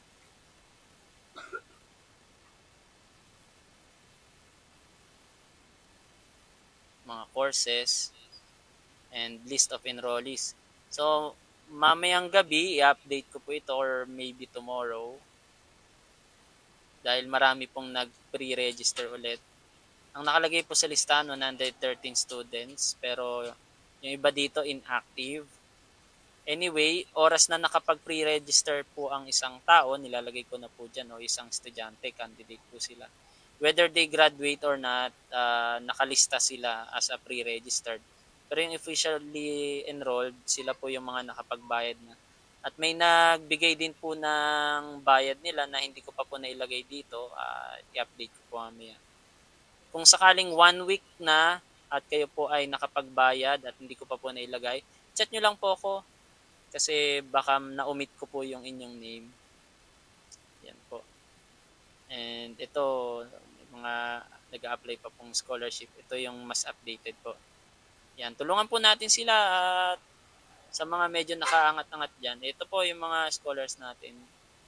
Mga courses and list of enrollees. So, mamayang gabi, i-update ko po ito or maybe tomorrow. Dahil marami pong nag-pre-register ulit. Ang nakalagay po sa listahan, 113 students. Pero yung iba dito inactive. Anyway, oras na nakapag-pre-register po ang isang tao, nilalagay ko na po dyan, o isang estudyante, candidate po sila. Whether they graduate or not, nakalista sila as a pre-registered. Pero yung officially enrolled, sila po yung mga nakapagbayad na. At may nagbigay din po ng bayad nila na hindi ko pa po nailagay dito. I-update ko po mamaya. Kung sakaling 1 week na at kayo po ay nakapagbayad at hindi ko pa po nailagay, chat nyo lang po ako. Kasi baka na-omit ko po yung inyong name. Yan po. And ito, mga nag-a-apply pa pong scholarship. Ito yung mas updated po. Yan, tulungan po natin sila at sa mga medyo nakaangat-angat dyan. Ito po yung mga scholars natin.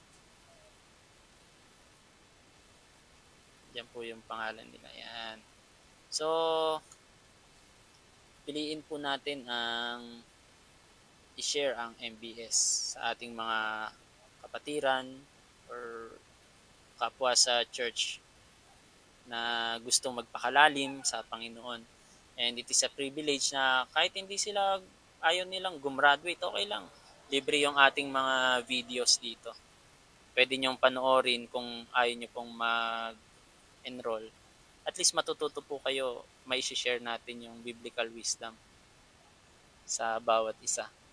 Yan po yung pangalan nila. Yan. So, piliin po natin ang i-share ang MBS sa ating mga kapatiran or kapwa sa church na gustong magpakalalim sa Panginoon. And it is a privilege na kahit hindi sila ayaw nilang gumraduate, okay lang. Libre yung ating mga videos dito. Pwede nyong panoorin kung ayaw nyo pong mag-enroll. At least matututo po kayo, may share natin yung biblical wisdom sa bawat isa.